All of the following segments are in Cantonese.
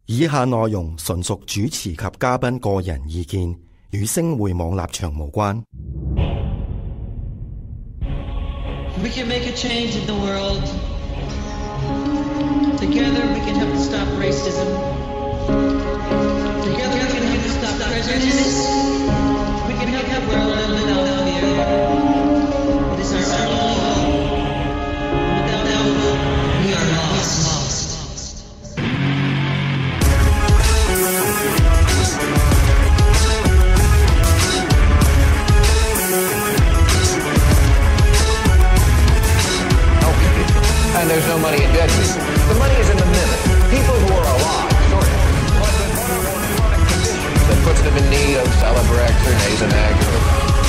以下內容純屬主持及嘉賓個人意見，與星匯網立場無關。 We can make a change in the world. Together we can help to stop racism. Together we can help to stop prejudice. We can help the world live without fear. It is our only hope. Without hope, we are lost. And there's no money in dead people. The money is in the middle. People who are alive, sort of. But with one or more chronic conditions that puts them in need of Celebrex or Nasonex or...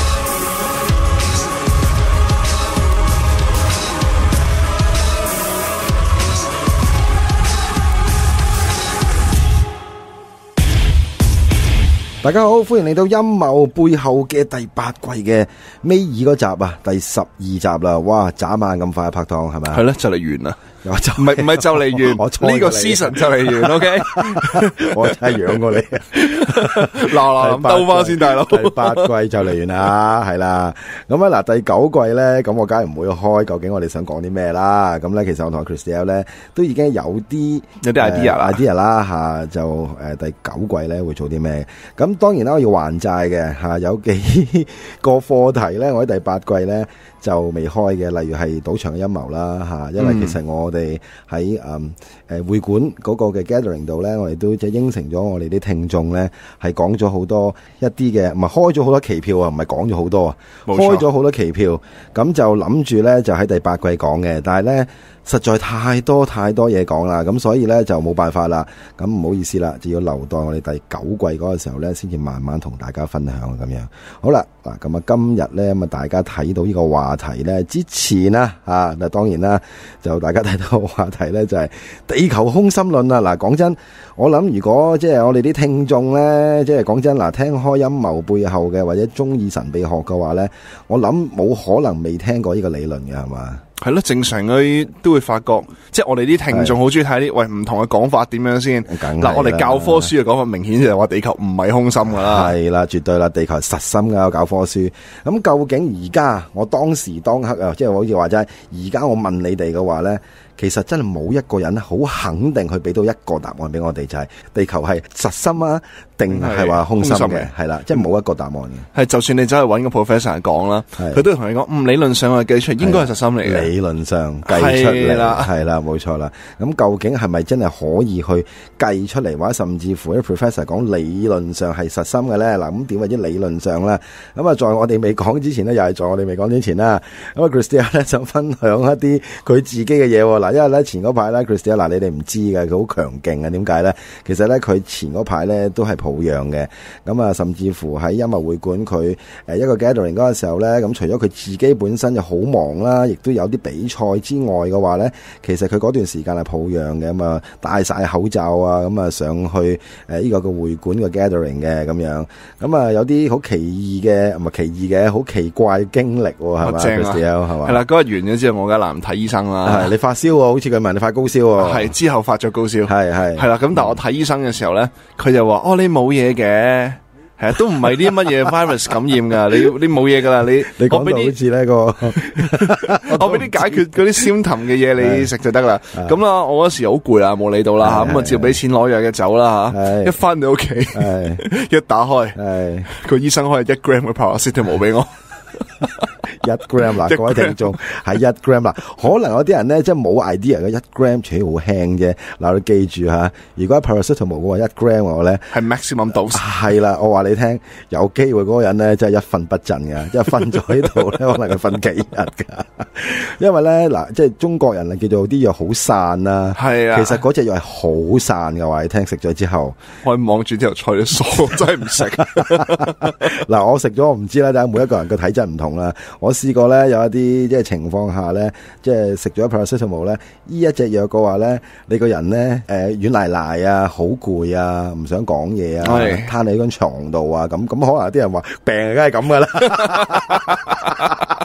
大家好，歡迎嚟到陰謀背後嘅第8季嘅尾二嗰集啊，第12集啦！哇，眨眼咁快拍檔係咪？ 係咧，就嚟完啦。 唔係就嚟完，呢個 season 就嚟完 ，OK？ 我真係養過你， 嗱兜翻先，大佬。 第8季就嚟完啦，係啦。咁啊嗱，第9季咧，咁我梗係唔會開，究竟我哋想講啲咩啦？咁咧，其實我同 Christelle 咧都已經有啲 idea 啦吓，就第9季咧會做啲咩？咁當然啦，我要還債嘅吓，有幾個課題咧，我喺第8季咧就未開嘅，例如係賭場嘅陰謀啦吓，因為其實我哋喺會館嗰個嘅 gathering 度咧，我哋都即係應承咗我哋啲聽眾咧，係講咗好多一啲嘅，唔係開咗好多期票啊，唔係講咗好多啊，開咗好多期票，咁就諗住咧就喺第8季講嘅，但係咧實在太多嘢講啦，咁所以咧就冇辦法啦，咁唔好意思啦，就要留待我哋第9季嗰個時候咧，先至慢慢同大家分享咁樣。好啦，嗱咁啊，今日咧咁啊，大家睇到呢個話題咧之前啦，嗱當然啦，就大家睇到個話題咧就係地球空心論啦。嗱，講真，我諗如果即係我哋啲聽眾咧，即係講真嗱，聽開陰謀背後嘅或者中意神秘學嘅話咧，我諗冇可能未聽過呢個理論嘅係嘛？ 係咯，正常佢都會發覺，即係我哋啲聽眾好中意睇啲唔同嘅講法點樣先。嗱，我哋教科書嘅講法明顯就係話地球唔係空心噶啦。係啦，絕對啦，地球係實心噶，教科書。咁究竟而家我當時當刻啊，即係好似話齋，而家我問你哋嘅話咧，其實真係冇一個人好肯定去俾到一個答案俾我哋，就係地球係實心啊，定係話空心嘅？係啦，即係冇一個答案嘅。係，就算你走去揾個 professor 講啦，佢都會同你講，理論上我計出嚟應該係實心嚟嘅。理論上計出嚟，係啦，冇錯啦。咁究竟係咪真係可以去計出嚟，或者甚至乎啲 professor 講理論上係實心嘅咧？嗱，咁點為之理論上咧？咁啊，在我哋未講之前咧，又係在我哋未講之前啦。咁啊 Christelle 咧想分享一啲佢自己嘅嘢喎。嗱，因為咧前嗰排咧 Christelle 嗱，你哋唔知嘅，佢好強勁啊。點解咧？其實咧佢前嗰排咧都係抱恙嘅。咁啊，甚至乎喺陰謀會館佢一個 gathering 嗰個時候咧，咁除咗佢自己本身就好忙啦，亦都有啲比賽之外嘅話咧，其實佢嗰段時間係抱恙嘅，咁啊戴晒口罩啊，咁啊上去呢個會館嘅 gathering 嘅咁樣，咁啊有啲好奇異嘅，唔係奇異嘅，好奇怪經歷喎，係嘛？正啊，係嘛？係啦，嗰日完咗之後，我梗係唔睇醫生啦。係你發燒喎，好似佢問你發高燒喎。係之後發咗高燒。係啦，咁但係我睇醫生嘅時候咧，佢就話：你冇嘢嘅。係啊，都唔係啲乜嘢 virus 感染噶，你冇嘢噶啦，你講到好似呢個，我俾啲解決嗰啲symptom嘅嘢你食就得啦。咁啦，我嗰時好攰啊，冇理到啦，咁啊照俾錢攞藥嘅走啦吓，一翻到屋企，一打開，個醫生開1 gram 嘅 paracetamol 俾我。1 gram 嗱，各位聽眾係1 gram 嗱，可能有啲人咧即係冇 idea 嘅1 gram，除好輕啫。嗱，你記住吓，如果 paracetamol 嘅話1 gram 我咧係 maximum dose。係啦，我話你聽，有機會嗰個人咧真係一瞓不振嘅，即係瞓咗喺度咧，可能佢瞓幾日噶。因為咧嗱，即係中國人啊叫做啲藥好散啦，係啊，其實嗰隻藥係好散嘅，話你聽，食咗之後，我望住條菜傻，真係唔食。嗱，我食咗我唔知啦，但係每一個人個體質唔同啦。我試過咧，有一啲即係情況下咧，即係食咗 paracetamol 咧，醫一隻藥嘅話咧，你個人咧軟賴賴啊，好攰啊，唔想講嘢啊，攤喺張床度啊，咁可能有啲人話病梗係咁噶啦。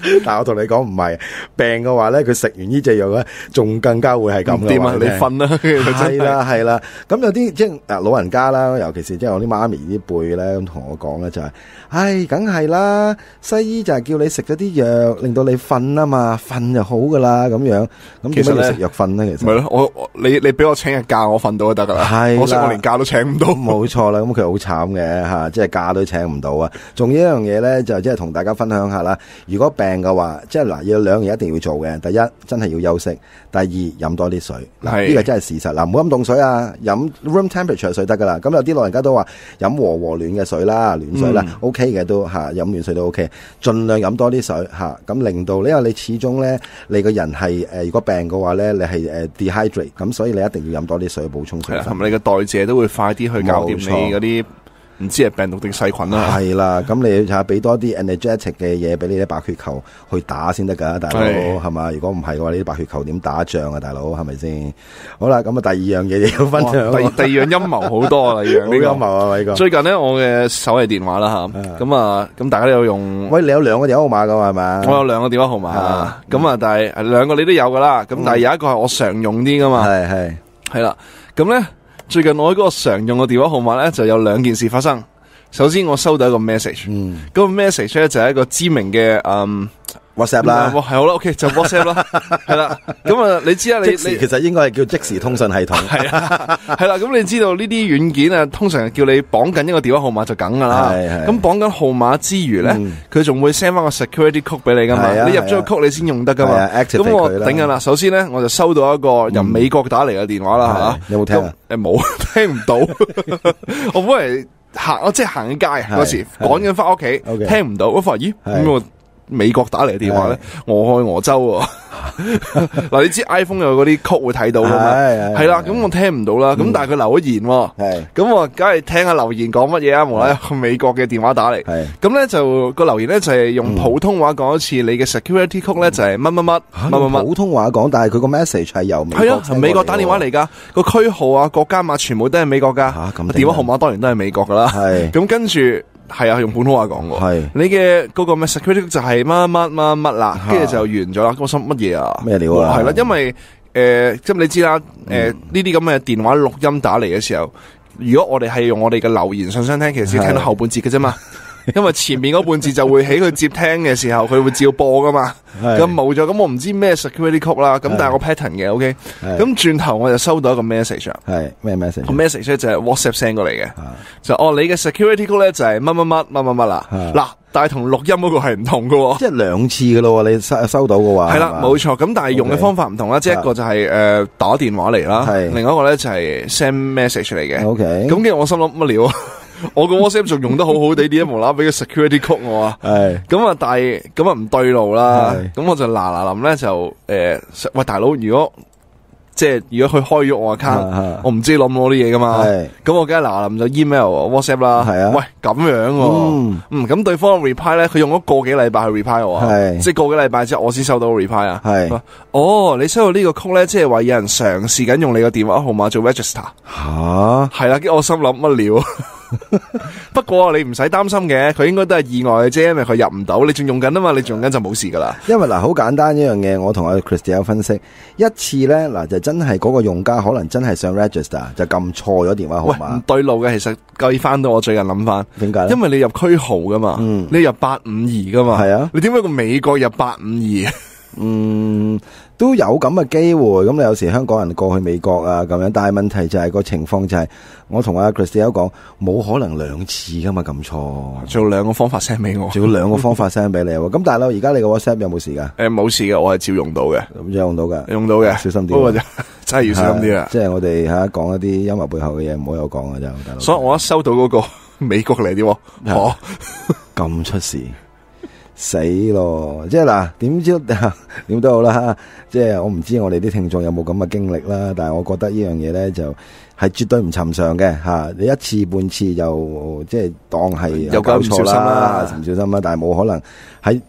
但係我同你講唔係病嘅話咧，佢食完呢隻藥咧，仲更加會係咁嘅。 點啊？你瞓啦， 係啦。咁有啲即係老人家啦，尤其是即係我啲媽咪啲輩咧，咁同我講咧就係，梗係啦，西醫就係叫你食咗啲藥，令到你瞓啊嘛，瞓就好噶啦咁樣。咁點解要食藥瞓咧？其實咪咯，你俾我請日假，我瞓到就得噶啦。可惜我連假都請唔到。 冇錯啦，咁佢好慘嘅吓，即係假都請唔到啊。仲有一樣嘢咧，就即係同大家分享下啦。如果病嘅話，即係嗱，有兩樣嘢一定要做嘅。第一，真係要休息；第二，飲多啲水。呢個真係事實啦，唔好飲凍水啊，飲 room temperature 水得噶啦。咁有啲老人家都話飲和暖嘅水啦，暖水啦，OK 嘅都吓，飲暖水都 OK。盡量飲多啲水吓，咁令到因為你始終咧，你個人係如果病嘅話咧，你係dehydrate，咁所以你一定要飲多啲水補充水分。 係啦，同埋你嘅代謝都會快啲去搞掂你嗰啲。唔知係病毒定細菌啦， 係啦，咁你就俾多啲 energetic 嘅嘢俾你啲白血球去打先得噶，大佬係嘛？如果唔係嘅話，你啲白血球點打仗啊，大佬係咪先？好啦，咁啊第二樣嘢你要分享。 第二樣陰謀好多啊，第二樣呢個陰謀啊，偉哥。 最近咧，我嘅手提電話啦吓，咁大家都有用。 喂，你有兩個電話號碼噶係嘛？ 我有兩個電話號碼，咁但係兩個你都有噶啦，咁但係有一個係我常用啲噶嘛，係啦，咁咧。最近我嗰個常用嘅電話號碼咧，就有兩件事發生。首先我收到一個 message，嗰個 message 咧就係一個知名嘅 WhatsApp 啦， 係好啦 ，OK 就 WhatsApp 啦，係啦。咁啊，你知啦，你其實應該係叫即時通訊系統， 係啦，係啦。咁你知道呢啲軟件啊，通常係叫你綁緊一個電話號碼就梗噶啦。咁綁緊號碼之餘咧，佢仲會 send 翻個 security code 俾你噶嘛。你入咗個 code 你先用得噶嘛。咁我頂緊啦。首先咧，我就收到一個由美國打嚟嘅電話啦，吓。 有冇聽啊？ 冇，聽唔到。我本嚟行，即係行緊街嗰時，趕緊翻屋企，聽唔到。我發現咦，咁我美國打嚟嘅電話咧，俄亥俄州嗱，你知 iPhone 有嗰啲曲會睇到噶嘛？係啦，咁我聽唔到啦。咁但係佢留咗言，咁我梗係聽下留言講乜嘢啊？無啦啦美國嘅電話打嚟，咁咧就個留言咧就係用普通話講一次，你嘅 security code 咧就係乜乜乜乜乜乜。 普通話講，但係佢個 message 係由美國打電話嚟噶，個區號啊、國家碼全部都係美國噶，電話號碼當然都係美國噶啦。咁跟住。係啊，用普通話講喎。係你嘅嗰個 security 就係乜乜乜乜啦，跟住就完咗啦。我心乜嘢啊？ 咩料啊？ 係啦，因為即係你知啦，呢啲咁嘅電話錄音打嚟嘅時候，如果我哋係用我哋嘅留言信箱聽，其實只聽到後半節嘅啫嘛。因為前面嗰半節就會喺佢接聽嘅時候，佢會照播噶嘛。咁冇咗，咁我唔知咩 security code 啦。咁但係個 pattern 嘅 ，OK。咁轉頭我就收到一個 message。 係咩 message？個 message 咧就係 WhatsApp send 過嚟嘅。就你嘅 security code 咧就係乜乜乜乜乜乜啦。嗱，但係同錄音嗰個係唔同噶。 即係兩次噶咯，你收到嘅話。 係啦，冇錯。咁但係用嘅方法唔同啦。即係一個就係打電話嚟啦，另外一個咧就係 send message 嚟嘅。 OK。 咁跟住我心諗乜料啊？我個 WhatsApp 仲用得好好地，點解無啦啦俾個 security code 我啊？係咁啊，但係咁啊唔對路啦。咁我就嗱臨咧就喂大佬，如果佢開咗我 account，我唔知你攞唔攞啲嘢噶嘛？咁我梗係嗱臨就 email WhatsApp 啦。係啊，喂咁樣，咁對方 reply 咧，佢用咗個幾禮拜去 reply 我，即係個幾禮拜之後我先收到 reply 啊。係，你收到呢個 code 咧，即係話有人嘗試緊用你個電話號碼做 register。吓，係啦，我心諗乜料？不過你唔使擔心嘅，佢應該都係意外嘅啫，因為佢入唔到，你仲用緊啊嘛，你仲用緊就冇事噶啦。 因為嗱，好簡單一樣嘢，我同阿 Christy 分析一次咧，嗱就真係嗰個用家可能真係上 register 就撳錯咗電話號碼，唔對路嘅。其實計翻到我最近諗翻， 點解？ 因為你入區號噶嘛，你入852噶嘛，係啊，你點解個美國入852？ 都有咁嘅機會，咁你有時香港人過去美國啊咁樣，但係問題就係個情況就係，我同阿 Christy 講，冇可能兩次噶嘛撳錯， 做兩個方法 send 俾我， 做兩個方法 send 俾你喎。咁但係而家你個 WhatsApp 有冇事噶？ 冇事嘅，我係照用到嘅， 咁用到嘅， 用到嘅，小心啲。不過真係要小心啲啦。即係我哋講一啲陰謀背後嘅嘢，唔好有講啊，就大佬。 所以我一收到嗰個美國嚟啲， 咁出事。死咯！即係嗱，點都好啦，即係我唔知我哋啲聽眾有冇咁嘅經歷啦，但係我覺得呢樣嘢咧就係絕對唔尋常嘅吓，你一次半次又即係當係有搞錯啦，唔小心啦，但係冇可能喺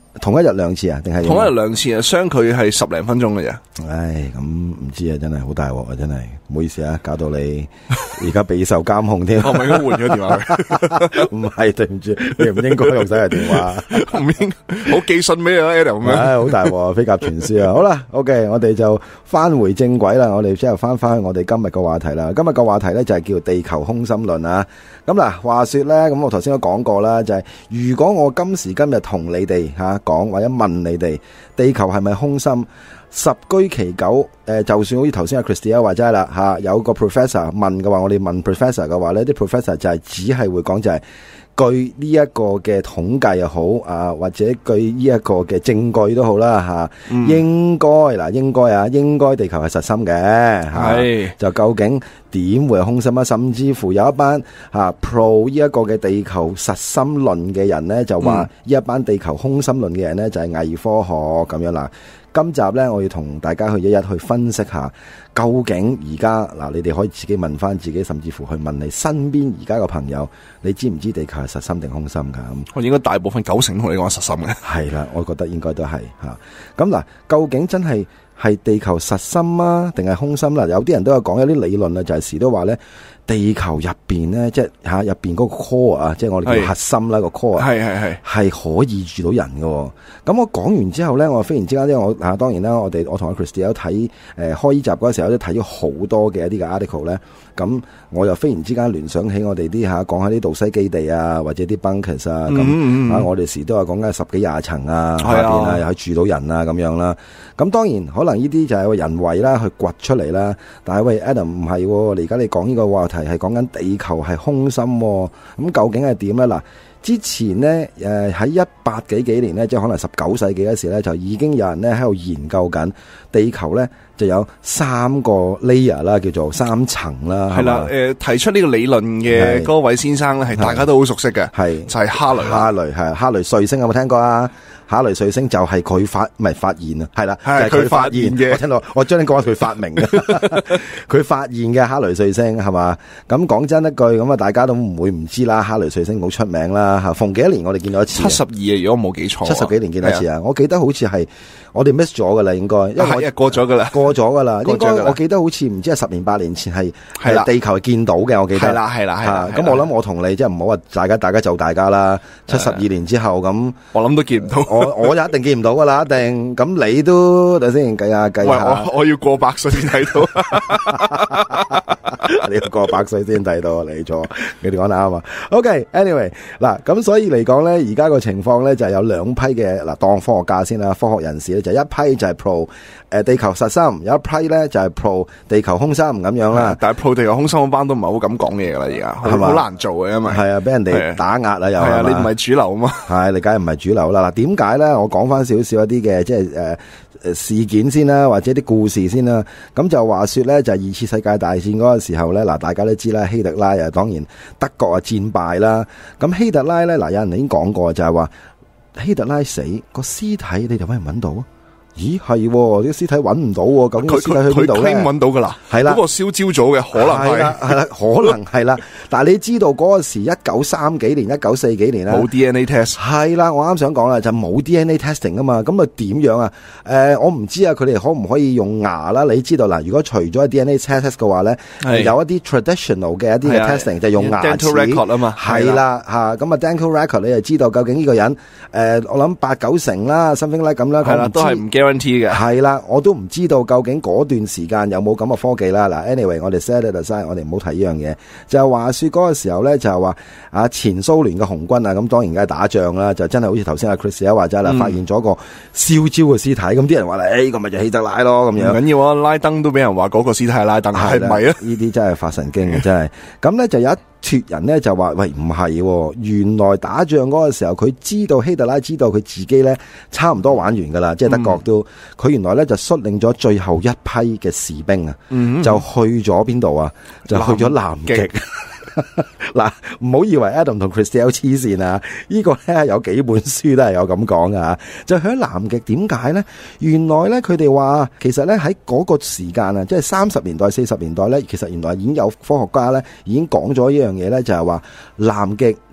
同一日兩次啊？定係同一日兩次啊？相距係10零分鐘嘅啫。 唉，咁唔知啊，真係好大鑊啊！真係唔好意思啊，搞到你而家備受監控添。 我咪應該換咗電話。 唔係，對唔住，你唔應該用手提電話。 唔應該，好寄信俾你啦 Adam 咁樣。 唉，好大鑊，飛鴿傳書啊！好啦 ，OK， 我哋就翻回正軌啦。我哋之後翻去我哋今日個話題啦。今日個話題咧就係叫地球空心論啊。咁嗱，話說咧，咁我頭先都講過啦，就係如果我今時今日同你哋講或者問你哋，地球係咪空心？十居其九，就算好似頭先阿 Christie 話齋啦，有個 professor 問嘅話，我哋問 professor 嘅話咧，啲 professor 就係只係會講就係據呢一個嘅統計又好啊，或者據呢一個嘅證據都好啦應該地球係實心嘅，就究竟點會係空心啊？甚至乎有一班pro 呢一個嘅地球實心論嘅人咧，就話呢一班地球空心論嘅人咧就係偽科學咁樣啦。今集咧，我要同大家去一一去分析下，究竟而家你哋可以自己問翻自己，甚至乎去問你身邊而家嘅朋友，你知唔知地球係實心定空心㗎？ 我應該大部分90%同你講實心嘅。 係啦，我覺得應該都係嚇。咁嗱，究竟真係地球實心啊，定係空心啦？有啲人都有講，有啲理論啊，就係時都話咧，地球入邊咧，即係入邊嗰個 core 啊，即係我哋叫核心啦，個 core 係可以住到人嘅。咁我講完之後咧，我忽然之間，因為我當然啦，我同阿 Christie 有睇開呢集嗰時候都睇咗好多嘅一啲嘅 article 咧。咁我又忽然之間聯想起我哋啲講下啲導西基地啊，或者啲 bunkers 啊，咁我哋時都係講緊10幾20層啊，下邊啊又可以住到人啊咁樣啦。咁當然可能呢啲就係人為啦，去掘出嚟啦。但係喂 Adam 唔係，而家你講呢個話題係講緊地球係空心，咁究竟係點咧？嗱，之前咧喺18幾年咧，即係可能19世紀嗰時咧，就已經有人咧喺度研究緊地球咧就有3個 layer 啦，叫做3層啦。係啦， 提出呢個理論嘅嗰位先生咧，係大家都好熟悉嘅，係就係哈雷。 哈雷彗星有冇聽過啊？哈雷彗星就係佢發現啊，係啦，就係佢發現嘅。我聽到，我將你講佢發明嘅，佢發現嘅哈雷彗星係嘛？咁講真一句，咁啊大家都唔會唔知啦。哈雷彗星好出名啦，吓逢幾多年我哋見到一次。72 啊，如果我冇記錯 ，70幾年見到一次啊！我記得好似係我哋 miss 咗噶啦，應該因為我過咗噶啦， 應該我記得好似唔知係10年8年前係地球係見到嘅，我記得係啦。 咁我諗我同你即係唔好話大家就大家啦。72年之後咁， 我諗都見唔到。 我就一定見唔到噶啦，一定。咁你都等先計下。 我要過100歲先睇到。 你要過100歲先睇到，你錯，你哋講得啱啊。OK，anyway，嗱，咁所以嚟講咧，而家個情況咧就係有2批嘅當科學家先啦，科學人士咧就一批就係 pro 地球實心，有一批咧就係 pro 地球空心咁樣啦。 但係 pro 地球空心嗰班都唔係好敢講嘢噶啦，而家係咪好難做嘅？因為係啊，俾人哋打壓啊，又係你唔係主流啊嘛。 係你梗係唔係主流啦。嗱，點解咧？我講翻少少一啲嘅，即係事件先啦，或者啲故事先啦。咁就話說咧，就係2次世界大戰嗰個時候咧，嗱，大家都知啦，希特拉啊，當然德國啊戰敗啦。咁希特拉咧，嗱，有人已經講過，就係話希特拉死個屍體，你哋搵唔搵到啊？咦，係啲屍體揾唔到喎，咁佢屍體去邊度咧？ 佢揾到噶啦，係啦，嗰個燒焦咗嘅可能係啦， 可能係啦。但係你知道嗰個時1930幾年、1940幾年咧， 冇 DNA test 係啦。我啱想講啦，就冇 DNA testing 啊嘛。咁啊點樣啊？我唔知啊，佢哋可唔可以用牙啦？你知道嗱，如果除咗 DNA test 嘅話咧，有一啲 traditional 嘅一啲嘅 testing 就用牙齒 dental record 啊嘛， 係啦嚇。咁啊 dental record 你就知道究竟呢個人我諗8-9成啦 something like 咁啦， 係啦，都係唔驚嘅係啦，我都唔知道究竟嗰段時間有冇咁嘅科技啦。嗱 ，anyway， 我哋 set it aside，我哋唔好提呢樣嘢。就係話說嗰個時候咧，就係話前蘇聯嘅紅軍啊，咁當然梗係打仗啦，就真係好似頭先阿 Chris 話齋啦，發現咗個燒焦嘅屍體，咁啲人話咧，咁咪就希特拉咯，咁樣。唔緊要啊，拉登都俾人話嗰個屍體係拉登，係咪啊？呢啲真係發神經嘅，真係。咁咧就有一脫人咧就話，喂，唔係，原來打仗嗰個時候，佢知道希特拉知道佢自己咧差唔多玩完噶啦，即係德國都，佢原來咧就率領咗最後一批嘅士兵啊，就去咗邊度啊？就去咗南極。嗱，唔好以為 Adam 同 Christie 黐線啊！呢個咧有幾本書都係有咁講噶，就喺南極。點解咧？原來咧佢哋話，其實咧喺嗰個時間啊，即係30年代、40年代咧，其實原來已經有科學家咧已經講咗一樣嘢咧，就係話南極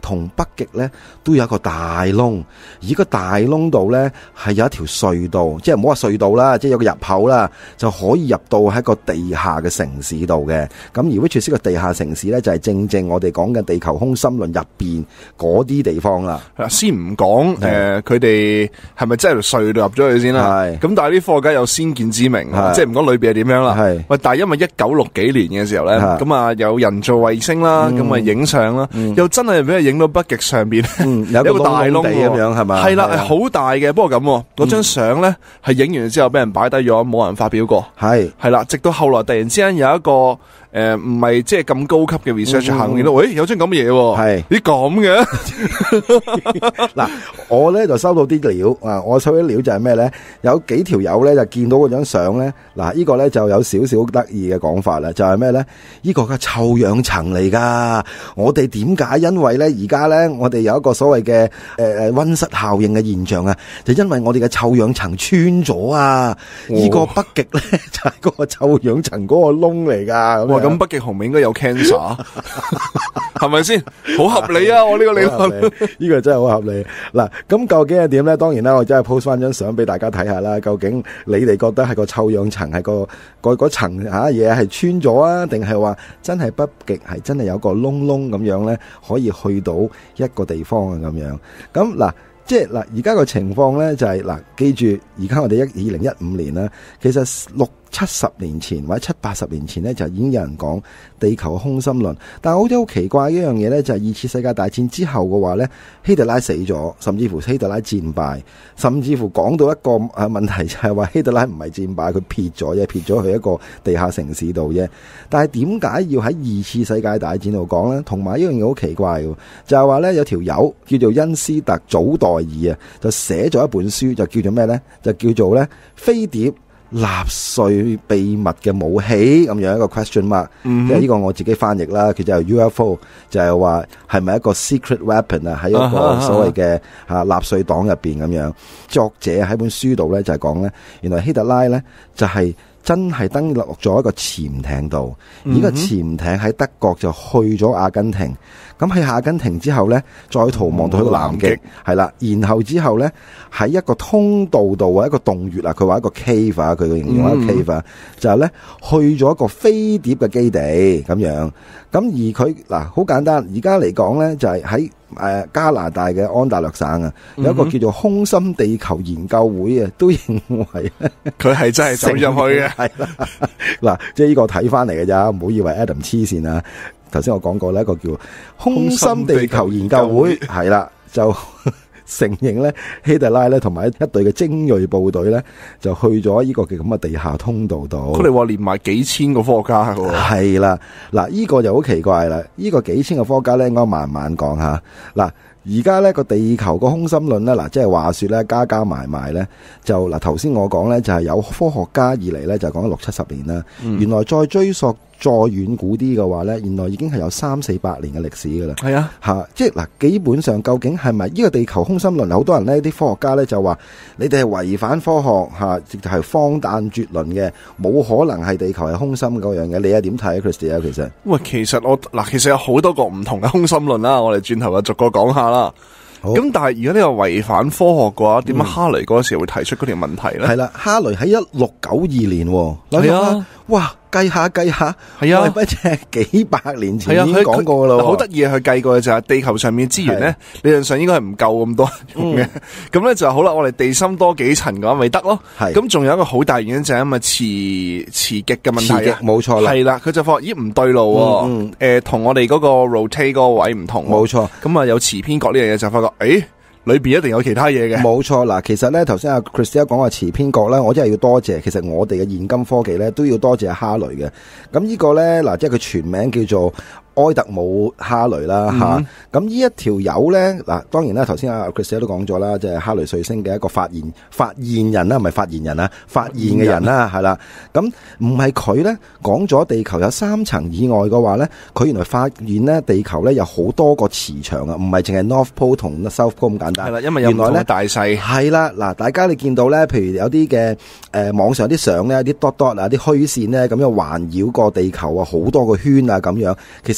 同北極咧都有一個大窿，而個大窿度咧係有一條隧道，即係唔好話隧道啦，即係有個入口啦，就可以入到喺個地下嘅城市度嘅。咁而 which is 個地下城市咧就係正正我哋講嘅地球空心論入邊嗰啲地方啦。 先唔講佢哋係咪真係條隧道入咗去先啦？咁但係啲科學家有先見之明，即係唔講裏邊係點樣啦。喂，但係因為1960幾年嘅時候咧，咁啊有人造衛星啦，咁啊影相啦，又真係俾佢影到北極上邊有一個大窿咁樣，係咪？係啦，係好大嘅。不過咁嗰張相咧係影完之後俾人擺低咗，冇人發表過。係啦，直到後來突然之間有一個唔係即係咁高級嘅 research 行見到，喂，有張咁嘅嘢喎，啲咁嘅。 嗱，我咧就收到啲料啊！我收啲料就係咩咧？有幾條友咧就見到嗰張相咧，嗱，呢個咧就有少少得意嘅講法啦，就係咩咧？呢個係臭氧層嚟噶。我哋點解？因為咧而家咧我哋有一個所謂嘅溫室效應嘅現象啊，就因為我哋嘅臭氧層穿咗啊！呢個北極咧就係嗰個臭氧層嗰個窿嚟噶。 咁北極熊咪應該有 cancer， 係咪先？好合理啊！我呢個理論， 呢個真係好合理。嗱，咁究竟係點咧？當然啦，我真係 post 翻張相俾大家睇下啦。究竟你哋覺得係個臭氧層係嗰層嘢係穿咗啊，定係話真係北極係真係有個窿窿咁樣咧，可以去到一個地方啊咁樣？咁嗱。即係嗱，而家個情況咧就係嗱，記住而家我哋2015年啦，其實60-70年前或者70-80年前咧就已經有人講地球空心論，但係好似好奇怪一樣嘢咧，就係2次世界大戰之後嘅話咧，希特拉死咗，甚至乎希特拉戰敗，甚至乎講到一個問題就係話希特拉唔係戰敗，佢撇咗去一個地下城市度啫。但係點解要喺2次世界大戰度講咧？同埋一樣嘢好奇怪嘅，就係話咧有條友叫做恩斯特祖代爾啊，就寫咗一本書，就叫做咩咧？就叫做咧飛碟納粹秘密嘅武器咁樣一個 question mark，即係呢個我自己翻譯啦，佢就係 UFO， 就係話係咪一個 secret weapon 啊？喺一個所謂嘅納粹黨入邊咁樣。作者喺本書度咧就係講咧，原來希特拉咧就係真係登陸咗一個潛艇度，而個潛艇喺德國就去咗阿根廷。咁喺阿根廷之後咧，再逃亡到去南極，係啦。然後之後咧，喺一個通道度啊，一個洞穴啊，佢話一個 cave 啊，佢形容一個 cave 啊，就係咧去咗一個飛碟嘅基地咁樣。咁而佢嗱好簡單，而家嚟講咧就係喺加拿大嘅安大略省啊，有一個叫做空心地球研究會啊，都認為佢係真係走入去嘅。 係啦，嗱，即係呢個睇翻嚟嘅咋，唔好以為 Adam 黐線啊。頭先我講過呢一個叫空心地球研究會係啦，就承認咧希特拉咧同埋一隊嘅精銳部隊咧就去咗呢個嘅咁嘅地下通道度。 佢哋話連埋幾千個科學家嘅喎。係啦，嗱，呢個就好奇怪啦。呢個幾千個科學家咧，應該慢慢講下。嗱，而家咧個地球個空心論咧，嗱，即係話說咧加埋埋咧，就嗱頭先我講咧就係有科學家以嚟咧就講咗60-70年啦。原來再追溯再遠古啲嘅話咧，原來已經係有300-400年嘅歷史噶啦。係啊，即係嗱，基本上究竟係咪呢個地球空心論？好多人呢啲科學家咧就話你哋係違反科學直頭係荒誕絕倫嘅，冇可能係地球係空心嗰樣嘅。你又點睇啊 Christy 啊？其實喂，其實有好多個唔同嘅空心論啦，我哋轉頭就逐個講下啦。咁但係如果你話違反科學嘅話，點解哈雷嗰時會提出嗰條問題咧？ 係啦，哈雷喺1692年，係啊，哇！計下，係啊，乜嘢幾百年前已經講過啦。 好得意佢計過嘅就係地球上面資源咧，理論上應該係唔夠咁多用嘅。咁咧就好啦，我哋地心多幾層嘅話咪得咯。咁仲有一個好大原因就係因為磁極嘅問題啊。 冇錯啦。係啦，佢就發覺咦唔對路喎。同我哋嗰個 rotate 嗰個位唔同。 冇錯。 咁啊有磁偏角呢樣嘢就發覺裏邊一定有其他嘢嘅。 冇錯嗱，其實咧頭先阿 Christy 講話磁偏角咧，我真係要多謝。其實我哋嘅現今科技咧都要多謝哈雷嘅。咁呢個咧嗱，即係佢全名叫做埃特姆哈雷啦吓。咁呢一條友咧嗱，當然啦，頭先阿 Christy 都講咗啦，即係哈雷彗星嘅一個發現人啦，唔係發言人啊，發現嘅人啦，係啦。咁唔係佢咧講咗地球有3層以外嘅話咧，佢原來發現咧地球咧有好多個磁場啊，唔係淨係 North Pole 同 South Pole 咁簡單。 係啦，因為有唔同嘅大細。 係啦，嗱，大家你見到咧，譬如有啲嘅網上啲相咧，啲 dot 啊，啲虛線咧，咁樣環繞個地球啊，好多個圈啊，咁樣，其實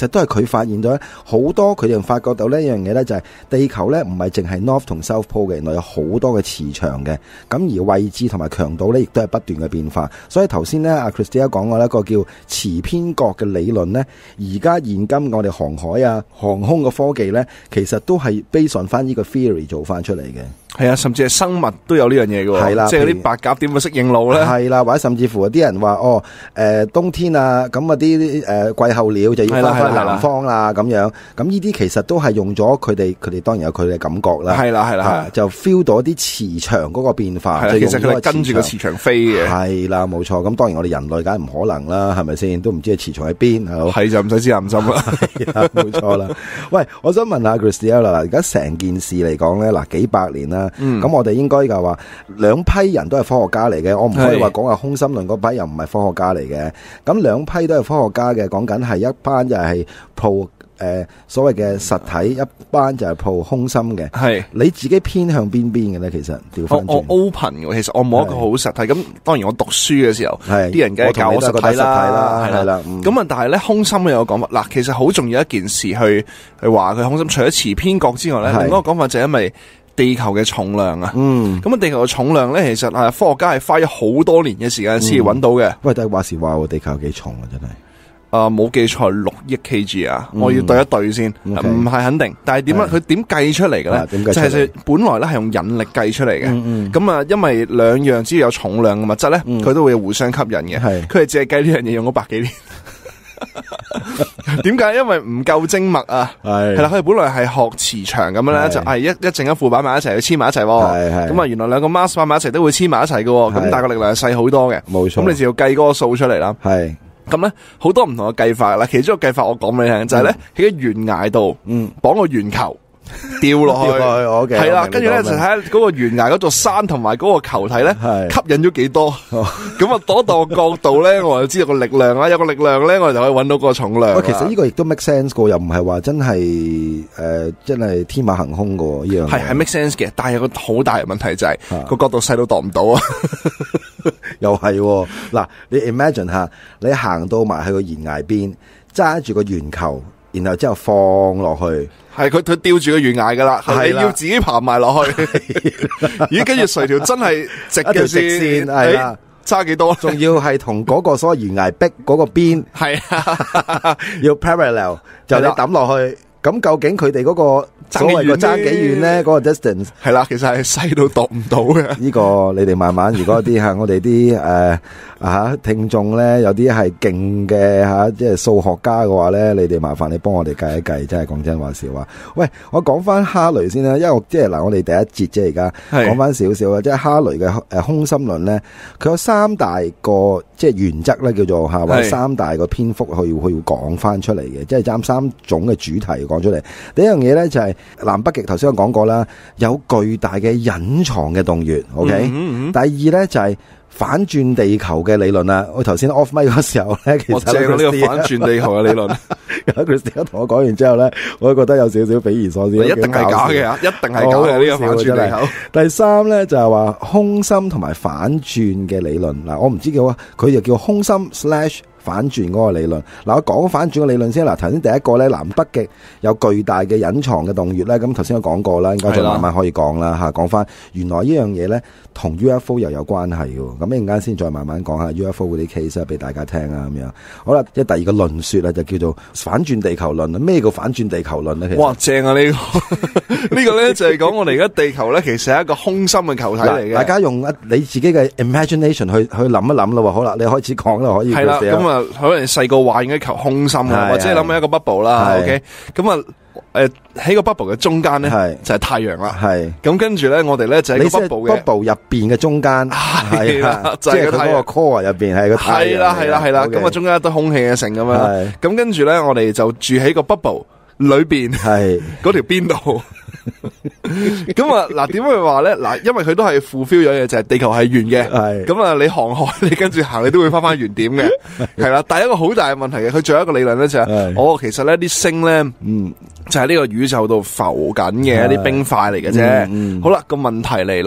都係佢發現咗好多，佢哋發覺到呢一樣嘢咧，就係地球咧唔係淨係 North 同 South Pole 嘅，原來有好多嘅磁場嘅，咁而位置同埋強度咧，亦都係不斷嘅變化。所以頭先咧，阿 Christia 講過一個叫磁偏角嘅理論咧，而家現今我哋航海啊、航空嘅科技咧，其實都係 base on 翻呢個 theory 做翻出嚟嘅。 係啊，甚至係生物都有呢樣嘢嘅， 係啦， 即係啲白鴿點會適應路咧？ 係啦，或者甚至乎有啲人話冬天啊，咁啲季候鳥就要翻去南方啦，咁樣，咁呢啲其實都係用咗佢哋當然有佢哋嘅感覺啦， 係啦， 就 feel 到啲磁場嗰個變化， 其實佢係跟住個磁場飛嘅， 係啦，冇錯。咁當然我哋人類梗係唔可能啦，係咪先？都唔知磁場喺邊， 係就唔使知暗針啦， 冇錯啦。喂，我想問下 Christia 啦，而家成件事嚟講咧，嗱幾百年啦。咁我哋應該就話兩批人都係科學家嚟嘅，我唔可以話講話空心論嗰批又唔係科學家嚟嘅。咁兩批都係科學家嘅，講緊係一班就係 pro 所謂嘅實體，一班就係 pro 空心嘅。係你自己偏向邊邊嘅咧？其實調翻轉， 我 open 嘅，其實我冇一個好實體。咁當然我讀書嘅時候，啲人梗係教我實體啦，係啦。咁啊，但係咧空心有個講法，嗱，其實好重要一件事去話佢空心，除咗磁偏角之外咧，另一個講法就係因為地球嘅重量啊，咁啊，地球嘅重量咧，其實係科學家係花咗好多年嘅時間先至揾到嘅。 喂，但係話時話地球有幾重啊？真係冇記錯6億 kg 啊！我要對一對先，唔係肯定。但係點樣？佢點計出嚟嘅咧？就係本來咧係用引力計出嚟嘅。咁啊，因為兩樣只要有重量嘅物質咧，佢都會互相吸引嘅。佢係淨係計呢樣嘢用咗100幾年。點解？因為唔夠精密啊，係啦，佢哋本來係學磁場咁樣咧，就係一正一負擺埋一齊，去黐埋一齊。咁啊，原來兩個 mass 擺埋一齊都會黐埋一齊嘅，咁但係個力量係細好多嘅。冇錯，咁你就要計嗰個數出嚟啦。係咁咧，好多唔同嘅計法啦。其中一個計法我講俾你聽，就係咧喺個懸崖度，綁個圓球。掉落去，係啦，跟住咧就睇下嗰個懸崖嗰座山同埋嗰個球體咧吸引咗幾多，咁啊嗰度角度咧，我就知道個力量啦，有個力量咧，我哋就可以揾到個重量。 其實呢個亦都 make sense 噶，又唔係話真係真係天馬行空噶呢樣。 係 make sense 嘅，但係有個好大嘅問題就係個角度細到度唔到啊。 又係嗱，你 imagine 下，你行到埋去個懸崖邊，揸住個圓球，然後之後放落去。 係佢吊住個懸崖噶啦，你要自己爬埋落去。咦，跟住垂條真係直嘅線，係啦，差幾多？ 仲要係同嗰個所謂懸崖壁嗰個邊，係要 parallel， 就你抌落去。咁究竟佢哋嗰個所謂個爭幾遠咧？嗰個 distance 係啦，其實係細到度唔到嘅。 呢個你哋慢慢，如果啲我哋啲聽眾咧，有啲係勁嘅即係數學家嘅話咧，你哋麻煩你幫我哋計一計，真係講真話笑話。喂，我講翻哈雷先啦，因為我哋第一節啫，而家講翻少少啦，即係哈雷嘅空心論咧，佢有3大個即係原則咧，叫做或者3大個篇幅去講翻出嚟嘅，即係爭3種嘅主題講出嚟。第一樣嘢咧就係南北極，頭先我講過啦，有巨大嘅隱藏嘅洞穴。OK，第二咧就係反轉地球嘅理論啦。我頭先 off mic 嗰時候咧，其實我正呢個反轉地球嘅理論。 佢同我講完之後咧，我都覺得有少少匪夷所思。 一定係假嘅，一定係假嘅呢個反轉地球。 第三咧就係話空心同埋反轉嘅理論。嗱，我唔知佢就叫空心/反轉嗰個理論。嗱，我講反轉嘅理論先。嗱，頭先第一個咧，南北極有巨大嘅隱藏嘅洞穴咧，咁頭先我講過啦，應該再慢慢可以講啦吓。講翻原來呢樣嘢咧，同 UFO 又有關係嘅。咁一陣間先再慢慢講下 UFO 嗰啲 case 俾大家聽啊，咁樣。好啦，即係第二個論說啊，就叫做反轉地球論。咩叫反轉地球論咧？其實哇，正啊！呢個呢個咧就係講我哋而家地球咧，其實係一個空心嘅球體嚟嘅。 大家用你自己嘅 imagination 去諗一諗咯。好啦，你開始講啦，可以。 係啦，咁啊。可能細個畫一球空心啊，或者諗一個 bubble 啦，OK，咁啊，喺個 bubble 嘅中間咧，就係太陽啦，係，咁跟住咧，我哋咧就喺個 bubble 入邊嘅中間，係啦，即係佢嗰個 core 入邊係個太陽， 係啦，咁啊中間一堆空氣嘅成咁樣，咁跟住咧，我哋就住喺個 bubble 裏邊，係嗰條邊度。咁啊，嗱，點會話咧？嗱，因為佢都係 fulfill 咗嘢，就係地球係圓嘅。係咁啊，你航海，你跟住行，你都會翻原點嘅。係啦，但係一個好大嘅問題嘅，佢仲有一個理論咧，就係其實咧啲星咧，就係呢個宇宙度浮緊嘅一啲冰塊嚟嘅啫。好啦，個問題嚟啦，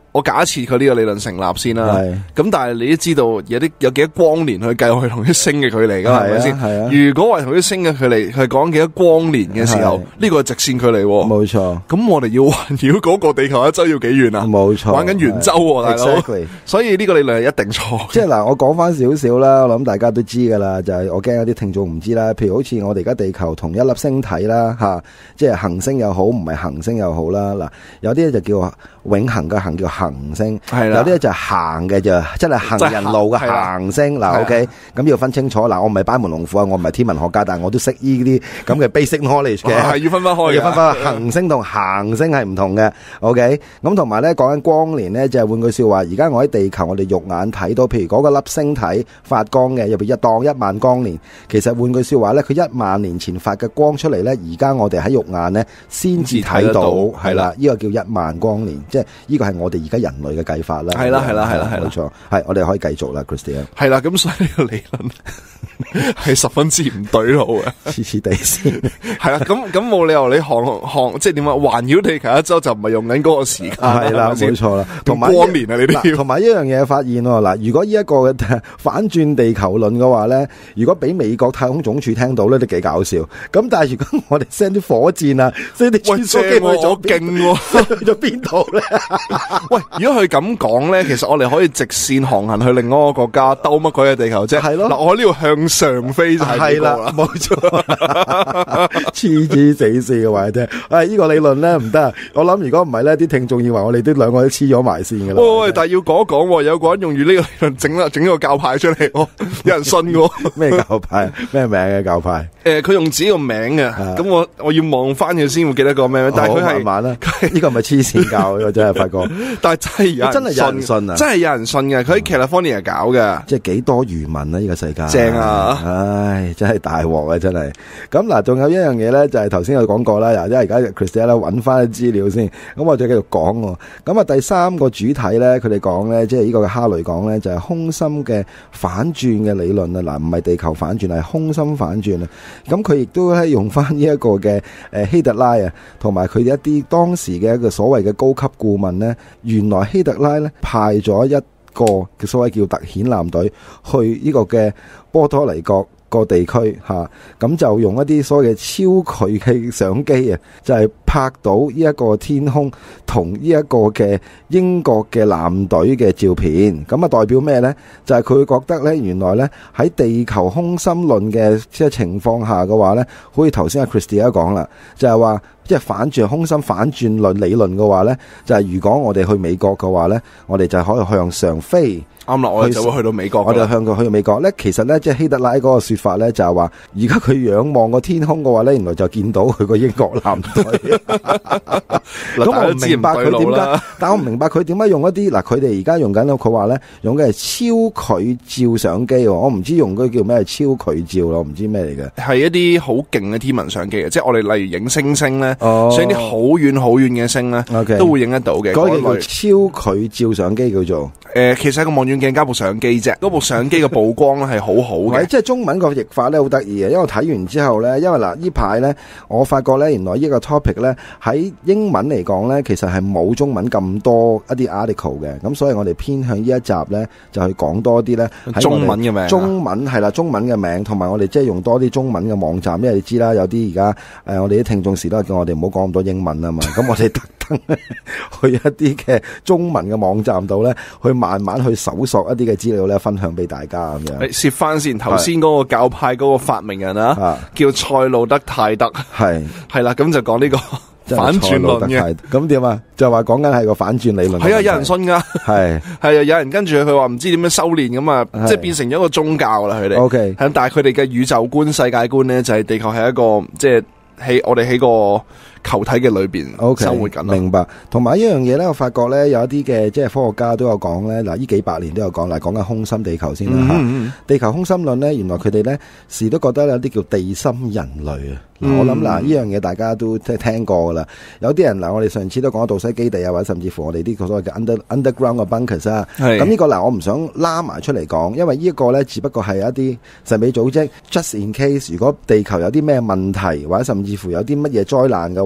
我假設佢呢個理論成立先啦，咁但係你都知道有幾多光年去計佢同啲星嘅距離噶，係咪先？如果話同啲星嘅距離係講幾多光年嘅時候，呢個係直線距離， 冇錯。 咁我哋要環繞嗰個地球一周要幾遠啊？冇錯，玩緊圓周大佬。所以呢個理論係一定錯。 即係嗱，我講翻少少啦，我諗大家都知噶啦，就係我驚有啲聽眾唔知啦。譬如好似我哋而家地球同一粒星體啦，吓，即係行星又好，唔係行星又好啦。嗱，有啲就叫永恆嘅恆叫行星，有啲就行嘅就真係行人路嘅行星。嗱，OK，咁要分清楚。嗱，我唔係班門弄斧啊，我唔係天文學家，但係我都識呢啲咁嘅 basic knowledge 嘅， 係要分開嘅，要分開。 行星同行星係唔同嘅。OK，咁同埋咧講緊光年咧，就係換句說話，而家我喺地球，我哋肉眼睇到，譬如嗰個粒星體發光嘅，入邊當1萬光年，其實換句說話咧，佢1萬年前發嘅光出嚟咧，而家我哋喺肉眼咧先至睇到，係啦，呢個叫1萬光年，即係呢個係我哋而家人類嘅計法啦。 係啦，冇錯，係我哋可以繼續啦 ，Christian。 係啦，咁所以呢個理論係十分之唔對路嘅， 黐黐地先。 係啦，咁冇理由你即係點啊？環繞地球一周就唔係用緊嗰個時間， 係啦，冇錯啦。同埋光年啊，你都要。 同埋一樣嘢發現喎，嗱，如果呢一個嘅反轉地球論嘅話咧，如果俾美國太空總署聽到咧，都幾搞笑。咁但係如果我哋 send 啲火箭啊，send 啲穿梭機去咗勁， 去咗邊度咧？ 喂，如果佢咁講咧，其實我哋可以直線航行去另一個國家，兜乜鬼嘅地球啫？係咯。嗱，我呢度向上飛就係呢個啦，冇錯。黐死線嘅話你聽， 呢個理論咧唔得。我諗如果唔係咧，啲聽眾以為我哋啲兩個都黐咗埋線嘅啦。 喂，但係要講一講，有個人用住呢個理論整個教派出嚟，有人信嘅。 咩教派？咩名嘅教派？ 佢用自己個名嘅，咁我要望翻佢先會記得個咩？但係佢係慢慢啦。呢個係咪黐線教？我真係發覺。 但係真係有人信啊！真係有人信嘅。佢喺 California 搞嘅， 即係幾多漁民啊！呢個世界正啊！ 唉，真係大鑊啊！真係。咁嗱，仲有一樣嘢咧，就係頭先有講過啦。因為而家 Christian 咧揾翻啲資料先，咁我再繼續講。咁啊，第三個主體咧，佢哋講咧，即係呢個哈雷講咧，就係空心嘅反轉嘅理論啊！嗱，唔係地球反轉，係空心反轉啊！咁佢亦都係用翻呢一個嘅希特拉啊，同埋佢哋一啲當時嘅一個所謂嘅高級顧問咧，原來希特拉咧派咗一個嘅所謂叫特遣艦隊去呢個嘅波多黎各個地區吓，咁就用一啲所謂嘅超距嘅相機啊，就係拍到呢一個天空同呢一個嘅英國嘅艦隊嘅照片。咁啊代表咩呢？就係佢覺得呢，原來呢喺地球空心論嘅即係情況下嘅話呢，好似頭先阿 Christy 講啦，就係話即係反轉空心反轉論理論嘅話呢，就係如果我哋去美國嘅話呢，我哋就可以向上飛。 啱啦，我哋就會去到美國。 我哋向佢去到美國咧，其實咧即係希特拉嗰個說法咧，就係話而家佢仰望個天空嘅話咧，原來就見到佢個英國艦隊。咁我唔明白佢點解，但我唔明白佢點解用一啲嗱，佢哋而家用緊佢話咧用嘅係超距照相機，我唔知用嗰叫咩超距照咯，唔知咩嚟嘅。 係一啲好勁嘅天文相機嘅，即係我哋例如影星星咧，上啲好遠好遠嘅星咧，都會影得到嘅。 嗰個叫超距照相機叫做。 其實係個望遠鏡加部相機啫，嗰部相機嘅曝光咧係好好嘅。 即係中文個譯法咧好得意嘅，因為我睇完之後咧，因為嗱呢排咧，我發覺咧原來呢個 topic 咧喺英文嚟講咧，其實係冇中文咁多一啲 article 嘅，咁所以我哋偏向呢一集咧就去講多啲咧中文嘅名， 中文係啦，中文嘅名，同埋我哋即係用多啲中文嘅網站，因為你知啦，有啲而家我哋啲聽眾時都係叫我哋唔好講咁多英文啊嘛，咁我哋特登去一啲嘅中文嘅網站度咧去慢慢去搜索一啲嘅資料咧，分享俾大家咁樣。 攝翻先，頭先嗰個教派嗰個發明人啊，叫塞路德泰德，係啦，咁就講呢個反轉論嘅。 咁點啊？就話講緊係個反轉理論。 係啊，有人信噶，係啊，有人跟住佢話唔知點樣修煉咁啊，即係變成咗一個宗教啦。佢哋 OK， 但係佢哋嘅宇宙觀、世界觀咧，就係地球係一個即係我哋喺個球體嘅裏邊生活緊。 明白。同埋一樣嘢咧，我發覺咧有一啲嘅即係科學家都有講咧，嗱呢幾百年都有講，嗱講緊空心地球先啦吓。地球空心論咧，原來佢哋咧時都覺得有啲叫地心人類啊。我諗嗱呢樣嘢大家都即係聽過噶啦。有啲人嗱，我哋上次都講到杜西基地啊，或者甚至乎我哋呢個所謂嘅 underground 嘅 bunkers 啊。咁呢個嗱，我唔想拉埋出嚟講，因為呢一個咧只不過係一啲神秘組織 just in case，如果地球有啲咩問題或者甚至乎有啲乜嘢災難嘅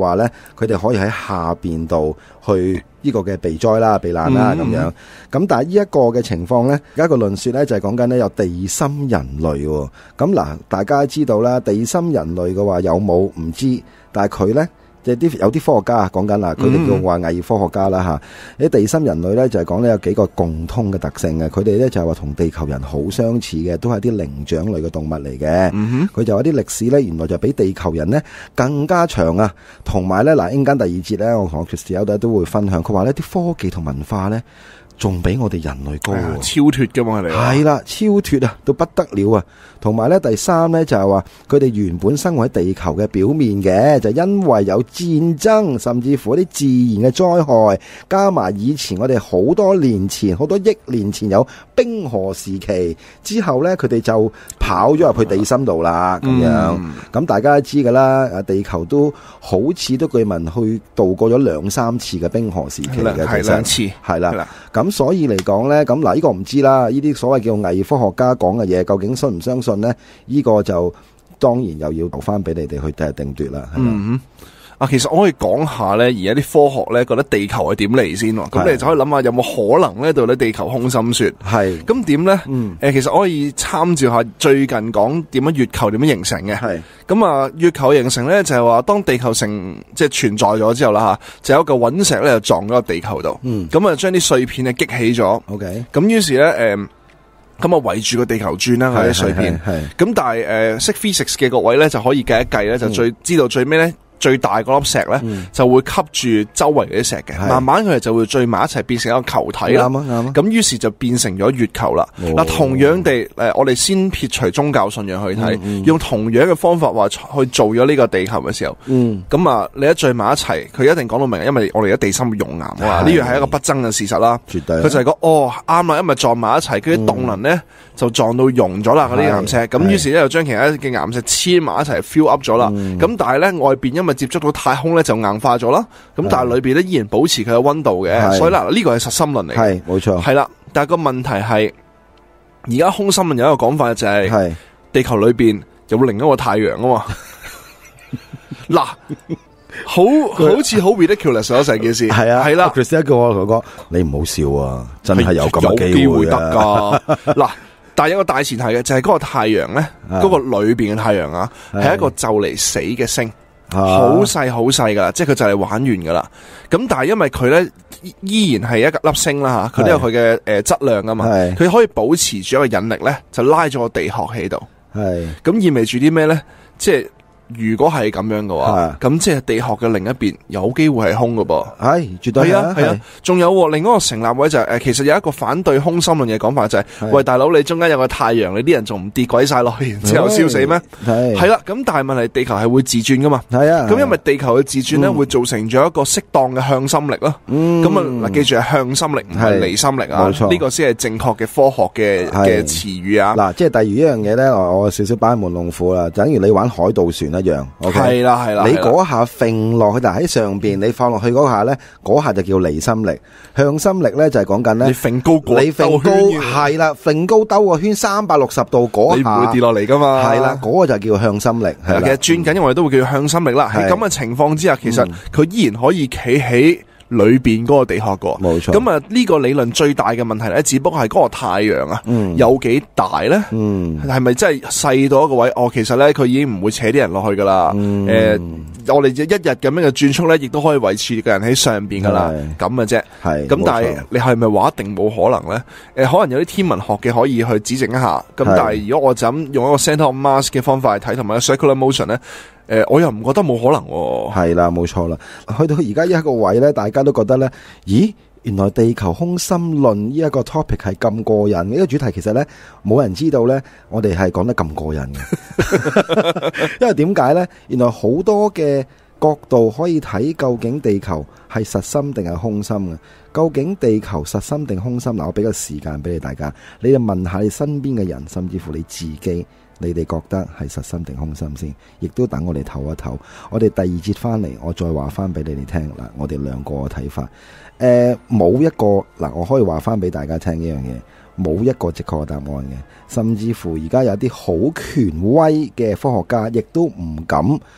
話咧，佢哋可以喺下邊度去呢個嘅避災啦、避難啦咁樣。咁但係呢一個嘅情況咧，而家個論說咧就係講緊咧有地心人類喎。咁嗱，大家知道啦，地心人類嘅話有冇唔知，但係佢咧。即係有啲科學家講緊啦，佢哋叫話偽科學家啦嚇。啲地心人類咧就係講咧有幾個共通嘅特性嘅，佢哋咧就係話同地球人好相似嘅，都係啲靈長類嘅動物嚟嘅。佢就有啲歷史咧，原來就比地球人咧更加長啊。同埋咧嗱，陣間第二節咧，我同我 Christy 都會分享，佢話呢啲科技同文化咧仲比我哋人類高， 超脫㗎嘛， 係啦，超脫啊，到不得了啊！同埋咧，第三咧就係話佢哋原本生活喺地球嘅表面嘅，就因為有戰爭，甚至乎啲自然嘅災害，加埋以前我哋好多年前、好多億年前有冰河時期之後咧，佢哋就跑咗入去地心度啦，咁樣。咁大家都知噶啦，地球都好似都據聞去度過咗2-3次嘅冰河時期嘅， 係2次， 係啦。咁所以嚟講咧，咁嗱，呢個唔知啦，呢啲所謂叫偽科學家講嘅嘢，究竟信唔相信咧？呢個就當然又要留翻俾你哋去定奪啦。 其實我可以講下咧，而家啲科學咧覺得地球係點嚟先喎？咁你就可以諗下有冇可能咧到底地球空心說？係咁點咧？其實我可以參照下最近講點樣月球點樣形成嘅。係咁啊，月球形成咧就係話當地球即係存在咗之後啦吓，就有一個隕石咧就撞咗個地球度。咁啊將啲碎片咧激起咗。OK。咁於是咧咁啊圍住個地球轉啦，嗰啲碎片。咁但係識 physics 嘅各位咧就可以計一計咧，就知道最尾咧。最大嗰粒石咧，就會吸住周圍嗰啲石嘅，慢慢佢哋就會聚埋一齊變成一個球體啦。咁於是就變成咗月球啦。嗱，同樣地，我哋先撇除宗教信仰去睇，用同樣嘅方法話去做咗呢個地球嘅時候，咁啊，你一聚埋一齊，佢一定講到明，因為我哋而家地心會熔岩啊嘛，呢樣係一個不爭嘅事實啦。絕對，佢就係講啱啦，因為撞埋一齊，佢啲動能咧就撞到溶咗啦嗰啲岩石，咁於是咧就將其他嘅岩石黐埋一齊 fill up 咗啦。咁但係咧外邊因為接觸到太空咧就硬化咗啦，咁但係裏邊咧依然保持佢嘅溫度嘅，所以嗱呢個係實心論嚟嘅，係冇錯，係啦。但係個問題係，而家空心論有一個講法就係，地球裏邊有另一個太陽啊嘛。嗱，好似好 ridiculous 咗成件事，係啊，係啦。 Chris 一個我同佢講，你唔好笑啊，真係有咁嘅機會得噶。嗱。但係有個大前提嘅就係嗰個太陽咧，嗰個裏邊嘅太陽啊，係一個就嚟死嘅星，好細好細噶啦，即係佢就嚟玩完噶啦。咁但係因為佢咧依然係一粒星啦吓，佢都有佢嘅質量噶嘛，佢可以保持住一個引力咧，就拉咗個地殼喺度。係咁意味住啲咩咧？即係。如果係咁樣嘅話，咁即係地殼嘅另一邊有機會係空嘅噃，係絕對係啊，係啊。仲有另一個成立位就係其實有一個反對空心論嘅講法就係，喂大佬，你中間有個太陽，你啲人仲唔跌鬼晒落去，然之後燒死咩？係啦，咁但係問題地球係會自轉噶嘛？係啊，咁因為地球嘅自轉咧會造成咗一個適當嘅向心力咯。咁啊嗱，記住係向心力唔係離心力啊，冇錯，呢個先係正確嘅科學嘅詞語啊。嗱，即係第二一樣嘢咧，我少少班門弄斧啦，就等於你玩海盜船一樣，係啦係啦，你嗰下揈落去，但喺上邊你放落去嗰下咧，嗰下就叫離心力。向心力咧就係講緊咧，你揈高係啦，揈高兜個圈360度嗰下，你唔會跌落嚟噶嘛？係啦，嗰個就叫向心力。係啦，其實轉緊，我哋都會叫向心力啦。喺咁嘅情況之下，其實佢依然可以企喺裏邊嗰個地殼個，冇錯。咁啊，呢個理論最大嘅問題咧，只不過係嗰個太陽啊，有幾大咧？係咪真係細到一個位？其實咧，佢已經唔會扯啲人落去噶啦。我哋一日咁樣嘅轉速咧，亦都可以維持個人喺上邊噶啦，咁嘅啫。係咁，但係你係咪話一定冇可能咧？可能有啲天文學嘅可以去指證一下。咁但係如果我就咁用一個 center of mass 嘅方法去睇，同埋 circular motion 咧。我又唔覺得冇可能喎。係啦，冇錯啦。去到而家一個位咧，大家都覺得咧，咦，原來地球空心論呢一個 topic 係咁過癮。呢個主題其實咧，冇人知道咧，我哋係講得咁過癮嘅。因為點解咧？原來好多嘅角度可以睇究竟地球係實心定係空心嘅。究竟地球實心定空心？嗱，我俾個時間俾你大家，你就問下你身邊嘅人，甚至乎你自己。你哋覺得係實心定空心先？亦都等我哋唞一唞。我哋第二節翻嚟，我再話翻俾你哋聽啦。我哋兩個嘅睇法，冇一個嗱，我可以話翻俾大家聽呢樣嘢，冇一個正確嘅答案嘅。甚至乎而家有啲好權威嘅科學家，亦都唔敢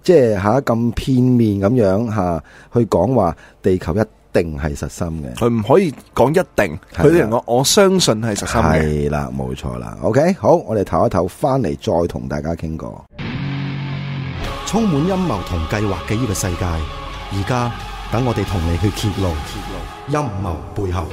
即係咁片面咁樣去講話地球一定係實心嘅， 佢唔可以講一定，佢哋講我相信係實心嘅。 係啦，冇錯啦。OK， 好，我哋唞一唞，翻嚟再同大家傾過。 充滿陰謀同計劃嘅呢個世界，而家等我哋同你去揭露陰謀背後。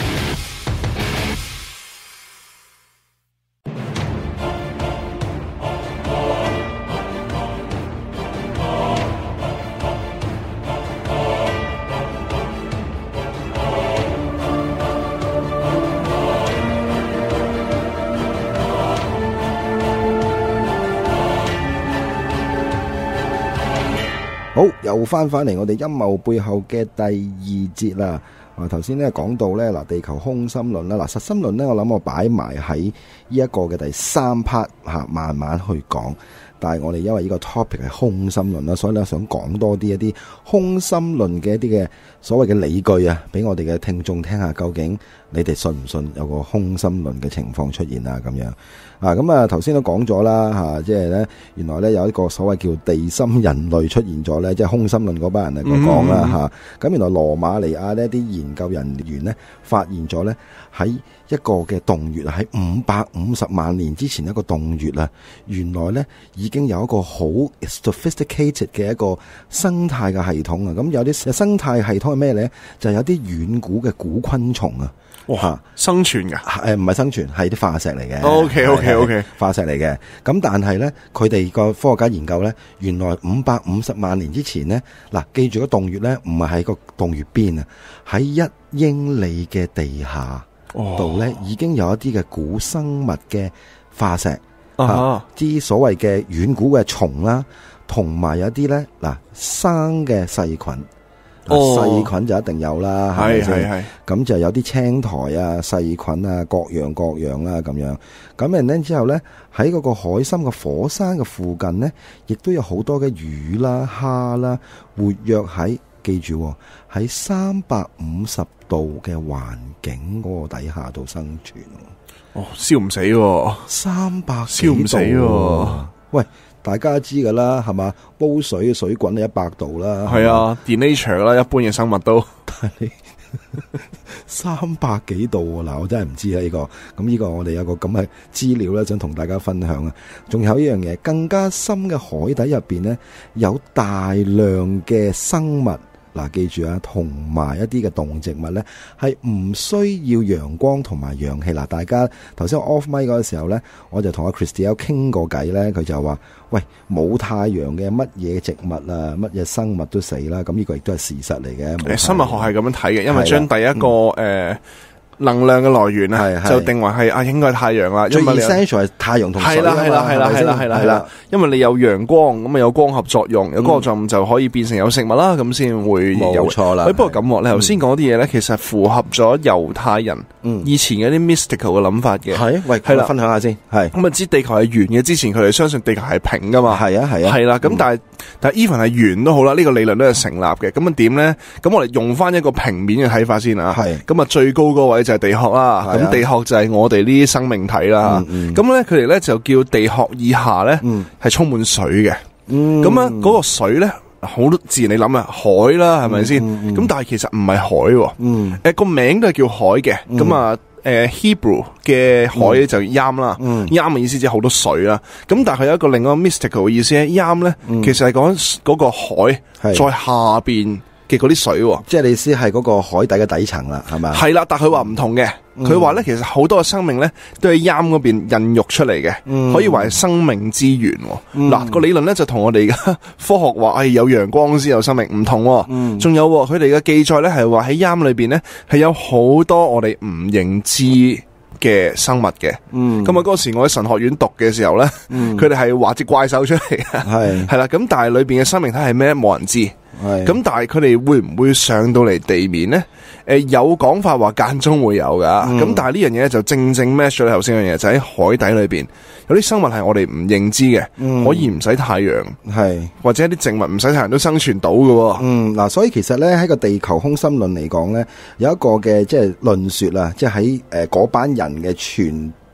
好，又翻嚟我哋陰謀背後嘅第二節啦。頭先咧講到咧地球空心論啦，實心論咧我諗我擺埋喺呢一個嘅第3 part 慢慢去講。但係我哋因為呢個 topic 係空心論啦，所以咧想講多啲一啲空心論嘅一啲嘅所謂嘅理據啊，俾我哋嘅聽眾聽下，究竟你哋信唔信有個空心論嘅情況出現啊？咁樣咁啊，頭先都講咗啦即係咧原來咧有一個所謂叫地心人類出現咗咧，即係空心論嗰班人嚟講啦咁原來羅馬尼亞呢啲研究人員咧發現咗咧喺一個嘅洞穴喺550萬年之前一個洞穴啊，原來咧已經有一個好 sophisticated 嘅一個生態嘅系統啊。咁有啲生態系統係咩咧？就係有啲遠古嘅古昆蟲啊。 哇！生存噶？ 唔係生存，係啲化石嚟嘅。 OK， 化石嚟嘅。咁但係咧，佢哋個科學家研究咧，原來550萬年之前咧，嗱，記住個洞穴咧，唔係喺個洞穴邊啊，喺1英里嘅地下度咧，已經有一啲嘅古生物嘅化石，啲所謂嘅遠古嘅蟲啦，同埋有啲咧生嘅細菌。細菌就一定有啦，係咪先？咁就有啲青苔啊、細菌啊，各樣啦咁樣。咁然後之後咧，喺嗰個海參嘅火山嘅附近咧，亦都有好多嘅魚啦、蝦啦，活躍喺，記住喺350度嘅環境嗰個底下度生存。 燒唔死喎 ，300 燒唔死喎。 喂！大家知噶啦，係嘛？煲水滾到100度啦。 係啊，denature 啦，一般嘅生物都。 但係300幾度嗱，我真係唔知啊呢個。咁呢個我哋有個咁嘅資料咧，想同大家分享啊。仲有一樣嘢，更加深嘅海底入邊咧，有大量嘅生物。記住啊，同埋一啲嘅動植物咧，係唔需要陽光同埋氧氣。大家頭先 off mic 嗰個時候咧，我就同阿 Christy 傾過偈咧，佢就話：喂，冇太陽嘅乜嘢植物啊，乜嘢生物都死啦。咁呢個亦都係事實嚟嘅。 生物學係咁樣睇嘅，因為將第一個能量嘅來源啊，就定為係應該係太陽啦。 最 essential 係太陽同水啊嘛。 係啦，因為你有陽光，咁啊有光合作用，有光合作用就可以變成有食物啦，咁先會有。冇錯啦。不過咁，你頭先講啲嘢咧，其實符合咗猶太人以前嘅啲 mystical 嘅諗法嘅。係，喂，係啦，分享下先。係咁啊，知地球係圓嘅，之前佢哋相信地球係平噶嘛。係啊，係啦。咁但係 even 係圓都好啦，呢個理論都係成立嘅。咁啊點咧？咁我哋用翻一個平面嘅睇法先啊。係。咁啊最高嗰位就係地殼啦，咁地殼就係我哋呢啲生命體啦。咁咧佢哋咧就叫地殼以下咧係充滿水嘅。咁啊嗰個水咧好自然你諗啊海啦，係咪先？咁但係其實唔係海，個名都係叫海嘅。咁啊Hebrew 嘅海就Yam啦，Yam嘅意思即係好多水啦。咁但係佢有一個另外 mystical 嘅意思咧，Yam 咧其實係講嗰個海在下邊嘅嗰啲水， 即係你意思係嗰個海底嘅底層啦，係咪？係啦，但係佢話唔同嘅，佢話咧其實好多嘅生命咧都係陰嗰邊孕育出嚟嘅，可以話係生命之源。嗱個理論咧就同我哋嘅科學話係有陽光先有生命唔同，仲有佢哋嘅記載咧係話喺陰裏邊咧係有好多我哋唔認知嘅生物嘅。咁啊嗰時我喺神學院讀嘅時候咧，佢哋係畫隻怪獸出嚟嘅，係啦。咁但係裏邊嘅生命體係咩？冇人知。咁但係佢哋會唔會上到嚟地面呢？有講法話間中會有噶，咁但係呢樣嘢就正 match 咗你頭先嘅嘢，就喺海底裏邊有啲生物係我哋唔認知嘅，可以唔使太陽，或者啲植物唔使太陽都生存到嘅。 嗱，所以其實咧喺個地球空心論嚟講咧，有一個嘅即係論說啦，即係喺嗰班人嘅傳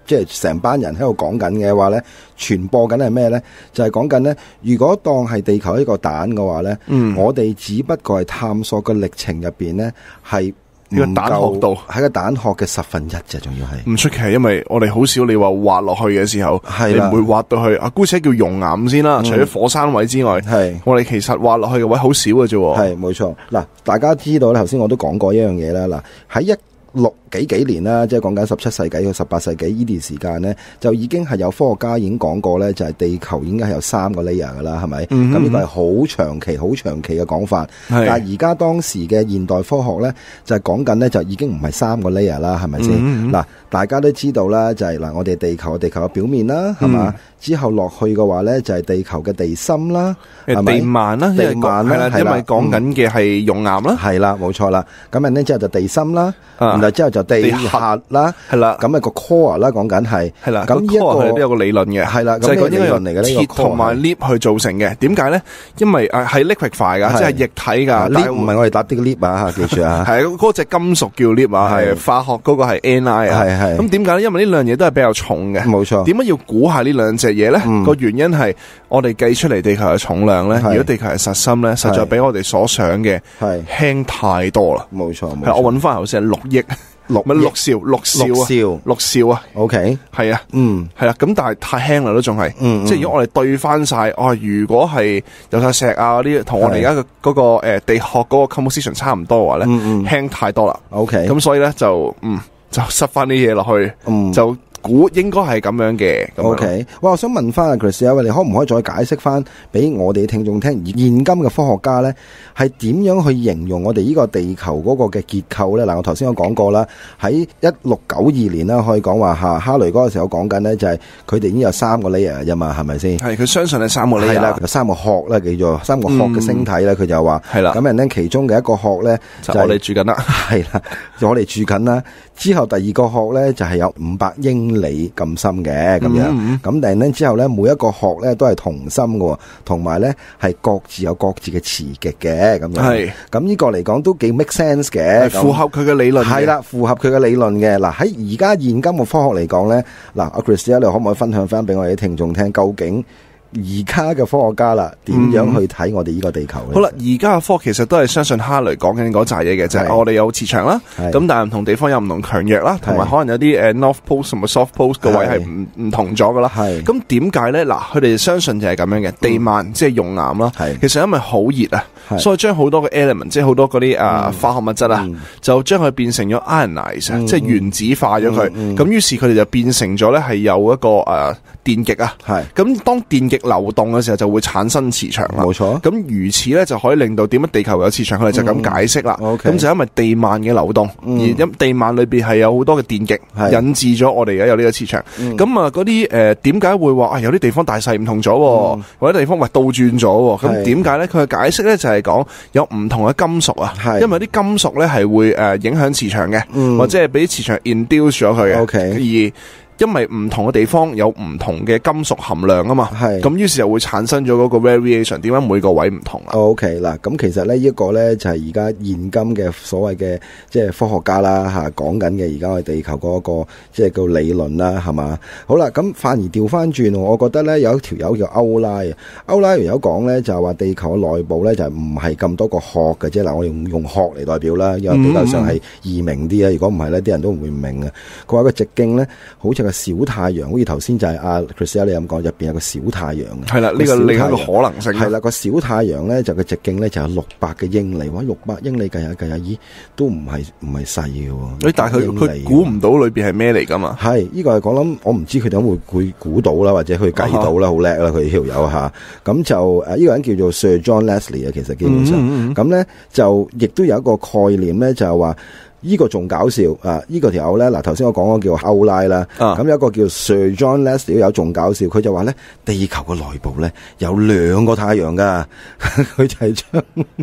即係成班人喺度講緊嘅話咧，傳播緊係咩咧？就係講緊咧，如果當係地球一個蛋嘅話咧，我哋只不過係探索嘅歷程入邊咧係。 呢個蛋殼度喺個蛋殼嘅1/10啫，仲要係唔出奇，因為我哋好少你話滑落去嘅時候，你唔會滑到去姑且叫熔岩先啦。除咗火山位之外，我哋其實滑落去嘅位好少嘅啫。 係冇錯。嗱，大家知道咧，頭先我都講過一樣嘢啦。嗱，喺幾年啦，即係講緊17世紀到18世紀呢段時間呢，就已經係有科學家已經講過呢，就係地球應該係有3個 layer 噶啦，係咪？咁呢個係好長期嘅講法。但係而家當時嘅現代科學呢，就係講緊呢，就已經唔係3個 layer 啦，係咪先？嗱，大家都知道啦，就係嗱，我哋地球嘅表面啦，係嘛？之後落去嘅話呢，就係地球嘅地心啦，係咪？地幔啦，因為講緊嘅係熔岩啦，係啦，冇錯啦。咁然之後就地心啦，然後之後就地核啦，係啦，咁個 core 啦，講緊係啦。咁呢一個都有個理論嘅，係啦，就係講理論嚟嘅呢個同埋 lift 去造成嘅。點解咧？因為係 liquefy 噶，即係液體噶。lift 唔係我哋搭啲 lift 啊，記住啊。係嗰隻金屬叫 lift 啊，係化學嗰個係 Ni 啊。係。咁點解咧？因為呢兩樣嘢都係比較重嘅。冇錯。點解要估下呢兩隻嘢咧？個原因係我哋計出嚟地球嘅重量咧，如果地球係實心咧，實在比我哋所想嘅輕太多啦。冇錯。係我揾翻頭先係6億。6兆啊 ，OK， 係啊，係啦，咁但係太輕啦都仲係，即係如果我哋對翻晒，如果係有晒石啊嗰啲，同我哋而家嗰個地殼嗰個 composition 差唔多嘅話咧，輕太多啦 ，OK， 咁所以咧就塞翻啲嘢落去，就。估應該係咁樣嘅。OK， 哇！我想問翻阿 Chris 啊，你可唔可以再解釋翻俾我哋聽眾聽，現今嘅科學家咧係點樣去形容我哋呢個地球嗰個嘅結構咧？嗱，我頭先有講過啦，喺1692年啦，可以講話哈雷嗰個時候講緊咧，就係佢哋已經有3個 layer 啫嘛，係咪先？係佢相信係3個 layer，係啦，有3個殼啦，叫做3個殼嘅星體咧，佢就話係啦。咁人咧其中嘅一個殼咧就我哋住緊啦，係啦，就我哋住緊啦。之後第二個殼咧就係有500英里咁深嘅咁樣，咁但係咧之後咧每一個殼咧都係同心嘅，同埋咧係各自有各自嘅磁極嘅咁樣。係咁呢個嚟講都幾 make sense 嘅，符合佢嘅理論。係啦，符合佢嘅理論嘅。嗱，喺而家現今嘅科學嚟講咧，嗱，阿 Chris 你可唔可以分享翻俾我哋啲聽眾聽，究竟而家嘅科學家啦，點樣去睇我哋呢個地球咧？好啦，而家嘅科學其實都係相信哈雷講緊嗰扎嘢嘅，就係我哋有磁場啦，咁但係唔同地方有唔同強弱啦，同埋可能有啲North Pole 同埋 South Pole 嘅位係唔同咗噶啦。咁點解咧？嗱，佢哋相信就係咁樣嘅，地幔即係熔岩啦。其實因為好熱啊，所以將好多嘅 element， 即係好多嗰啲化學物質啊，就將佢變成咗 ionize，即係原子化咗佢。咁於是佢哋就變成咗咧係有一個電極啊。咁當電極流動嘅時候就會產生磁場啦，冇錯。咁如此咧就可以令到點解地球有磁場，佢哋就咁解釋啦。咁就因為地幔嘅流動，而因地幔裏邊係有好多嘅電極，引致咗我哋而家有呢個磁場。咁嗰啲點解會話有啲地方大細唔同咗，或者地方倒轉咗？咁點解咧？佢嘅解釋咧就係講有唔同嘅金屬啊，因為啲金屬咧係會影響磁場嘅，或者係俾磁場 induce 咗佢嘅，而因為唔同嘅地方有唔同嘅金屬含量啊嘛，咁於是就會產生咗嗰個 variation。點解每個位唔同啊？OK 嗱，咁其實咧一個咧就係而家現今嘅所謂嘅即係科學家啦吓講緊嘅，而家我哋地球嗰個即係叫理論啦，係嘛？好啦，咁反而調翻轉，我覺得咧有一條友叫歐拉條友講咧就係話地球嘅內部咧就係唔係咁多個殼嘅啫。嗱，我用殼嚟代表啦，因為比較上係易明啲啊。如果唔係咧，啲人都唔會明啊。佢話個直徑咧好似個小太陽，好似頭先就係阿 Chris 你咁講，入邊有個小太陽嘅。係啦，呢個另一個可能性。係啦，個小太陽咧就個直徑咧就有600嘅英里，哇！600英里計下，咦，都唔係細嘅喎。但係佢估唔到裏邊係咩嚟噶嘛？係呢個係講諗，我唔知佢點會估到啦，或者佢計到啦，好叻啦，佢呢條友吓。咁就呢個人叫做 Sir John Leslie 啊，其實基本上咁咧就亦都有一個概念咧，就係話。呢個仲搞笑啊！呢個條友咧，嗱頭先我講嗰叫歐拉啦，咁有一個叫 Sir John Leslie 有仲搞笑，佢就話咧地球嘅內部咧有2個太陽噶，佢就係將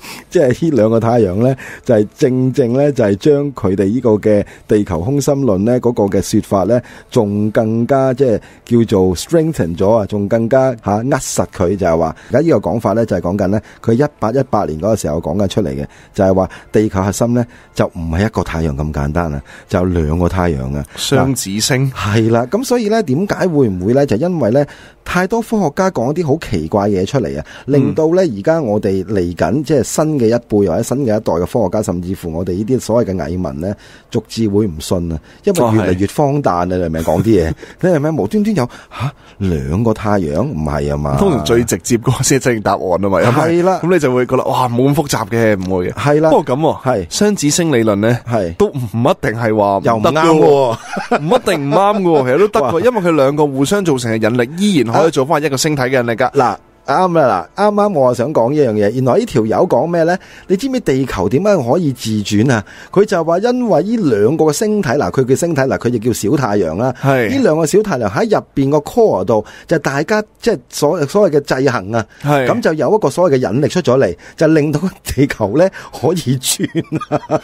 即係呢兩個太陽咧，就係正正咧，就係將佢哋呢個嘅地球空心論咧嗰個嘅說法咧，仲更加即係叫做 strengthen 咗啊，仲更加握實佢，就係話而家呢個講法咧，就係講緊咧，佢1818年嗰個時候講緊出嚟嘅，就係話地球核心咧就唔係一個太陽咁簡單啊，就有兩個太陽啊， 雙子星係啦，咁所以咧點解會唔會咧？就因為咧太多科學家講一啲好奇怪嘢出嚟啊，令到咧而家我哋嚟緊即係新嘅一輩或者新嘅一代嘅科學家，甚至乎我哋呢啲所謂嘅蟻民咧，逐漸會唔信啊，因為越嚟越荒誕啊！你係咪講啲嘢？你係咪無端端有兩個太陽？唔係啊嘛？ 通常最直接嗰個先係正答案啊嘛。 係啦， 咁你就會覺得哇冇咁複雜嘅，唔會嘅。 係啦， 不過咁係雙子星理論咧，係都唔一定係話又唔啱喎， 唔一定唔啱嘅，其實都得嘅，因為佢兩個互相造成嘅引力，依然可以做翻一個星體嘅引力噶。 嗱。啱啦，嗱，啱我啊想講一樣嘢，原來呢條友講咩咧？你知唔知地球點解可以自轉啊？佢就話因為呢兩個星體，嗱，佢叫星體，嗱，佢就叫小太陽啦。係呢兩個小太陽喺入邊個 core 度，就大家即係所謂嘅制衡啊。係咁就有一個所謂嘅引力出咗嚟，就令到地球咧可以轉啊。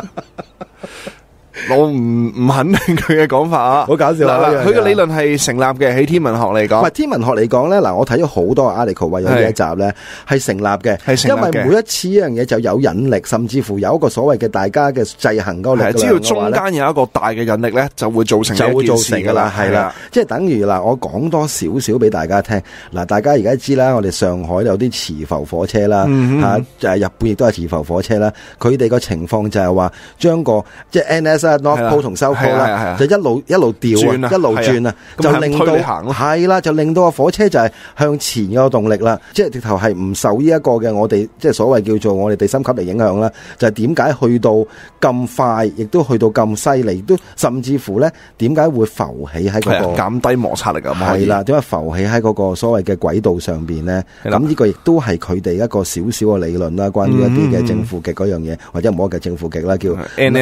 我唔肯定佢嘅講法啊， 好搞笑啊！ 佢嘅理論係成立嘅，喺天文學嚟講。 唔係天文學嚟講咧，嗱，我睇咗好多 article 為咗呢一集咧，係成立嘅，因為每一次呢樣嘢就有引力，甚至乎有一個所謂嘅大家嘅制衡嗰個力量。 只要中間有一個大嘅引力咧，就會造成一件事噶啦，係啦， 即係等於嗱，我講多少少俾大家聽。嗱，大家而家知啦，我哋上海有啲磁浮火車啦，就係日本亦都係磁浮火車啦。佢哋個情況就係話將個即係 NS North Pole 同 South Pole 啦，就一路調啊，一路轉啊，就令到係啦，就令到個火車就係向前嗰個動力啦，即係直頭係唔受呢一個嘅我哋即係所謂叫做我哋地心吸力影響啦。就係點解去到咁快，亦都去到咁犀利，都甚至乎咧點解會浮起喺嗰個減低摩擦力咁？ 係啦，點解浮起喺嗰個所謂嘅軌道上邊咧？咁呢個亦都係佢哋一個少少嘅理論啦，關於一啲嘅正負極嗰樣嘢，或者唔好嘅正負極啦，叫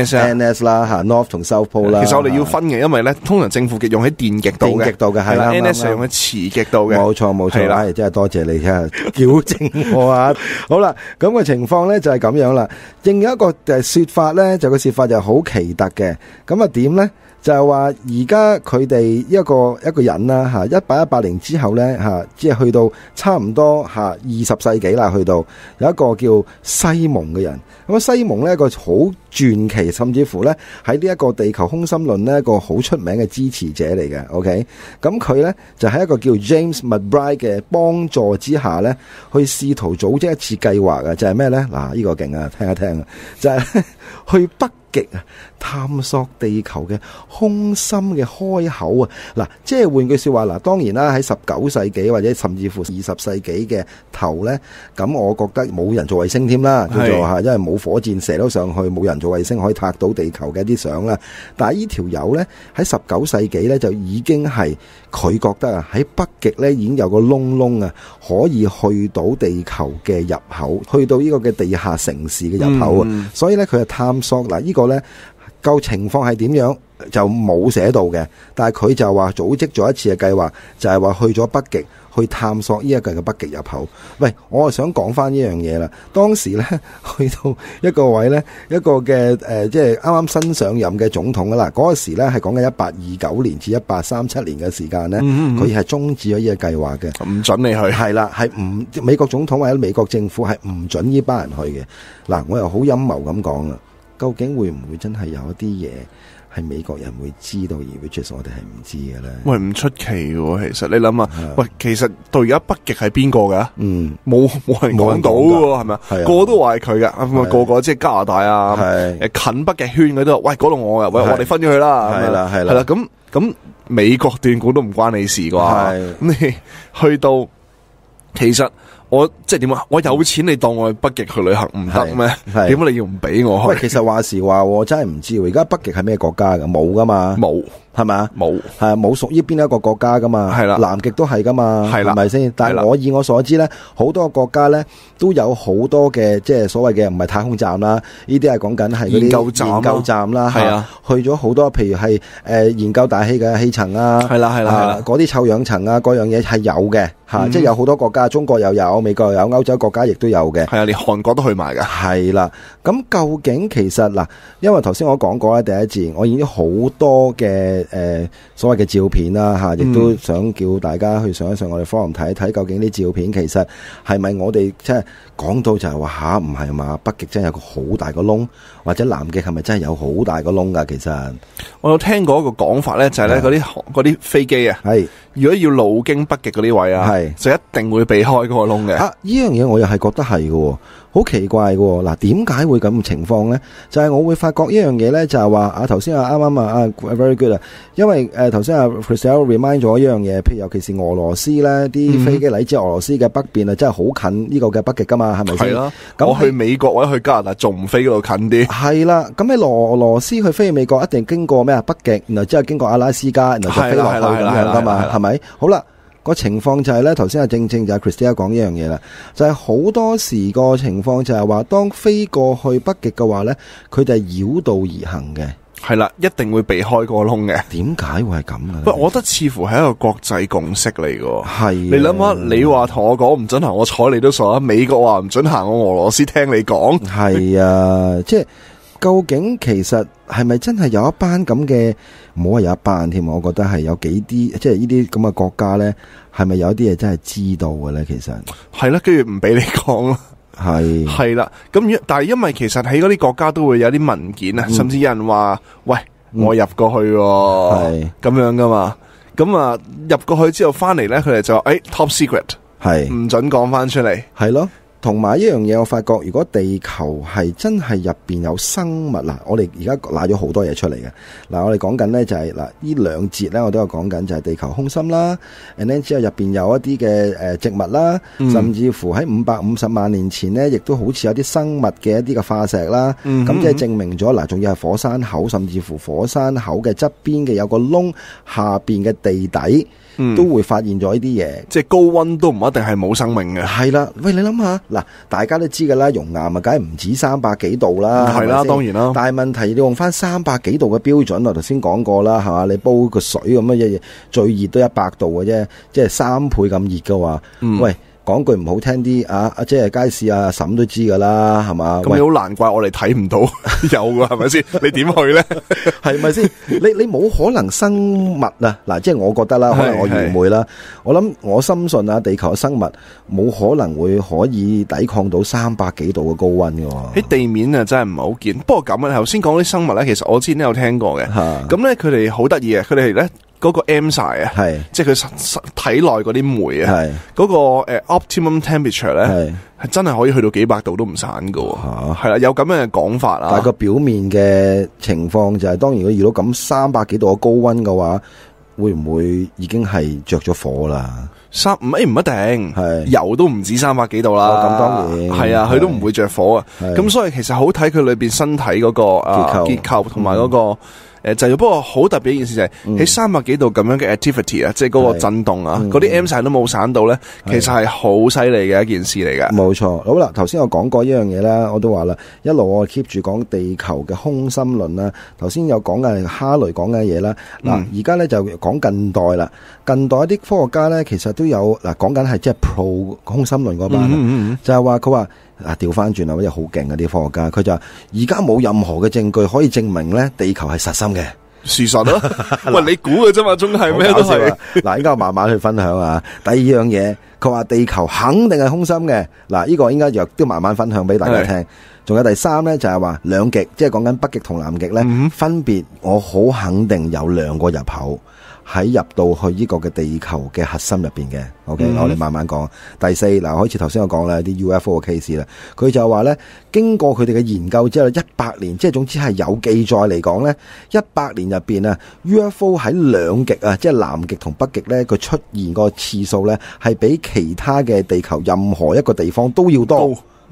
NS 啦嚇。North 同 South Pole 啦， 其實我哋要分嘅，因為咧通常正負極用喺電極度嘅，係啦 ，NS 用喺磁極度嘅， 冇錯，係真係多謝你啊，矯正我啊！好啦，咁嘅情況咧就係咁樣啦。另一個說法咧，就個說法就好奇特嘅。咁啊點咧？就係話而家佢哋一個人啦嚇，1818年之後咧嚇，即係去到差唔多嚇20世紀啦，去到有一個叫西蒙嘅人。咁啊西蒙咧一個好傳奇，甚至乎咧喺呢一個地球空心論呢一個好出名嘅支持者嚟嘅。OK，咁佢咧就喺一個叫 James McBride 嘅幫助之下咧，去試圖組織一次計劃啊，就係咩咧？嗱，呢個勁啊，聽一聽啊，就係去北極啊，探索地球嘅空心嘅開口啊！嗱，即係換句說話，嗱，當然啦，喺19世紀或者甚至乎20世紀嘅頭咧，咁我覺得冇人做衛星添啦，叫做吓，因為冇火箭射到上去，冇人做衛星可以拍到地球嘅一啲相啦。但係呢條友咧喺19世紀咧就已經係佢覺得啊，喺北極咧已經有個窿啊，可以去到地球嘅入口，去到呢個嘅地下城市嘅入口啊。所以咧佢就探索嗱，呢個咧個情況係點樣就冇寫到嘅，但係佢就話組織咗一次嘅計劃，就係話去咗北極去探索呢一個嘅北極入口。喂，我係想講翻呢樣嘢啦。當時咧去到一個位咧，一個嘅即係啱啱新上任嘅總統啦。嗰個時咧係講緊1829年至1837年嘅時間咧，佢係終止咗呢個計劃嘅， 唔准你去。 係啦，係唔美國總統或者美國政府係唔准呢班人去嘅。嗱，我又好陰謀咁講啦。究竟會唔會真係有一啲嘢係美國人會知道而會出，我哋係唔知嘅咧？ 喂，唔出奇嘅，其實你諗下，喂，其實到而家北極係邊個噶？冇人講到嘅，係咪啊？個個都話係佢噶，個個即係加拿大啊，近北極圈嗰度，喂，嗰度我喂，我哋分咗佢啦，係啦，咁美國斷估都唔關你事啩？咁你去到其實。我即係點啊？我有錢，你當我去北極去旅行唔得咩？點解你要唔俾我去？ 喂，其實話時話，我真係唔知。而家北極係咩國家噶？冇噶嘛？ 冇係咪啊？ 冇係冇屬於邊一個國家噶嘛？ 係啦， 南極都係噶嘛？ 係啦， 係咪先？但係以我所知咧，好多國家咧都有好多嘅即係所謂嘅唔係太空站啦，呢啲係講緊係嗰啲研究站啦， 係啊， 去咗好多，譬如係研究大氣嘅氣層啊， 係啦， 嗰啲臭氧層啊，嗰樣嘢係有嘅嚇，即係有好多國家，中國又有，美國又有，歐洲國家亦都有嘅， 係啊，連韓國都去埋㗎。 係啦，咁究竟其實嗱，因為頭先我講過咧，第一節我已經好多嘅所謂嘅照片啦嚇，亦都想叫大家去上一上我哋 forum 睇睇，究竟啲照片其實係咪我哋即係講到就係話嚇唔係嘛？北極真係有個好大個窿，或者南極係咪真係有好大個窿㗎？其實我有聽過一個講法咧，就係咧嗰啲飛機啊，係如果要路經北極嗰啲位啊，係就一定會避開嗰個窿嘅。啊， 呢樣嘢我又係覺得係嘅。好奇怪嘅喎，嗱點解會咁嘅情況咧？就係我會發覺一樣嘢咧，就係話啊頭先啱啱very good 啊，因為頭先Christelle remind 咗一樣嘢，譬如尤其是俄羅斯咧，啲飛機嚟自俄羅斯嘅北邊啊，真係好近呢個嘅北極噶嘛，係咪先？係啦，咁我去美國或者去加拿大仲唔飛嗰度近啲？ 係啦，咁喺俄羅斯去飛去美國一定經過咩啊？北極，然後之後經過阿拉斯加，然後就飛落去咁樣噶嘛，係咪？好啦。個情況就係咧，頭先正就係 Christelle 講呢樣嘢啦，就係好多時個情況就係話，當飛過去北極嘅話咧，佢哋係繞道而行嘅， 係啦，一定會避開個窿嘅。 點解會係咁嘅？ 不過我覺得似乎係一個國際共識嚟嘅。係你諗下，你話同我講唔准行，我睬你都傻啦。美國話唔准行，我俄羅斯聽你講。 係啊，即係。究竟其實係咪真係有一班咁嘅，唔好話有一班添，我覺得係有幾啲，即係呢啲咁嘅國家咧，係咪有啲嘢真係知道嘅咧？其實係啦，跟住唔俾你講咯，係啦。咁但係因為其實喺嗰啲國家都會有啲文件啊，甚至有人話：喂，我入過去，係咁樣噶嘛。咁啊，入過去之後翻嚟咧，佢哋就top secret，係唔准講翻出嚟， 係咯。同埋一樣嘢，我發覺如果地球係真係入邊有生物嗱，我哋而家攞咗好多嘢出嚟嘅嗱，我哋講緊呢就係嗱，呢兩節咧我都有講緊就係地球空心啦 and then 之後入邊有一啲嘅植物啦，甚至乎喺550萬年前呢，亦都好似有啲生物嘅一啲嘅化石啦，咁即係證明咗嗱，仲要係火山口，甚至乎火山口嘅側邊嘅有個窿下邊嘅地底。都會發現咗呢啲嘢， 即係高溫都唔一定係冇生命嘅。 係啦，喂，你諗下嗱，大家都知噶啦，熔岩啊，梗係唔止300幾度啦， 係啦，當然啦。 但係問題你用翻300幾度嘅標準，我頭先講過啦，係嘛？你煲個水咁嘅嘢，最熱都100度嘅啫，即係3倍咁熱嘅話，喂。講句唔好聽啲即係街市阿嬸都知噶啦，係嘛？ 咁你好難怪我哋睇唔到有噶，係咪先？你點去咧？ 係咪先？你冇可能生物啊！嗱，即係我覺得啦，可能我愚昧啦。我深信啊，地球嘅生物冇可能會可以抵抗到300幾度嘅高溫嘅。 喺地面啊，真係唔係好見。不過咁啊，頭先講啲生物咧，其實我之前都有聽過嘅。咁咧，佢哋好得意啊！佢哋咧。嗰個 MSI 啊，係即係佢體內嗰啲酶啊，係嗰個optimum temperature 咧，係真係可以去到幾百度都唔散噶，係啦，有咁樣嘅講法啊。 但係個表面嘅情況就係，當然如果遇到咁300幾度嘅高溫嘅話，會唔會已經係着咗火啦？ 唔一定，係油都唔止300幾度啦。 咁當然係啊，佢都唔會着火啊。咁所以其實好睇佢裏邊身體嗰個結構同埋嗰個。不過好特別一件事就係喺300幾度咁樣嘅 activity 啊，即係嗰個震動啊，嗰啲 M 晒都冇散到咧，其實係好犀利嘅一件事嚟嘅。 冇錯，好啦，頭先我講過一樣嘢啦，我都話啦，一路我 keep 住講地球嘅空心論啦。頭先有講嘅哈雷講嘅嘢啦，嗱而家咧就講近代啦。近代一啲科學家咧，其實都有嗱講緊係即係 pro 空心論嗰班，就係話佢話。調翻轉啊，好似好勁嗰啲科學家，佢就話而家冇任何嘅證據可以證明咧地球係實心嘅事實咯。喂，你估嘅啫嘛，仲係咩都係。 嗱，應該我慢慢去分享啊。第二樣嘢，佢話地球肯定係空心嘅。嗱，呢個應該亦都慢慢分享俾大家聽。仲有第三咧，就係話兩極，即係講緊北極同南極咧，分別我好肯定有2個入口。喺入到去呢個嘅地球嘅核心入邊嘅 ，OK，我哋慢慢講。第四嗱，開始頭先我講啦，啲 UFO 嘅 case 啦，佢就話咧，經過佢哋嘅研究之後，100年，即係總之係有記載嚟講咧，100年入邊啊 ，UFO 喺兩極啊，即係南極同北極咧，佢出現個次數咧，係比其他嘅地球任何一個地方都要多。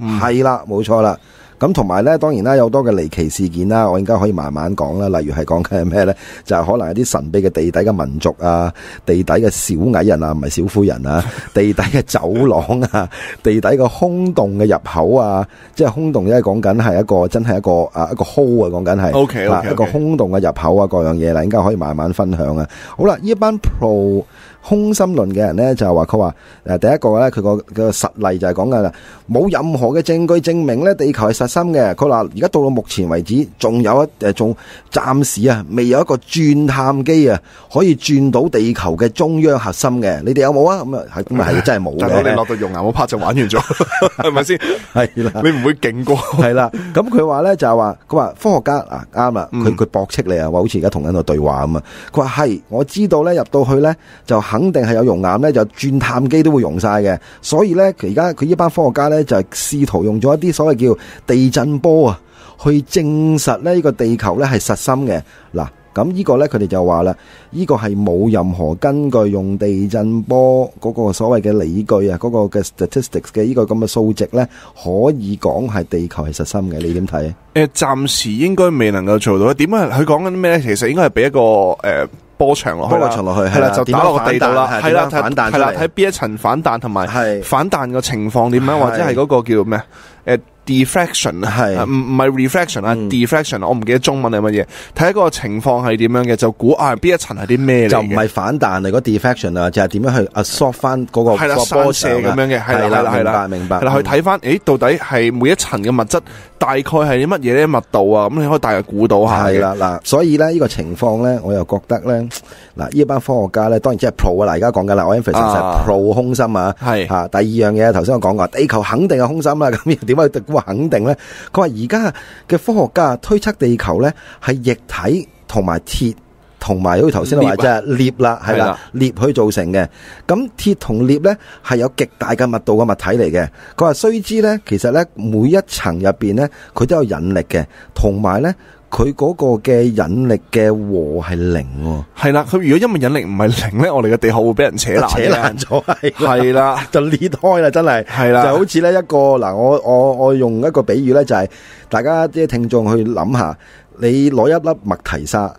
係啦，冇錯啦。咁同埋咧，當然啦，有好多嘅離奇事件啦，我應該可以慢慢講啦。例如係講緊係咩咧？就係可能有啲神秘嘅地底嘅民族啊，地底嘅小矮人啊，唔係小灰人啊，地底嘅走廊啊，地底嘅空洞嘅入口啊，即係空洞咧，講緊係一個真係一個 hole 啊，講緊係 OK 一個空洞嘅入口啊，各樣嘢啦，應該可以慢慢分享啊。好啦，呢一班 pro 空心論嘅人咧，就係話佢話第一個咧，佢個實例就係講緊啦，冇任何嘅證據證明咧地球係實心嘅。佢話而家到目前為止，仲有仲暫時啊，未有一個鑽探機啊，可以鑽到地球嘅中央核心嘅。你哋有冇啊？咁啊係真係冇嘅。 大佬，你落到熔岩嗰 part 就玩完咗，係咪先？ 係啦， 你唔會勁過。 係啦，咁佢話咧就係話，佢話科學家啱啦，佢駁斥你啊，話好似而家同緊度對話咁啊。佢話係，我知道咧入到去咧就肯定係有熔岩咧，就鑽探機都會熔晒嘅。所以咧，而家佢呢班科學家咧就係試圖用咗一啲所謂叫地震波啊，去證實咧呢個地球咧係實心嘅。嗱，咁呢個咧佢哋就話啦，呢個係冇任何根據用地震波嗰個所謂嘅理據啊，嗰個嘅 statistics 嘅呢個咁嘅數值咧，可以講係地球係實心嘅。你點睇？ 暫時應該未能夠做到。點解佢講緊咩咧？其實應該係俾一個波長落去啦，係啦，就打落個地度啦，係啦，反彈，係啦，睇邊一層反彈同埋反彈個情況點樣，或者係嗰個叫咩deflection 係唔係 reflection 啊 deflection 我唔記得中文係乜嘢，睇嗰個情況係點樣嘅，就估邊一層係啲咩嚟嘅，就唔係反彈嚟嗰 deflection 啊，就係點樣去 absorb 翻嗰個係啦散射咁樣嘅，係啦，明白，係啦，去睇翻到底係每一層嘅物質大概係啲乜嘢咧密度啊，咁你可以大約估到下嘅。 係啦，嗱，所以咧呢個情況咧，我又覺得咧，嗱呢一班科學家咧，當然即係 pro 啊，嗱而家講緊啦，我 emphasize 係 pro 空心啊，係吓。第二樣嘢，頭先我講過，地球肯定係空心啦，咁點解點話肯定咧？佢話而家嘅科學家推測地球咧係液體同埋鐵同埋好似頭先你話即係鎳啦，係啦，鎳去造成嘅。咁鐵同鎳咧係有極大嘅密度嘅物體嚟嘅。佢話須知咧，其實咧每一層入邊咧佢都有引力嘅，同埋咧佢嗰個嘅引力嘅和係零。 係啦，佢如果因為引力唔係零咧，我哋嘅地殼會俾人扯爛咗， 係啦， 就裂開啦，真係係啦，就好似咧一個嗱，我用一個比喻咧，就係大家啲聽眾去諗下，你攞一粒麥提沙。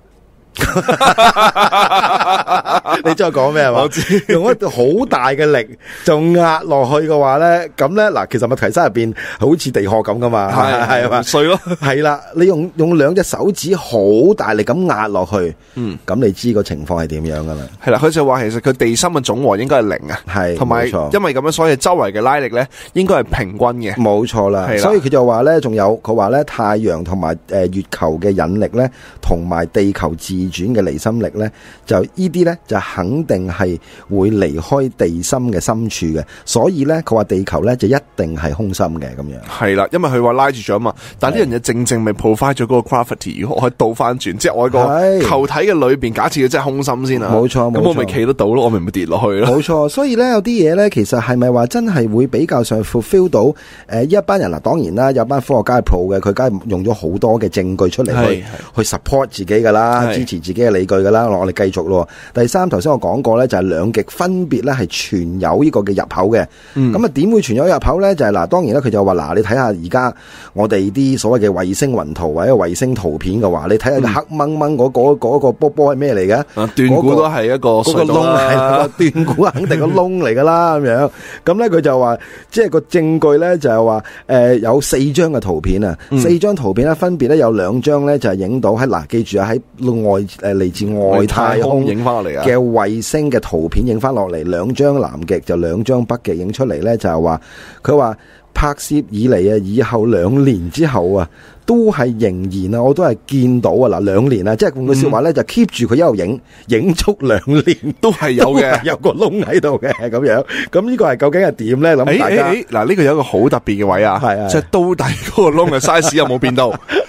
你知我講咩係嘛？我知用一個好大嘅力就壓落去嘅話咧，咁咧嗱，其實麥提沙入邊好似地殼咁噶嘛，係嘛碎咯， 係啦，你用兩隻手指好大力咁壓落去，咁你知個情況係點樣噶啦？係啦， 佢就話其實佢地心嘅總和應該係零啊，係，同埋因為咁樣，所以周圍嘅拉力咧應該係平均嘅， 冇錯啦。所以佢就話咧，仲有佢話咧，太陽同埋月球嘅引力咧，同埋地球自轉嘅離心力咧，就呢啲咧就肯定係會離開地心嘅深處嘅，所以咧佢話地球咧就一定係空心嘅咁樣。 係啦，因為佢話拉住咗嘛，但係呢樣嘢正正咪 provide 咗嗰個 gravity， 如果我可以倒翻轉，即係我喺個球體嘅裏邊，假設佢真係空心先啊，冇錯，咁我咪企得到咯，我咪唔會跌落去咯。 冇錯，所以咧有啲嘢咧，其實係咪話真係會比較上 fulfill 到一班人嗱？當然啦，有班科學家係 pro 嘅，佢梗係用咗好多嘅證據出嚟去 support 自己噶啦，支持自己嘅理據噶啦。我哋繼續咯。第三，頭先我講過咧，就係兩極分別咧係存有呢個嘅入口嘅。咁啊點會存有入口咧？就係嗱，當然咧佢就話嗱，你睇下而家我哋啲所謂嘅衛星雲圖或者衛星圖片嘅話，你睇下黑掹掹嗰個波波係咩嚟嘅？ 斷估都係一個嗰個窿係斷估肯定個窿嚟噶啦咁樣。咁咧佢就話，即係個證據咧就係話有4張嘅圖片啊，4張圖片咧分別咧有2張咧就係影到喺嗱，記住啊，喺嚟自外太空影翻落嚟嘅衛星嘅圖片影翻落嚟，2張南極就2張北極影出嚟咧，就係話佢話拍攝以嚟啊，以後2年之後啊，都係仍然啊，我都係見到啊嗱，2年啊，即係換句說話咧，就 keep 住佢一路影足2年， 都係有嘅， 有個窿喺度嘅咁樣。咁呢個係究竟係點咧？諗大家嗱，呢個有一個好特別嘅位啊，係就係到底嗰個窿嘅 size 有冇變到？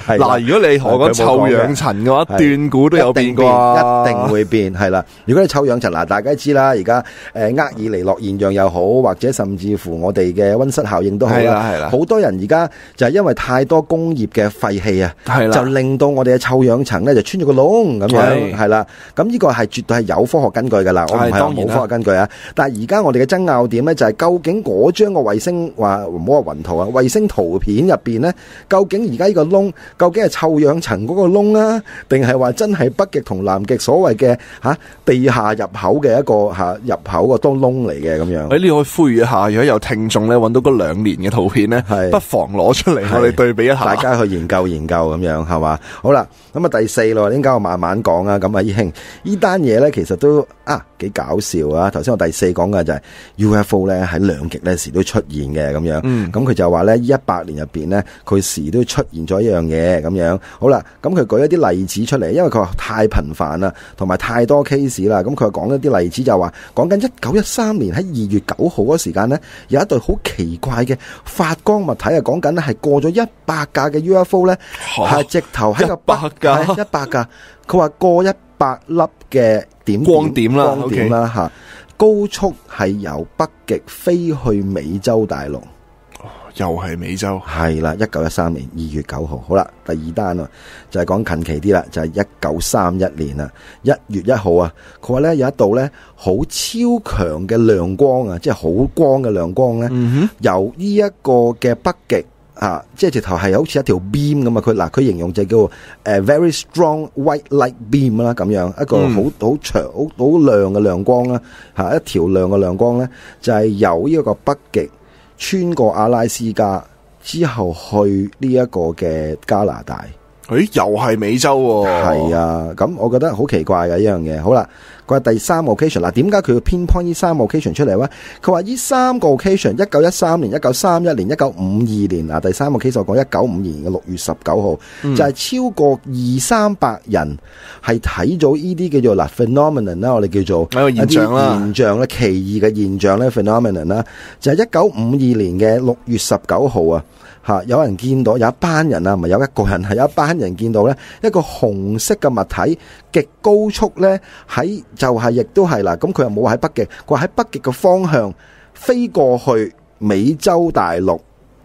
嗱，如果你同我講臭氧層嘅話，斷估都有變啩， 一定會變係啦。如果你臭氧層嗱，大家知啦，而家厄爾尼諾現象又好，或者甚至乎我哋嘅溫室效應都好啦，好多人而家就係因為太多工業嘅廢氣啊，就令到我哋嘅臭氧層咧就穿咗個窿咁樣，係啦。咁呢個係絕對係有科學根據噶啦，我唔係冇科學根據啊。但係而家我哋嘅爭拗點咧就係究竟嗰張個衛星唔好話雲圖啊，衛星圖片入邊咧，究竟而家呢個窿究竟係臭氧層嗰個窿啊，定係話真係北極同南極所謂嘅地下入口嘅一個入口個窿嚟嘅咁樣？ 呢個可以呼籲一下，如果有聽眾咧揾到嗰2年嘅圖片咧，不妨攞出嚟我哋對比一下， 大家去研究研究咁樣係嘛？好啦，咁啊第4咯，點解我慢慢講啊？咁啊，依興呢單嘢咧，其實都幾搞笑啊！頭先我第4講嘅就係 UFO 咧喺兩極咧時都出現嘅咁樣，咁佢就話咧100年入邊咧，佢時都出現咗一樣嘢咁樣。好啦，咁佢舉一啲例子出嚟，因為佢話太頻繁啦，同埋太多 case 啦。咁佢講一啲例子就話，講緊1913年喺2月9號嗰時間咧，有一對好奇怪嘅發光物體啊，講緊咧係過咗100架嘅 UFO 咧，係直頭喺個100架，佢話過100粒嘅光點啦，高速係由北極飛去美洲大陸。 又係美洲， 係啦，1913年2月9號。好啦，第2單啊，就係講近期啲啦，就係1931年啊1月1號啊，佢話咧有一道咧好超強嘅亮光啊，即係好光嘅亮光咧，由呢一個嘅北極即係直頭係好似一條 beam 咁啊！佢形容就叫very strong white light beam 啦，咁樣一個好長好亮嘅亮光啦，一條亮嘅亮光咧，就係由呢一個北極穿過阿拉斯加之後去呢一個嘅加拿大。 又係美洲喎。 係啊，咁我覺得好奇怪嘅一樣嘢。好啦，佢話第3個 occasion 嗱，點解佢要偏 point 呢3個 occasion 出嚟咧？佢話呢3個 occasion 1913年、1931年、1952年嗱，第3個 case 我講1952年嘅6月19號，就係超過200-300人係睇咗呢啲叫做phenomenon 啦，我哋叫做一個現象啦， 現象咧，奇異嘅現象咧 phenomenon 啦，就係1952年嘅6月19號啊。有人見到有一班人啊，唔係有一個人，係有一班人見到咧一個紅色嘅物體極高速咧喺就係亦都係啦，咁佢又冇喺北極，佢喺北極嘅方向飛過去美洲大陸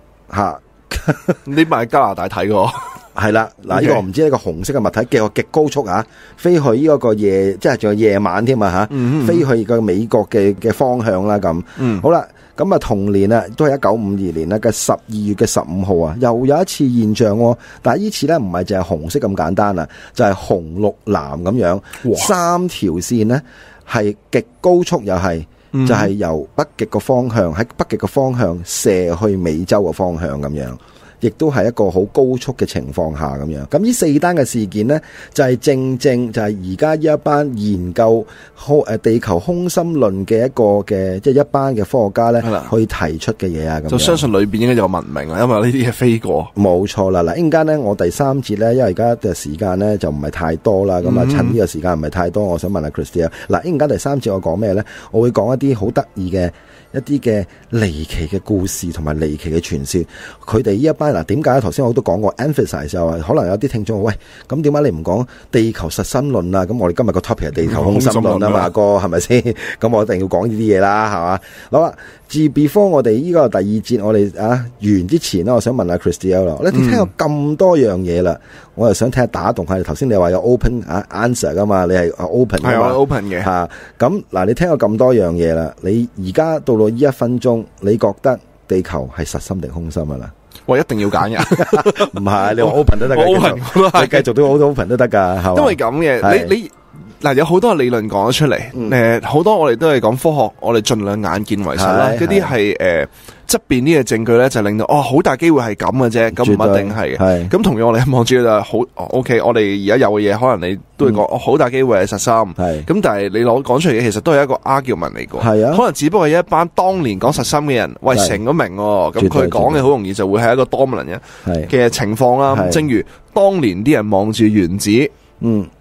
你咪加拿大睇過？ 係啦，嗱呢個我唔知呢個紅色嘅物體嘅極高速飛去呢個夜，即係仲有夜晚添啊飛去個美國嘅方向啦咁。好啦。咁啊，同年啊，都係1952年嘅12月15號啊，又有一次現象喎。但係呢次咧唔係淨係紅色咁簡單啦，就係紅綠藍咁樣，3條線呢係極高速，又係就係由北極個方向喺北極個方向射去美洲嘅方向咁樣。亦都係一個好高速嘅情況下咁樣，咁呢4單嘅事件呢，就係正就係而家呢一班研究地球空心論嘅一個嘅即係一班嘅科學家呢，去提出嘅嘢啊，咁就相信裏邊應該有文明啊，因為呢啲嘢飛過。 冇錯啦，嗱，一陣間呢，我第3節呢，因為而家嘅時間呢就唔係太多啦，咁啊趁呢個時間唔係太多，我想問下 Christy 嗱，一陣間第3節我講咩呢？我會講一啲好得意嘅一啲嘅離奇嘅故事同埋離奇嘅傳說，佢哋呢一班嗱，點解頭先我都講過 emphasize 就係可能有啲聽眾喂，咁點解你唔講地球實心論啊？咁我哋今日個 topic 係地球空心論啊嘛，哥係咪先？咁我一定要講呢啲嘢啦，係嘛？好啦，自 before 我哋呢個第2節我哋完之前咧，我想問下 Christy 啦，你聽過咁多樣嘢啦，我又想聽下打動下你。頭先你話有 open answer 噶嘛，你係 open 噶嘛？ 係我 open 嘅嚇。咁嗱，你聽過咁多樣嘢啦，你而家到呢1分鐘，你覺得地球係實心定空心啊啦？ 我一定要揀嘅， 唔係你話 open 都得 ，open 你繼續都好 open 都得噶，係嘛？ 因為咁嘅，你嗱有好多理論講咗出嚟，好多我哋都係講科學，我哋盡量眼見為實啦。嗰啲係側邊啲嘅證據咧，就令到好大機會係咁嘅啫，咁唔一定係嘅。咁同樣我哋望住就係好 OK，我哋而家有嘅嘢，可能你都會講好大機會係實心。咁但係你講出嚟嘅，其實都係一個 argument 嚟嘅。係啊，可能只不過係一班當年講實心嘅人，喂成咗名，咁佢講嘅好容易就會係一個 dominant 嘅情況啦。正如當年啲人望住原子。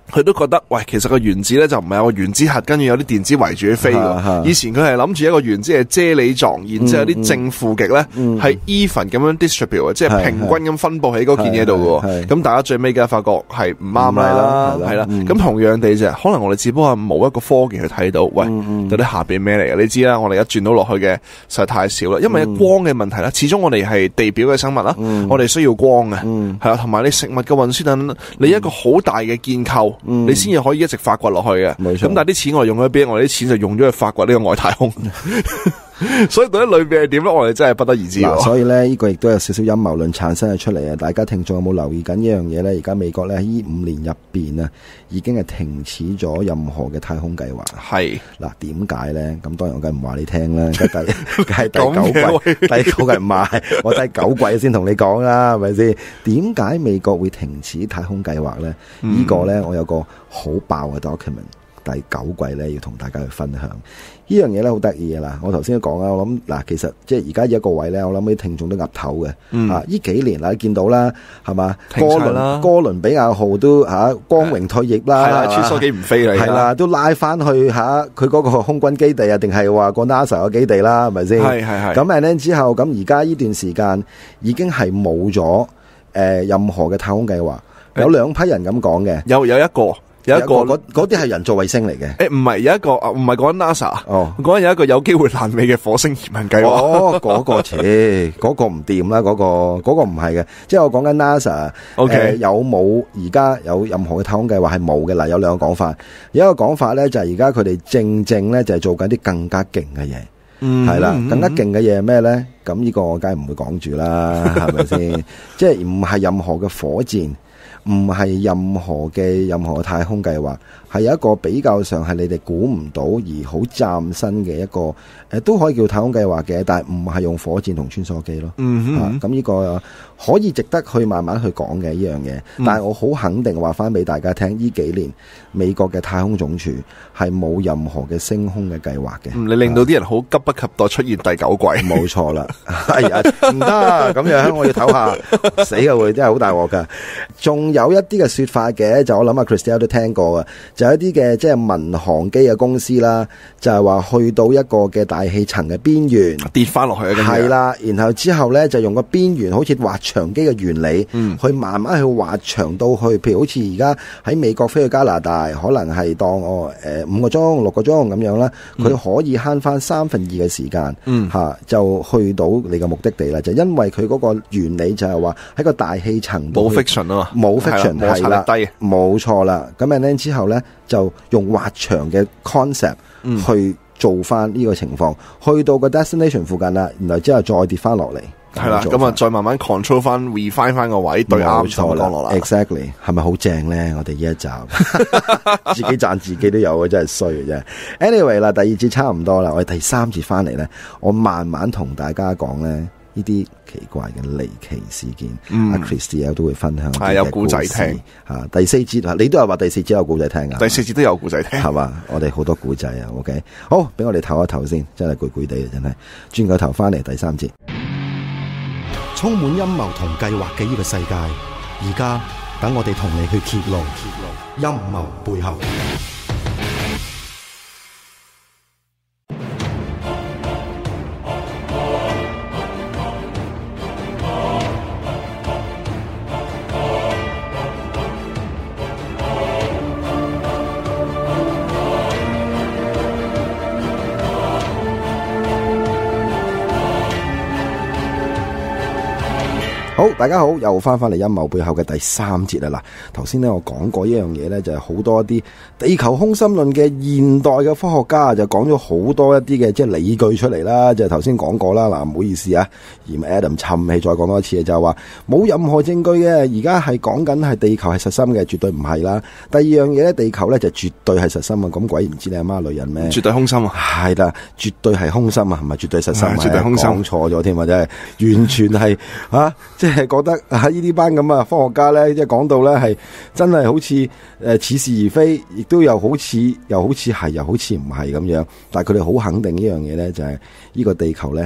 佢都覺得，喂，其實個原子咧就唔係有個原子核，跟住有啲電子圍住佢飛嘅。以前佢係諗住一個原子係啫喱狀，然之後有啲正負極咧係 even 咁樣 distribute，即係平均咁分佈喺嗰件嘢度嘅。咁大家最尾梗係發覺係唔啱啦，係啦。咁同樣地啫，可能我哋只不過冇一個科技去睇到，喂，到底下邊咩嚟嘅？你知啦，我哋而家轉到落去嘅實在太少啦，因為光嘅問題啦，始終我哋係地表嘅生物啦，我哋需要光嘅，係啊，同埋你食物嘅運輸等，你一個好大嘅建構。你先至可以一直發掘落去嘅，咁但係啲錢我哋用咗邊？我哋啲錢就用咗去發掘呢個外太空，所以到底裏邊係點咧？我哋真係不得而知。 所以咧，呢個亦都有少少陰謀論產生咗出嚟啊！大家聽眾有冇留意緊呢樣嘢咧？而家美國咧喺呢5年入邊啊，已經係停止咗任何嘅太空計劃。係嗱，點解咧？咁當然我梗係唔話你聽啦，梗係第9季，第9季唔係，我第9季先同你講啦，係咪先？點解美國會停止太空計劃咧？呢個咧，我有個好爆嘅 document。第9季咧要同大家去分享呢樣嘢咧，好得意嘅啦。我頭先都講啦，我諗嗱，其實即係而家一個位咧，我諗啲聽眾都岌頭嘅。呢幾年啦，你見到啦，係嘛？哥倫比亞號都光榮退役啦， 係啦，穿梭機唔飛啦， 係啦，都拉翻去佢嗰個空軍基地啊，定係話個 NASA 嘅基地啦，係咪先？係。咁然之後，咁而家呢段時間已經係冇咗任何嘅太空計劃。有2批人咁講嘅， 有一個嗰啲係人造衛星嚟嘅。 唔係有一個唔係講緊 NASA，講緊有一個有機會爛尾嘅火星移民計劃。 嗰個嗰個唔掂啦，嗰個唔係嘅。即係我講緊 NASA，有冇而家有任何嘅太空計劃係冇嘅？嗱，有2個講法。有一個講法咧，就係而家佢哋正咧就係做緊啲更加勁嘅嘢，係啦，更加勁嘅嘢係咩咧？咁呢個我梗係唔會講住啦，係咪先？即係唔係任何嘅火箭。唔係任何太空計劃，係有一個比較上係你哋估唔到而好嶄新嘅一個都可以叫太空計劃嘅，但係唔係用火箭同穿梭機咯。咁呢個可以值得去慢慢去講嘅呢樣嘢。但係我好肯定話翻俾大家聽，呢幾年美國嘅太空總署係冇任何嘅升空嘅計劃嘅。 你令到啲人好急不及待出現第9季。 冇錯啦，係啊，唔得咁樣，我要唞下，死嘅會真係好大鑊噶。仲有一啲嘅說法嘅，就我諗阿 Christelle 都聽過嘅，就有一啲嘅即係民航機嘅公司啦，就係話去到一個嘅大氣層嘅邊緣跌翻落去， 係啦，然後之後咧就用個邊緣好似滑翔機嘅原理，去慢慢去滑翔到去，譬如好似而家喺美國飛去加拿大，可能係當5個鐘、6個鐘咁樣啦，佢可以慳翻2/3嘅時間，就去到你嘅目的地啦。就因為佢嗰個原理就係話喺個大氣層冇 friction 啊嘛， 冇 friction 係啦，冇錯啦。咁然之後咧就用滑翔嘅 concept 去做翻呢個情況，去到個 destination 附近啦，然後之後再跌翻落嚟。 係啦，咁啊再慢慢 control 翻 refine 翻個位，對啱錯降落啦。 Exactly， 係咪好正咧？我哋呢一集自己讚自己都有啊，真係衰嘅啫。Anyway 啦，第2節差唔多啦，我哋第3節翻嚟咧，我慢慢同大家講咧呢啲奇怪嘅離奇事件。阿 Christelle 都會分享， 係有故仔聽第4節你都係話第4節有故仔聽啊？ 第4節都有故仔聽， 係嘛？我哋好多故仔啊。OK， 好，俾我哋唞一唞先，真係攰攰地啊，真係。轉個頭翻嚟第3節。 充滿陰謀同計劃嘅呢個世界，而家等我哋同你去揭露陰謀背後。 好，大家好，又翻嚟陰謀背後嘅第3節啦。嗱，頭先咧我講過一樣嘢咧，就係好多一啲地球空心論嘅現代嘅科學家就講咗好多一啲嘅即係理據出嚟啦。就係頭先講過啦。嗱，唔好意思啊，嫌 Adam 沉氣，再講多一次就係話冇任何證據嘅。而家係講緊係地球係實心嘅，絕對唔係啦。第二樣嘢咧，地球咧就絕對係實心啊。咁鬼唔知你阿媽女人咩？ 絕對空心啊， 係啦，絕對係空心啊，唔係絕對實心， 絕對空心， 講錯咗添啊，真係完全係即係覺得呢啲班咁啊科學家咧，即係講到咧係真係好似似是而非，亦都又好似係又好似唔係咁樣。但係佢哋好肯定呢樣嘢咧，就係呢個地球咧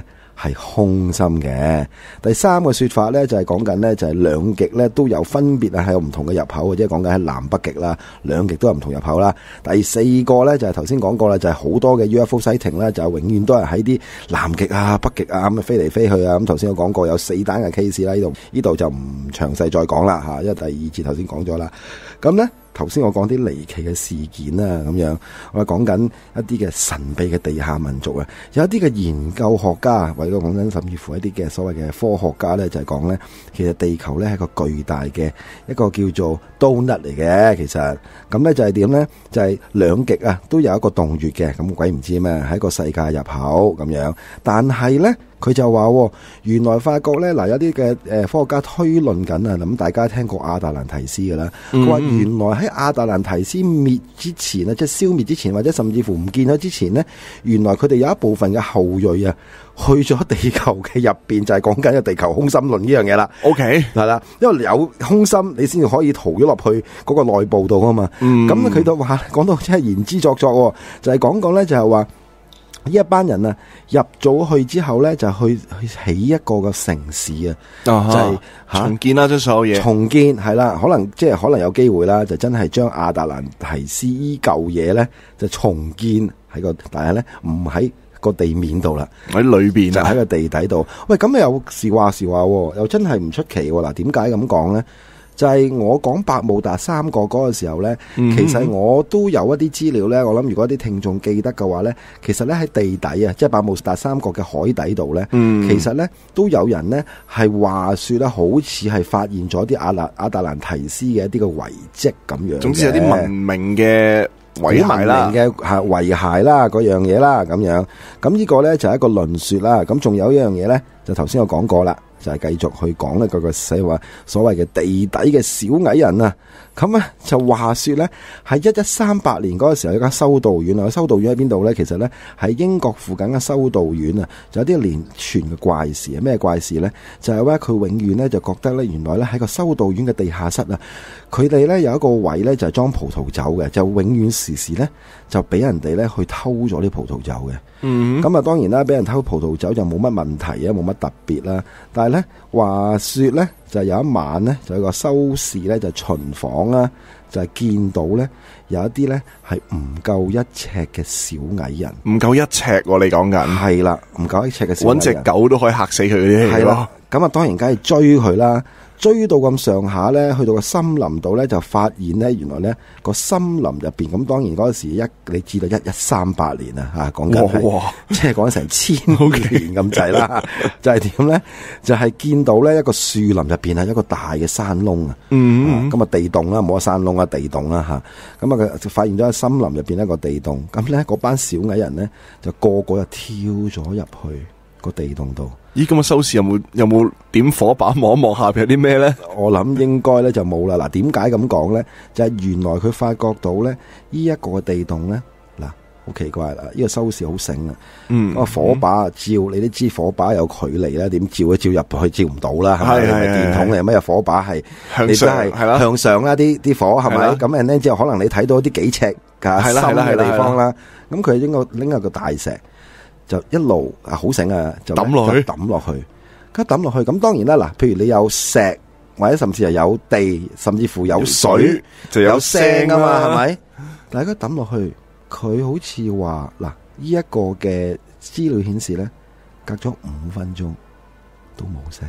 係空心嘅。第三個說法咧就係講緊咧就係兩極咧都有分別係有唔同嘅入口嘅，即係講緊喺南北極啦，兩極都有唔同入口啦。第四個咧就係頭先講過啦，就係好多嘅 UFO sighting 咧就永遠都係喺啲南極啊、北極啊咁飛嚟飛去啊。咁頭先我講過有4單嘅 case 啦，呢度就唔詳細再講啦吓，因為第二節頭先講咗啦。咁咧頭先我講啲離奇嘅事件啦，咁樣我講緊一啲嘅神秘嘅地下民族啊，有一啲嘅研究學家，或者講緊甚至乎一啲嘅所謂嘅科學家咧，就係講咧，其實地球咧係個巨大嘅一個叫做 donut 嚟嘅，其實咁咧就係點咧，就係兩極啊都有一個洞穴嘅，咁鬼唔知咩，係一個世界入口咁樣，但係咧。佢就話原來發覺咧，嗱有啲嘅科學家推論緊啊，咁大家聽過亞特蘭提斯嘅啦。佢話原來喺亞特蘭提斯滅之前啊，即係消滅之前，或者甚至乎唔見咗之前呢，原來佢哋有一部分嘅後裔啊，去咗地球嘅入邊，就係講緊嘅地球空心論呢樣嘢啦。OK， 係啦，因為有空心，你先至可以逃咗落去嗰個內部度啊嘛。咁佢就話講到真係言之鑿鑿，就係講講咧，就係話。呢一班人啊，入咗去之後咧，就去起一個嘅城市啊，就係重建啦，將所有嘢重建係啦，可能有機會啦，就真係將亞特蘭提斯依舊嘢咧，就重建喺個，但係咧唔喺個地面度啦， 喺裏邊就喺個地底度。喂，咁有時話又真係唔出奇喎。嗱，點解咁講咧？就係我講百慕達三角嗰個時候咧，其實我都有一啲資料咧。我諗如果啲聽眾記得嘅話咧，其實咧喺地底啊，即係百慕達三角嘅海底度咧，其實咧都有人咧係話說咧，好似係發現咗啲亞特蘭提斯嘅一啲嘅遺跡咁樣。總之有啲文明嘅遺骸啦，嘅遺骸啦，嗰樣嘢啦咁樣。咁呢個咧就係一個論說啦。咁仲有一樣嘢咧，就頭先我講過啦。就係繼續去講咧，個所謂嘅地底嘅小矮人啊，咁啊就話說咧，喺1138年嗰個時候，有間修道院啊，修道院喺邊度咧？其實咧喺英國附近嘅修道院啊，就有啲連串嘅怪事啊。咩怪事咧？就係咧佢永遠咧就覺得咧，原來咧喺個修道院嘅地下室啊，佢哋咧有一個位咧就係裝葡萄酒嘅，就永遠時咧就俾人哋咧去偷咗啲葡萄酒嘅。咁啊，當然啦，俾人偷葡萄酒就冇乜問題啊，冇乜特別啦。但係咧，話說咧，就有一晚咧，就有個修士咧就巡訪啦，就係見到咧有一啲咧係唔夠1尺嘅小矮人，唔夠1尺喎，你講緊係啦，唔夠1尺嘅小矮人，搵隻狗都可以嚇死佢嗰啲係咯。咁啊，當然梗係追佢啦。追到咁上下咧，去到個森林度咧，就發現咧，原來咧個森林入邊，咁當然嗰時你知道1138年啊，吓講緊係，即係講成1000年咁滯啦。就係點咧？就係見到咧一個樹林入邊係一個大嘅山窿啊。咁啊地洞啦，冇得山窿啊，地洞啦吓。咁啊佢發現咗喺森林入邊一個地洞。咁咧嗰班小矮人咧就個個就跳咗入去個地洞度。 咦，咁嘅修士有冇點火把望一望下邊有啲咩咧？ 我諗應該咧就冇啦。嗱，點解咁講咧？就係原來佢發覺到咧，呢一個地洞咧，嗱，好奇怪啦！呢個修士好醒啊，個火把照，你都知火把有距離啦，點照一照入去照唔到啦，係咪？你咪電筒嚟，乜嘢火把係向上係啦，向上啦，啲火係咪？咁然之後可能你睇到啲幾尺嘅深嘅地方啦，咁佢應該拎一個大石。就一路好醒啊，就抌落去，抌落去，抌落去。咁當然啦，嗱，譬如你有石，或者甚至係有地，甚至乎有水，就有聲啊嘛，係咪？大家抌落去，佢好似話嗱，呢一個嘅資料顯示咧，隔咗5分鐘都冇聲。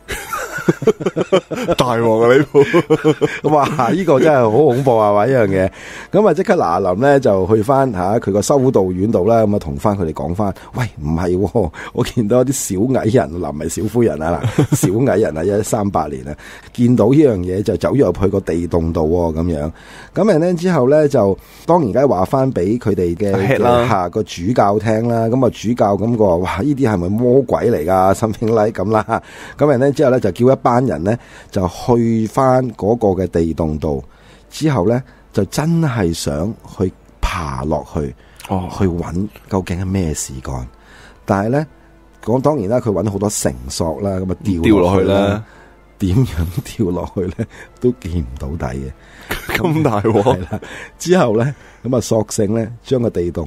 大鑊啊！呢鋪哇，呢個真係好恐怖啊！話呢樣嘢，咁啊即刻嗱臨咧就去翻吓佢個修道院度啦，咁啊同翻佢哋講翻，喂，唔係，我見到啲小矮人，唔係小灰人啊嗱，小矮人啊，1138年啊，見到呢樣嘢就走入去個地洞度咁樣，咁然咧之後咧就當然梗係話翻俾佢哋嘅下個主教聽啦，咁啊主教咁個話，哇，呢啲係咪魔鬼嚟噶？something like 咁啦，咁然咧之後咧就叫一班人咧就去翻嗰個嘅地洞度，之後咧就真係想去爬落去，去揾究竟係咩事幹。但係咧講當然啦，佢揾好多繩索啦，咁啊掉落去啦，點樣掉落去咧都見唔到底嘅，咁大鑊。係啦，之後咧咁啊索性咧將個地洞咧就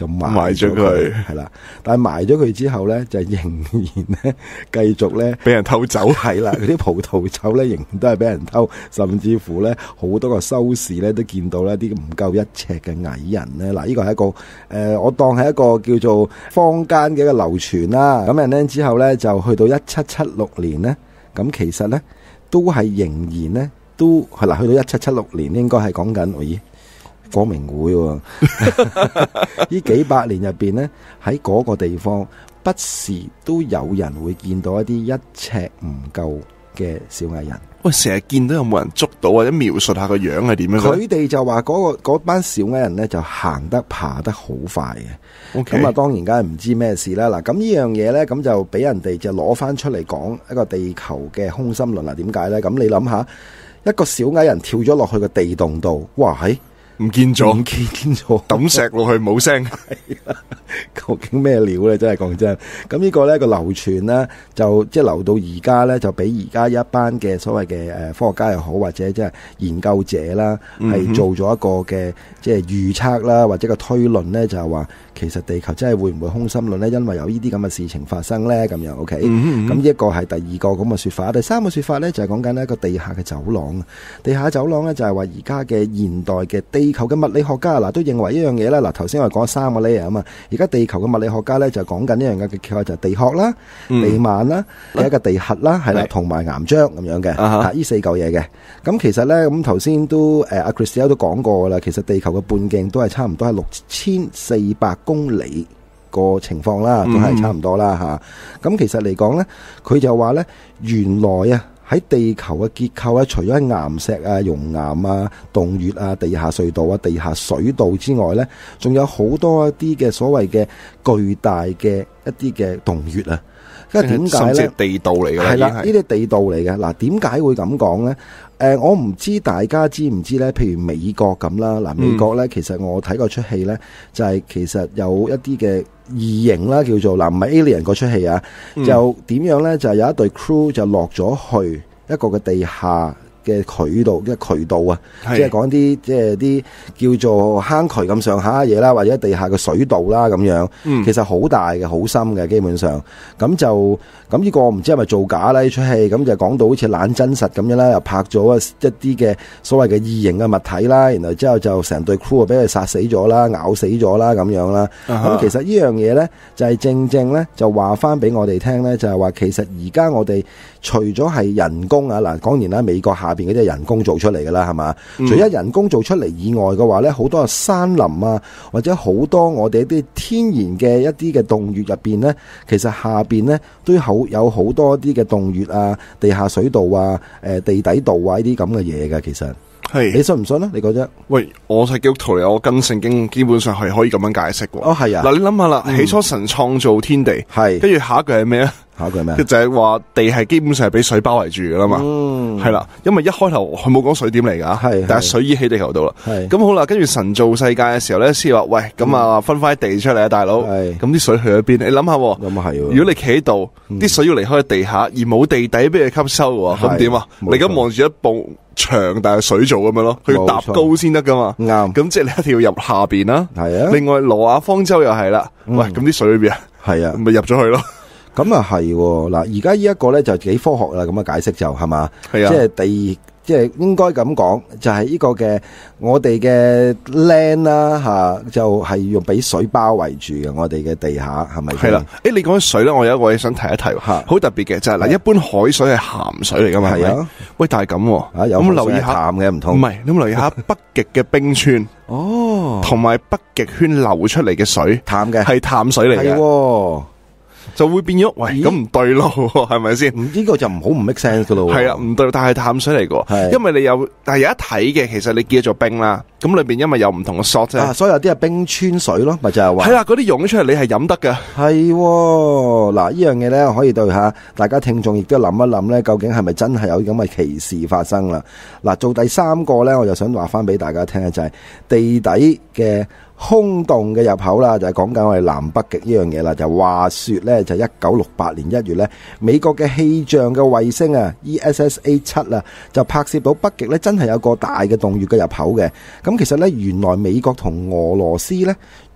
就埋咗佢，係啦。但係埋咗佢之後咧，就仍然咧繼續咧俾人偷走， 係啦。嗰啲葡萄酒咧仍然都係俾人偷，甚至乎咧好多個收市咧都見到咧啲唔夠1尺嘅矮人咧。嗱，呢個係一個我當係一個叫做坊間嘅一個流傳啦。咁然之後咧就去到1776年咧，咁其實咧都係仍然咧都係啦。去到1776年應該係講緊咦？光明會喎，呢幾百年入邊呢，喺嗰個地方不時都有人會見到一啲1尺唔夠嘅小矮人。 喂，成日見到有冇人捉到或者描述下個樣係點樣？ 佢哋就話嗰班小矮人呢，就行得爬得好快嘅。咁啊，當然梗係唔知咩事啦。嗱，咁呢樣嘢呢，咁就俾人哋就攞翻出嚟講一個地球嘅空心論啦。點解呢？咁你諗下，一個小矮人跳咗落去個地洞度，哇係！ 唔見咗，抌石落去冇聲， 究竟咩料咧？真係講真，咁呢個咧個流傳咧，就即係流到而家咧，就俾而家一班嘅所謂嘅科學家又好，或者即係研究者啦，係做咗一個嘅即係預測啦，或者個推論咧，就係話其實地球真係會唔會空心論咧？因為有呢啲咁嘅事情發生咧，咁樣 OK。咁呢一個係第二個咁嘅說法，第三個說法咧就係講緊一個地下嘅走廊。地下走廊咧就係話而家嘅現代嘅地球嘅物理學家嗱都認為一樣嘢啦。嗱，頭先我哋講3個 layer 啊嘛，而家地球嘅物理學家咧就講緊一樣嘅結構就係地殼啦、地幔啦、一個地核啦，係啦，同埋岩漿咁樣嘅，呢4嚿嘢嘅。咁其實咧咁頭先都阿 Christelle 都講過啦，其實地球嘅半徑都係差唔多係6400公里個情況啦，都係差唔多啦吓。咁其實嚟講咧，佢就話咧原來啊。喺地球嘅結構咧，除咗喺岩石啊、熔岩啊、洞穴啊、地下隧道啊、地下水道之外咧，仲有好多一啲嘅所謂嘅巨大嘅一啲嘅洞穴啊。因為點解咧？ 地道嚟嘅係啦，呢啲地道嚟嘅。嗱，點解會咁講咧？我唔知大家知唔知咧？譬如美國咁啦，嗱，美國咧其實我睇過出戲咧，就係其實有一啲嘅異形啦，叫做嗱，唔係 Alien 嗰出戲啊，就點樣咧？就係有一隊 crew 就落咗去一個嘅地下嘅渠道啊，即係講啲即係啲叫做坑渠咁上下嘅嘢啦，或者地下嘅水道啦咁樣，其實好大嘅，好深嘅，基本上咁呢個我唔知係咪造假啦呢出戲，咁就講到好似懶真實咁樣啦，又拍咗一啲嘅所謂嘅異形嘅物體啦，然後之後就成隊 crew 俾佢殺死咗啦，咬死咗啦咁樣啦。咁其實呢樣嘢咧就係正正咧就話翻俾我哋聽咧，就係話其實而家我哋除咗係人工啊，嗱，當然啦，美國下邊嗰啲係人工做出嚟噶啦，係嘛？除咗人工做出嚟以外嘅話咧，好多山林啊，或者好多我哋一啲天然嘅一啲嘅洞穴入邊咧，其實下邊咧都有好多啲嘅洞穴啊、地下水道啊、地底道啊呢啲咁嘅嘢嘅，其實係你信唔信咧？你覺得？喂， 我係基督徒嚟，我跟聖經基本上係可以咁樣解釋嘅。哦，係啊。嗱，你諗下啦，起初神創造天地，係跟住下一句係咩啊？下一句係咩？就係話地係基本上係俾水包圍住噶啦嘛。係啦，因為一開頭佢冇講水點嚟噶，但係水已喺地球度啦。咁好啦，跟住神造世界嘅時候咧，先話喂，咁啊分翻啲地出嚟啊，大佬。咁啲水去咗邊？你諗下，咁啊係。如果你企喺度，啲水要離開地下，而冇地底俾佢吸收嘅，咁點啊？你而家望住一埲牆，但係水做咁樣咯，佢要搭高先得噶嘛。啱。咁即係你一定要入下邊啦。係啊。另外挪亞方舟又係啦。喂，咁啲水裏邊啊？係啊。咪入咗去咯。 咁啊係嗱，而家呢一個咧就幾科學啦，咁嘅解釋就係嘛，係啊，即係應該咁講，就係呢個嘅我哋嘅 land 啦吓，就係要俾水包圍住嘅，我哋嘅地下係咪？係啦，你講起水咧，我有一個嘢想提一提，好特別嘅就係嗱，一般海水係鹹水嚟噶嘛，係啊，喂，但係咁，咁留意下淡嘅唔同，唔係，你有冇留意下北極嘅冰川？哦，同埋北極圈流出嚟嘅水，淡嘅，係淡水嚟嘅。就會變咗，喂，咁唔對路，係咪先？ 呢個就唔好唔 make sense 噶咯。 係啊，唔對，但係淡水嚟嘅，因為你有，但係有一睇嘅，其實你叫做冰啦，咁裏邊因為有唔同嘅 salt 啫， 所以有啲係冰川水咯，咪就係話。 係啦，嗰啲溶咗出嚟，你係飲得嘅。係， 嗱，呢樣嘢咧可以對下大家聽眾亦都諗一諗咧，究竟係咪真係有咁嘅奇事發生啦？嗱，做第3個咧，我就想話翻俾大家聽嘅就係地底嘅空洞嘅入口啦，就係講緊我哋南北極呢樣嘢啦。就話說咧，就1968年1月咧，美國嘅氣象嘅衛星啊 ESSA 7啊，就拍攝到北極咧真係有個大嘅洞穴嘅入口嘅。咁其實咧，原來美國同俄羅斯咧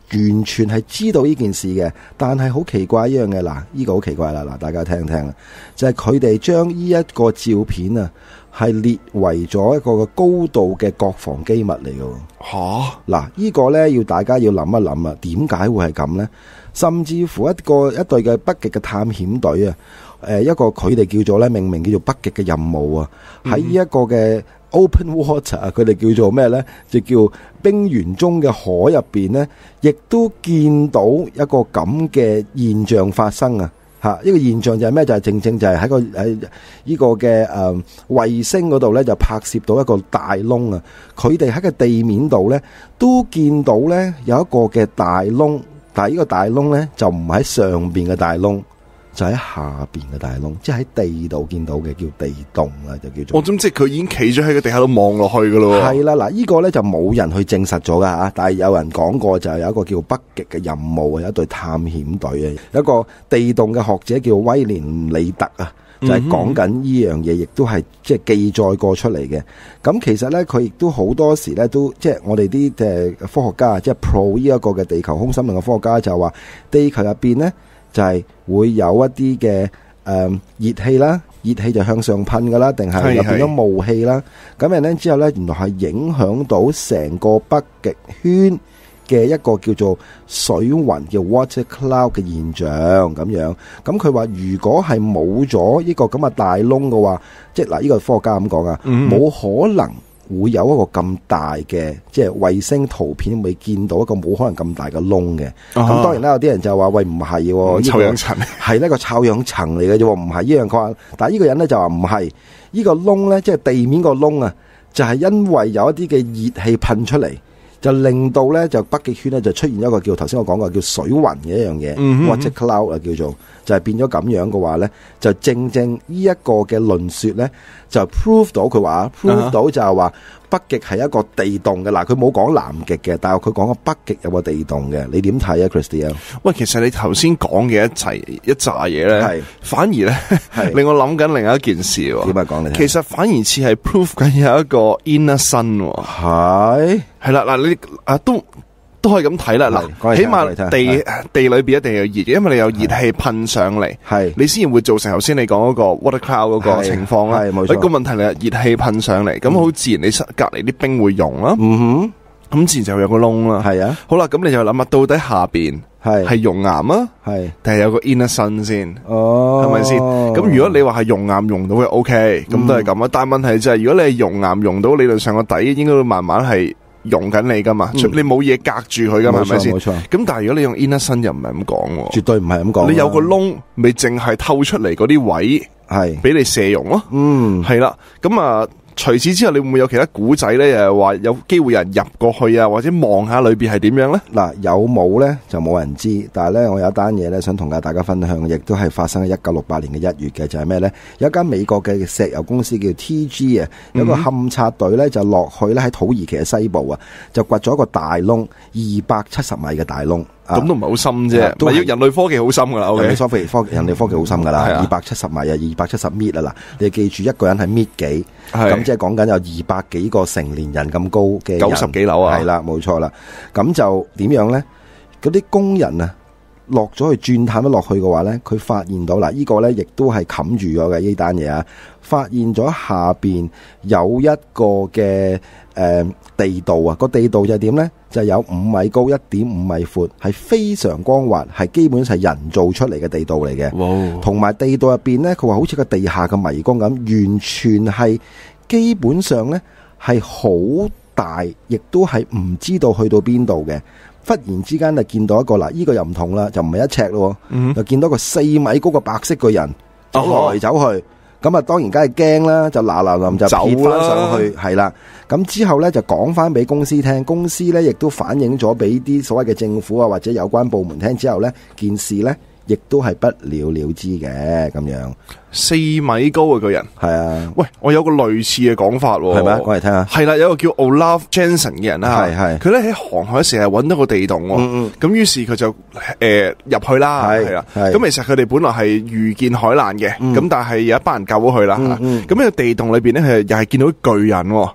完全係知道呢件事嘅，但係好奇怪一樣嘅，嗱，呢個好奇怪啦，嗱，大家聽聽啊，就係佢哋將呢一個照片啊，係列為咗一個高度嘅國防機密嚟嘅。 吓， 嗱，呢個呢，要大家要諗一諗啊，點解會係咁呢？甚至乎一隊嘅北極嘅探險隊啊，一個佢哋叫做咧命名叫做北極嘅任務啊，喺呢一個嘅 Open Water 啊，佢哋叫做咩呢？就叫冰原中嘅海入邊呢，亦都見到一個咁嘅現象發生啊！吓，呢個現象就係咩？就係正正就係喺呢個嘅衛星嗰度呢，就拍攝到一個大窿啊！佢哋喺個地面度呢，都見到呢有一個嘅大窿，但係呢個大窿呢，就唔喺上邊嘅大窿。就喺下邊嘅大窿，即係喺地度見到嘅叫地洞啦，就叫做。 我諗即係佢已經企咗喺個地下度望落去噶咯。 係啦，嗱，呢個咧就冇人去證實咗噶吓，但係有人講過就係有一個叫北極嘅任務啊，有一隊探險隊啊，有一個地洞嘅學者叫威廉里特啊，就係講緊呢樣嘢，亦都係即係記載過出嚟嘅。咁其實咧，佢亦都好多時咧都即係我哋啲科學家，即係 pro 呢一個嘅地球空心論嘅科學家就話，地球入邊咧。就係會有一啲嘅熱氣啦，熱氣就向上噴噶啦，定係入邊咗霧氣啦。咁然後之後咧，原來係影響到成個北極圈嘅一個叫做水雲叫 water cloud 嘅現象咁樣。咁佢話如果係冇咗呢個咁嘅大窿嘅話，即係嗱呢個科學家咁講啊，冇可能。會有一個咁大嘅即係衛星圖片，會見到一個冇可能咁大嘅窿嘅。咁當然啦，有啲人就話喂唔係喎， 臭氧層係呢個臭氧層嚟嘅啫，唔係呢樣。佢話，但係呢個人咧就話唔係呢個窿咧，即係地面個窿啊，就係因為有一啲嘅熱氣噴出嚟，就令到咧就北極圈咧就出現一個叫頭先我講過叫水雲嘅一樣嘢，water cloud 啊叫做，就係變咗咁樣嘅話咧，就正正呢一個嘅論說咧就 prove 到佢話 prove 到就係話北極係一個地洞嘅。嗱，佢冇講南極嘅，但係佢講個北極有個地洞嘅，你點睇啊 Christy？ 喂，其實你頭先講嘅一紮嘢咧，反而咧令我諗緊另一件事喎。 點解講你聽？ 其實反而似係 prove 緊有一個 inner sun 喎。係啦，嗱你都可以咁睇啦。嗱，起碼地裏邊一定有熱嘅，因為你有熱氣噴上嚟，你先會造成頭先你講嗰個 water cloud 嗰個情況啦。冇錯。個問題係熱氣噴上嚟，咁好自然你隔離啲冰會溶啦。咁自然就會有個窿啦。係啊。好啦，咁你就諗下，到底下邊係熔岩啊，定係有個 inner sun 先？係咪先？咁如果你話係熔岩溶到嘅 OK，咁都係咁啊。但係問題就係，如果你係熔岩溶到，理論上個底應該會慢慢係溶緊你噶嘛，你冇嘢隔住佢噶嘛，係咪先？冇錯。咁但係如果你用 inner sun 又唔係咁講，絕對唔係咁講。你有個窿，咪淨係透出嚟嗰啲位，係俾你射溶咯。係啦。咁啊，除此之後，你會唔會有其他古仔咧？又係話有機會有人入過去啊，或者望下裏邊係點樣咧？嗱，有冇咧就冇人知。但係咧，我有一單嘢咧想同大家分享，亦都係發生喺1968年嘅1月嘅，就係咩咧？有一間美國嘅石油公司叫 TG 啊，有個勘察隊咧就落去咧喺土耳其嘅西部啊，就掘咗一個大窿，270米嘅大窿。咁都唔係好深啫，都係人類科技好深噶啦。人類科技好深噶啦，270米啊，270米啊嗱，你記住一個人係米幾，咁即係講緊有200幾個成年人咁高嘅90幾樓啊，係啦，冇錯啦。咁就點樣咧？嗰啲工人啊，落咗去鑽探咗落去嘅話咧，佢發現到嗱，呢個咧亦都係冚住咗嘅呢單嘢啊，發現咗下邊有一個嘅地道啊，個地道就係點咧？就有5米高、1.5米闊，係非常光滑，係基本上係人造出嚟嘅地道嚟嘅。同埋地道入邊咧，佢話好似個地下嘅迷宮咁，完全係基本上咧係好大，亦都係唔知道去到邊度嘅。忽然之間就見到一個啦，呢個又唔同啦，就唔係1尺咯，就見到個4米高嘅白色嘅人走來走去。咁啊，當然梗係驚啦，就嗱嗱臨就撇翻上去，係啦。咁之後咧就講翻俾公司聽，公司咧亦都反映咗俾啲所謂嘅政府啊或者有關部門聽之後咧，件事咧亦都係不了了之嘅咁樣。4米高嘅個人，係啊。喂，我有個類似嘅講法，係咪？講嚟聽下。係啦，有個叫 Olaf Jensen 嘅人啦，係佢咧喺航海時係揾到個地洞，咁於是佢就入去啦，係啦。咁其實佢哋本來係遇見海難嘅，咁但係有一班人救咗佢啦。咁呢個地洞裏邊咧，佢又係見到巨人。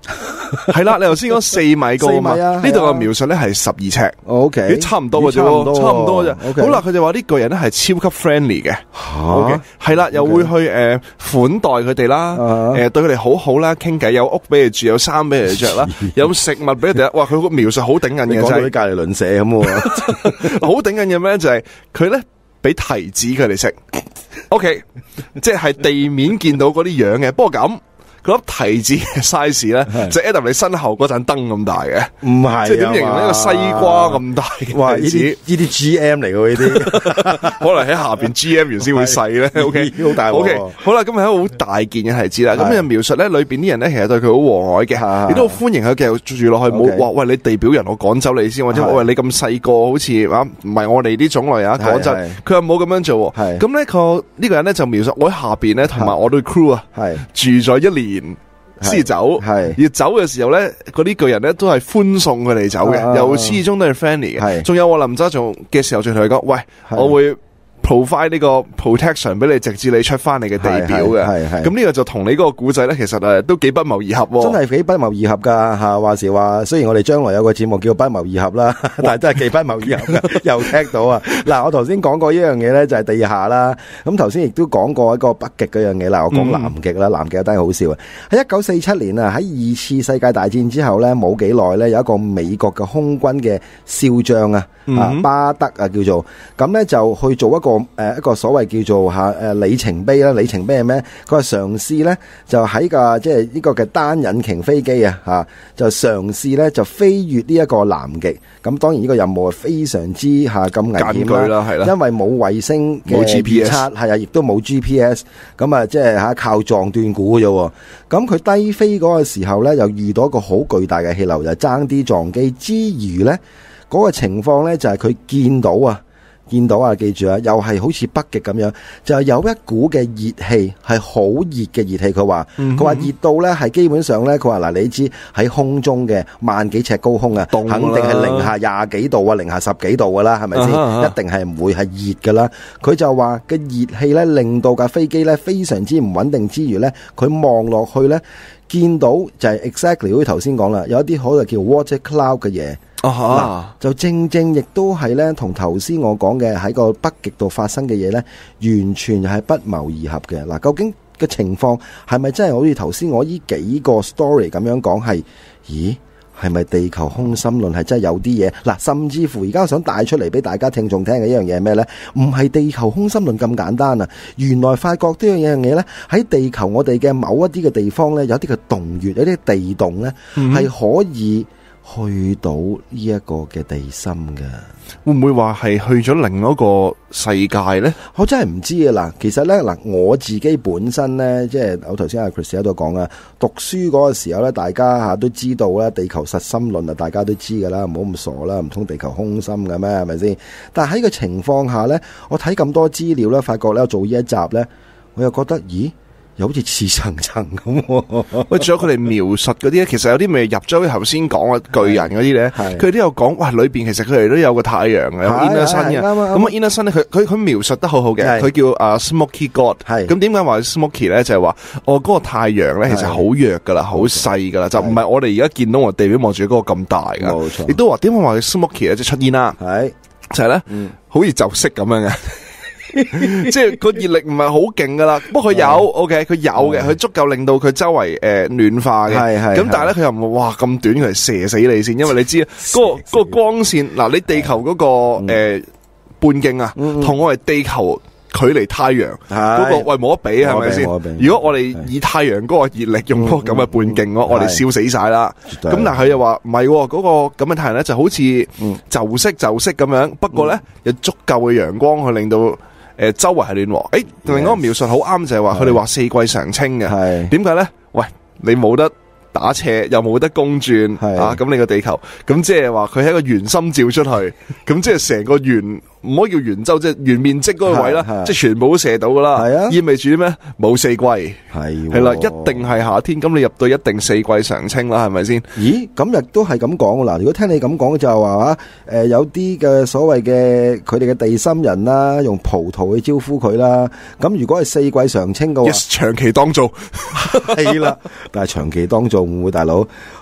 係啦，你頭先講4米高嘛，呢度嘅描述咧係12尺 ，OK， 差唔多嘅啫，差唔多啫。好啦，佢就話呢個人咧係超級 friendly 嘅，OK， 係啦，又會去款待佢哋啦，對佢哋好好啦，傾偈，有屋俾佢住，有衫俾佢着啦，有食物俾佢哋。哇，佢個描述好頂癮嘅， 講到啲隔離鄰舍咁喎， 好頂癮嘅咩？就係佢咧俾提子佢哋食，OK， 即係地面見到嗰啲樣嘅，不過咁。嗰粒提子嘅 size 咧，就 Adam 你身後嗰盞燈咁大嘅， 唔係， 即係點形容呢個西瓜咁大嘅提子？ 呢啲 GM 嚟嘅呢啲， 可能喺下邊 GM 完先會細咧。OK， 好大。 OK， 好啦，咁係一個好大件嘅提子啦。咁就描述咧，裏邊啲人咧其實對佢好和藹嘅，亦都好歡迎佢繼續住落去。冇話喂你地表人，我趕走你先，或者喂你咁細個，好似啊唔係我哋啲種類啊，趕走。佢又冇咁樣做。咁咧，佢呢個人咧就描述我喺下邊咧，同埋我對 crew 啊，住咗1年。先走，而走嘅時候咧，嗰啲巨人咧都係歡送佢哋走嘅，由始至終都係 friendly 嘅。仲有我臨走做嘅時候，仲同佢講：喂，我會 provide 呢個 protection 俾你，直至你出翻你嘅地表嘅。咁呢個就同你嗰個古仔咧，其實都幾不謀而合。 真係幾不謀而合噶吓，話時話，雖然我哋將來有個節目叫不謀而合啦，但係都係幾不謀而合嘅。又聽到啊！嗱，我頭先講過一樣嘢咧，就係地下啦。咁頭先亦都講過一個北極嗰樣嘢啦。我講南極啦，南極有單好笑啊！喺1947年啊，喺2次世界大戰之後咧，冇幾耐咧，有一個美國嘅空軍嘅少將啊，巴德啊叫做，咁咧就去做一個所謂叫做里程碑啦。里程碑係咩？佢係嘗試咧就喺個即係呢個嘅單引擎飛機啊，就嘗試咧就飛越呢一個南極。咁當然呢個任務係非常之咁危險啦，係啦，因為冇衛星嘅預測，係啊，亦都冇 GPS， 咁啊即係靠撞斷估嘅啫。咁佢低飛嗰個時候咧，又遇到一個好巨大嘅氣流，就爭啲撞機之餘咧，嗰個情況咧就係佢見到啊，記住啊，又係好似北極咁樣，就係有一股嘅熱氣，係好熱嘅熱氣。佢話熱到咧係基本上咧，佢話嗱，你知喺空中嘅萬幾尺高空啊，肯定係零下20幾度啊，零下10幾度噶啦，係咪先？一定係唔會係熱噶啦。佢就話嘅熱氣咧，令到架飛機咧非常之唔穩定之餘咧，佢望落去咧，見到就係 exactly 好似頭先講啦，有一啲可能叫 water cloud 嘅嘢。就正亦都係咧，同頭先我講嘅喺個北極度發生嘅嘢咧，完全係不謀而合嘅。嗱，究竟嘅情況係咪真係好似頭先我呢幾個 story 咁樣講？係咪地球空心論係真係有啲嘢？嗱，甚至乎而家我想帶出嚟俾大家聽眾聽嘅一樣嘢係咩咧？唔係地球空心論咁簡單啊！原來發覺呢樣嘢咧，喺地球我哋嘅某一啲嘅地方咧，有啲嘅洞穴，有啲地洞咧，係可以去到呢一個嘅地心嘅。 會唔會話係去咗另一個世界咧？ 我真係唔知啊！嗱，其實咧我自己本身咧，即係我頭先阿 Chris 喺度講啊，讀書嗰個時候咧，大家都知道啦，地球實心論啊，大家都知噶啦，唔好咁傻啦，唔通地球空心嘅咩？係咪先？但係喺個情況下咧，我睇咁多資料咧，發覺咧，我做呢一集咧，我又覺得又好似似層層咁。 喂，仲有佢哋描述嗰啲咧，其實有啲未入咗頭先講嘅巨人嗰啲咧，佢哋都有講，哇，裏邊其實佢哋都有個太陽嘅，有 inner sun 嘅。咁啊 inner sun 咧，佢描述得好好嘅，佢叫Smoky God。咁點解話 Smoky 咧？就係話嗰個太陽咧，其實好弱噶啦，好細噶啦，就唔係我哋而家見到我地表望住嗰個咁大噶。冇錯。亦都話點解話佢 Smoky 咧，即係出煙啦？就係咧，好似就色咁樣嘅。即係個熱力唔係好勁噶啦，不過佢有 OK， 佢有嘅，佢足夠令到佢周圍暖化嘅。咁但係咧，佢又唔係哇咁短，佢係射死你先，因為你知嗰個光線嗱，你地球嗰個半徑啊，同我哋地球距離太陽嗰個喂冇得比，係咪先？如果我哋以太陽嗰個熱力用嗰個咁嘅半徑，我哋燒死晒啦。咁但係佢又話唔係嗰個咁嘅太陽咧，就好似就色咁樣，不過咧有足夠嘅陽光去令到周圍係暖和。另一個描述好啱，就係話佢哋話四季常青嘅。點解咧？喂，你冇得打斜，又冇得公轉啊！咁你個地球咁即係話佢係一個圓心照出去，咁即係成個圓。唔可以叫圓周，即係圓面積嗰個位啦，即係全部都射到噶啦。意味住啲咩？冇四季，係啦，一定係夏天。咁你入到一定四季常青啦，係咪先？ 咦，咁亦都係咁講嗱。如果聽你咁講，就係話有啲嘅所謂嘅佢哋嘅地心人啦，用葡萄去招呼佢啦。咁如果係四季常青嘅話， 長期當造係啦。但係長期當造會唔會大佬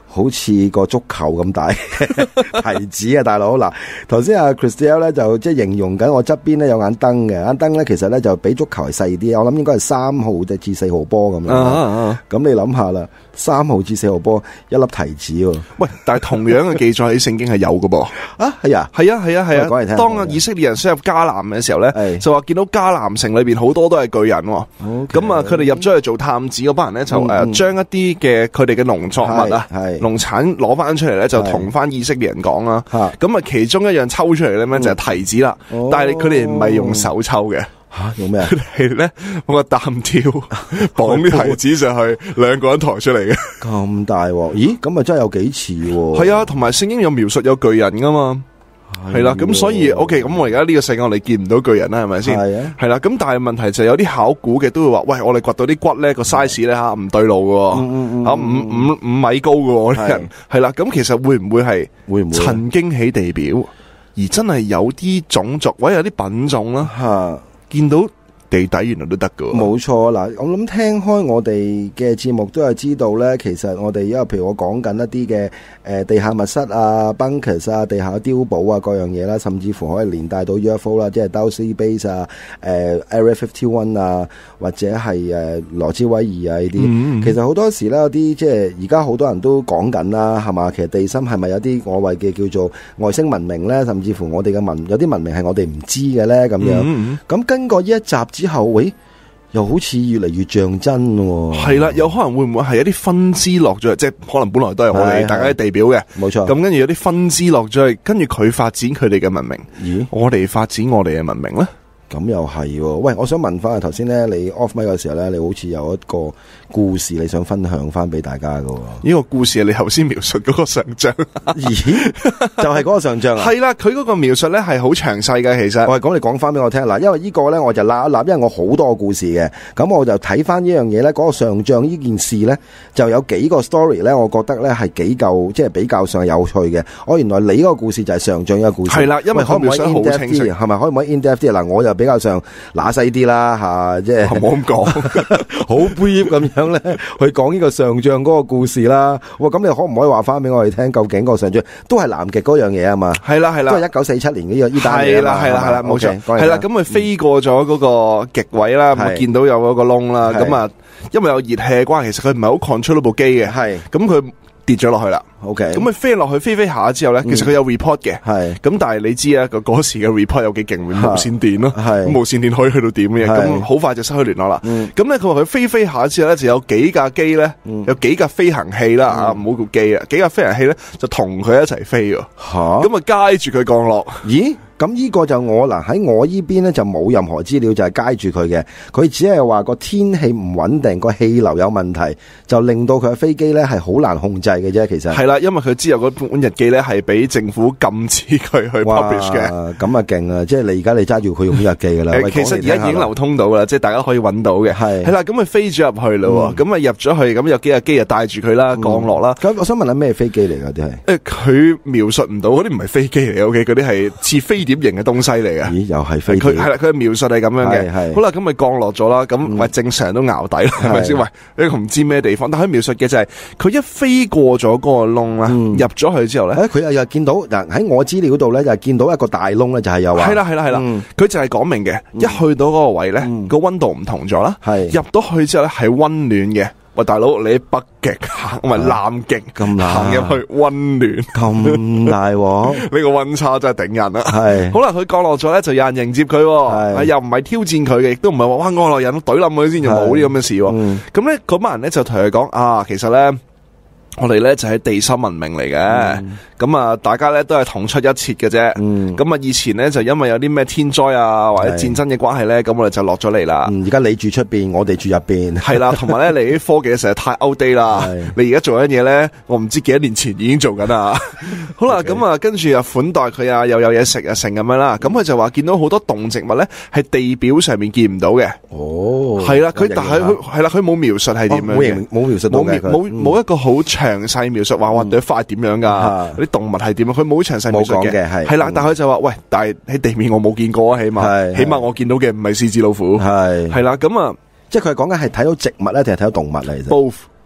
好似個足球咁大提子啊，大佬嗱，頭先阿 Christelle 咧就即係形容緊我側邊咧有眼燈嘅，眼燈咧其實咧就比足球係細啲，我諗應該係3號至4號波咁樣。咁你諗下啦，3號至4號波一粒提子喎。喂， 但係同樣嘅記載喺聖經係有嘅噃。 啊，係啊， 係啊，係啊，係啊。 講嚟聽。 當以色列人輸入迦南嘅時候咧，就話見到迦南城裏邊好多都係巨人。咁啊，佢哋入咗去做探子嗰班人咧，就將一啲嘅佢哋嘅農作物啊，農產攞翻出嚟咧，就同翻以色列人講啦。咁啊，其中一樣抽出嚟咧，就係提子啦。但係佢哋唔係用手抽嘅。 用咩啊？ 佢哋咧用個擔挑綁啲提子上去，2個人抬出嚟嘅。 咁大喎？咦？咁啊真係有幾似喎？ 係啊，同埋聖經有描述有巨人噶嘛。係啦，咁所以 OK， 咁我而家呢個世界我哋見唔到巨人啦，係咪先？係啊，係啦，咁但係問題就係有啲考古嘅都會話，喂，我哋掘到啲骨咧個 size 咧吓唔對路嘅，吓5米高嘅啲人，係啦，咁其實會唔會曾經起地表，而真係有啲種族或者有啲品種啦，見到地底原來都得噶。 冇錯嗱，我諗聽開我哋嘅節目都係知道咧，其實我哋因為譬如我講緊一啲嘅地下密室啊、bunkers 啊、地下碉堡啊各樣嘢啦，甚至乎可以連帶到 UFO 啦，即係 Dulce Base 啊、Area 51啊，或者係羅茲威爾啊呢啲。其實好多時咧有啲即係而家好多人都講緊啦，係嘛？其實地心係咪有啲我謂嘅叫做外星文明咧？甚至乎我哋嘅有啲文明係我哋唔知嘅咧咁樣。咁經過呢一集之後，喂，又好似越嚟越像真喎。 係啦，有可能會唔會係一啲分支落咗去，即係可能本來都係我哋大家嘅地表嘅， 冇錯。 咁跟住有啲分支落咗去，跟住佢發展佢哋嘅文明，咦？我哋發展我哋嘅文明咧？ 咁又係喎。喂，我想問翻啊，頭先咧你 off mic 嘅時候咧，你好似有一個故事你想分享翻俾大家㗎喎。 呢個故事係你頭先描述嗰個上將。 咦？就係嗰個上將啊？ 係啦，佢嗰個描述咧係好詳細嘅，其實。 我係講你講翻俾我聽嗱，因為呢個咧我就揦一揦，因為我好多個故事嘅，咁我就睇翻呢樣嘢咧，嗰個上將呢件事咧就有幾個 story 咧，我覺得咧係幾夠即係比較上有趣嘅。原來你嗰個故事就係上將一個故事。 係啦，因為可唔可以 in depth 啲？係咪可唔可以 in depth 啲？嗱，我就比較上乸細啲啦吓，即係唔好咁講， 好 brief 咁樣咧去講呢個上將嗰個故事啦。咁你可唔可以話翻俾我哋聽，究竟個上將都係南極嗰樣嘢啊嘛？係啦係啦，都係1947年呢單嘢。係啦係啦係啦，冇錯。係啦，咁佢飛過咗嗰個極位啦，咁見到有嗰個窿啦，咁啊，因為有熱氣嘅關係，其實佢唔係好 control 部機嘅，係咁佢跌咗落去啦。OK，咁佢飛落去飛下之後咧，其實佢有 report 嘅，係咁，但係你知啊，嗰時嘅 report 有幾勁，無線電咯，係無線電可以去到點嘅，咁好快就失去聯絡啦。咁咧佢話佢飛下之後咧，就有幾架機咧，有幾架飛行器啦啊，唔好叫機啊，幾架飛行器咧就同佢一齊飛喎，咁啊街住佢降落。咦？咁呢個就我嗱喺我呢邊咧就冇任何資料，就係街住佢嘅。佢只係話個天氣唔穩定，個氣流有問題，就令到佢嘅飛機咧係好難控制嘅啫。其實係啦，因為佢知有嗰本日記咧係俾政府禁止佢去 publish 嘅。咁啊勁啊！即係你而家你揸住佢用日記噶啦。其實而家已經流通到啦，即係大家可以揾到嘅。係啦，咁佢飛咗入去咯，咁啊入咗去，咁有幾架機就帶住佢啦，降落啦。咁我想問下咩飛機嚟噶啲係？佢描述唔到，嗰啲唔係飛機嚟嘅，OK，嗰啲係似飛碟型嘅東西嚟嘅。咦，又係飛碟？佢係啦，佢嘅描述係咁樣嘅。係好啦，咁咪降落咗啦。咁喂，正常都淆底啦，係咪先？喂，呢個唔知咩地方，但係佢描述嘅就係佢一飛過咗嗰個窿啦，入咗去之後咧，佢又見到嗱喺我資料度咧，就見到一個大窿咧，就係有話係啦係啦係啦，佢就係講明嘅，一去到嗰個位咧，個溫度唔同咗啦，係入到去之後咧係溫暖嘅。喂，大佬，你喺北極行，唔係南極咁行入去溫暖，咁大喎？呢個溫差真係頂人啦。係，好啦，佢降落咗咧，就有人迎接佢，又唔係挑戰佢嘅，亦都唔係話哇，外來人懟冧佢先，就冇呢咁嘅事。咁咧，嗰班人咧就同佢講啊，其實咧。我哋咧就係地心文明嚟嘅，咁啊大家咧都係同出一轍嘅啫。咁啊以前咧就因為有啲咩天災啊或者戰爭嘅關係咧，咁我哋就落咗嚟啦。而家你住出邊，我哋住入邊。係啦，同埋咧你啲科技實在太 outdate 啦。你而家做緊嘢咧，我唔知幾多年前已經做緊啦。好啦，咁啊跟住又款待佢啊，又有嘢食啊，成咁樣啦。咁佢就話見到好多動植物咧，係地表上面見唔到嘅。哦，係啦，佢但係佢係啦，佢冇描述係點樣嘅，冇描述到嘅，冇一個好詳細描述話對塊點樣噶，啲動物係點樣，佢冇詳細描述嘅，係啦，但係佢就話喂，但係喺地面我冇見過啊，起碼我見到嘅唔係獅子老虎，係啦，咁啊，即係佢係講緊係睇到植物咧，定係睇到動物嚟？Both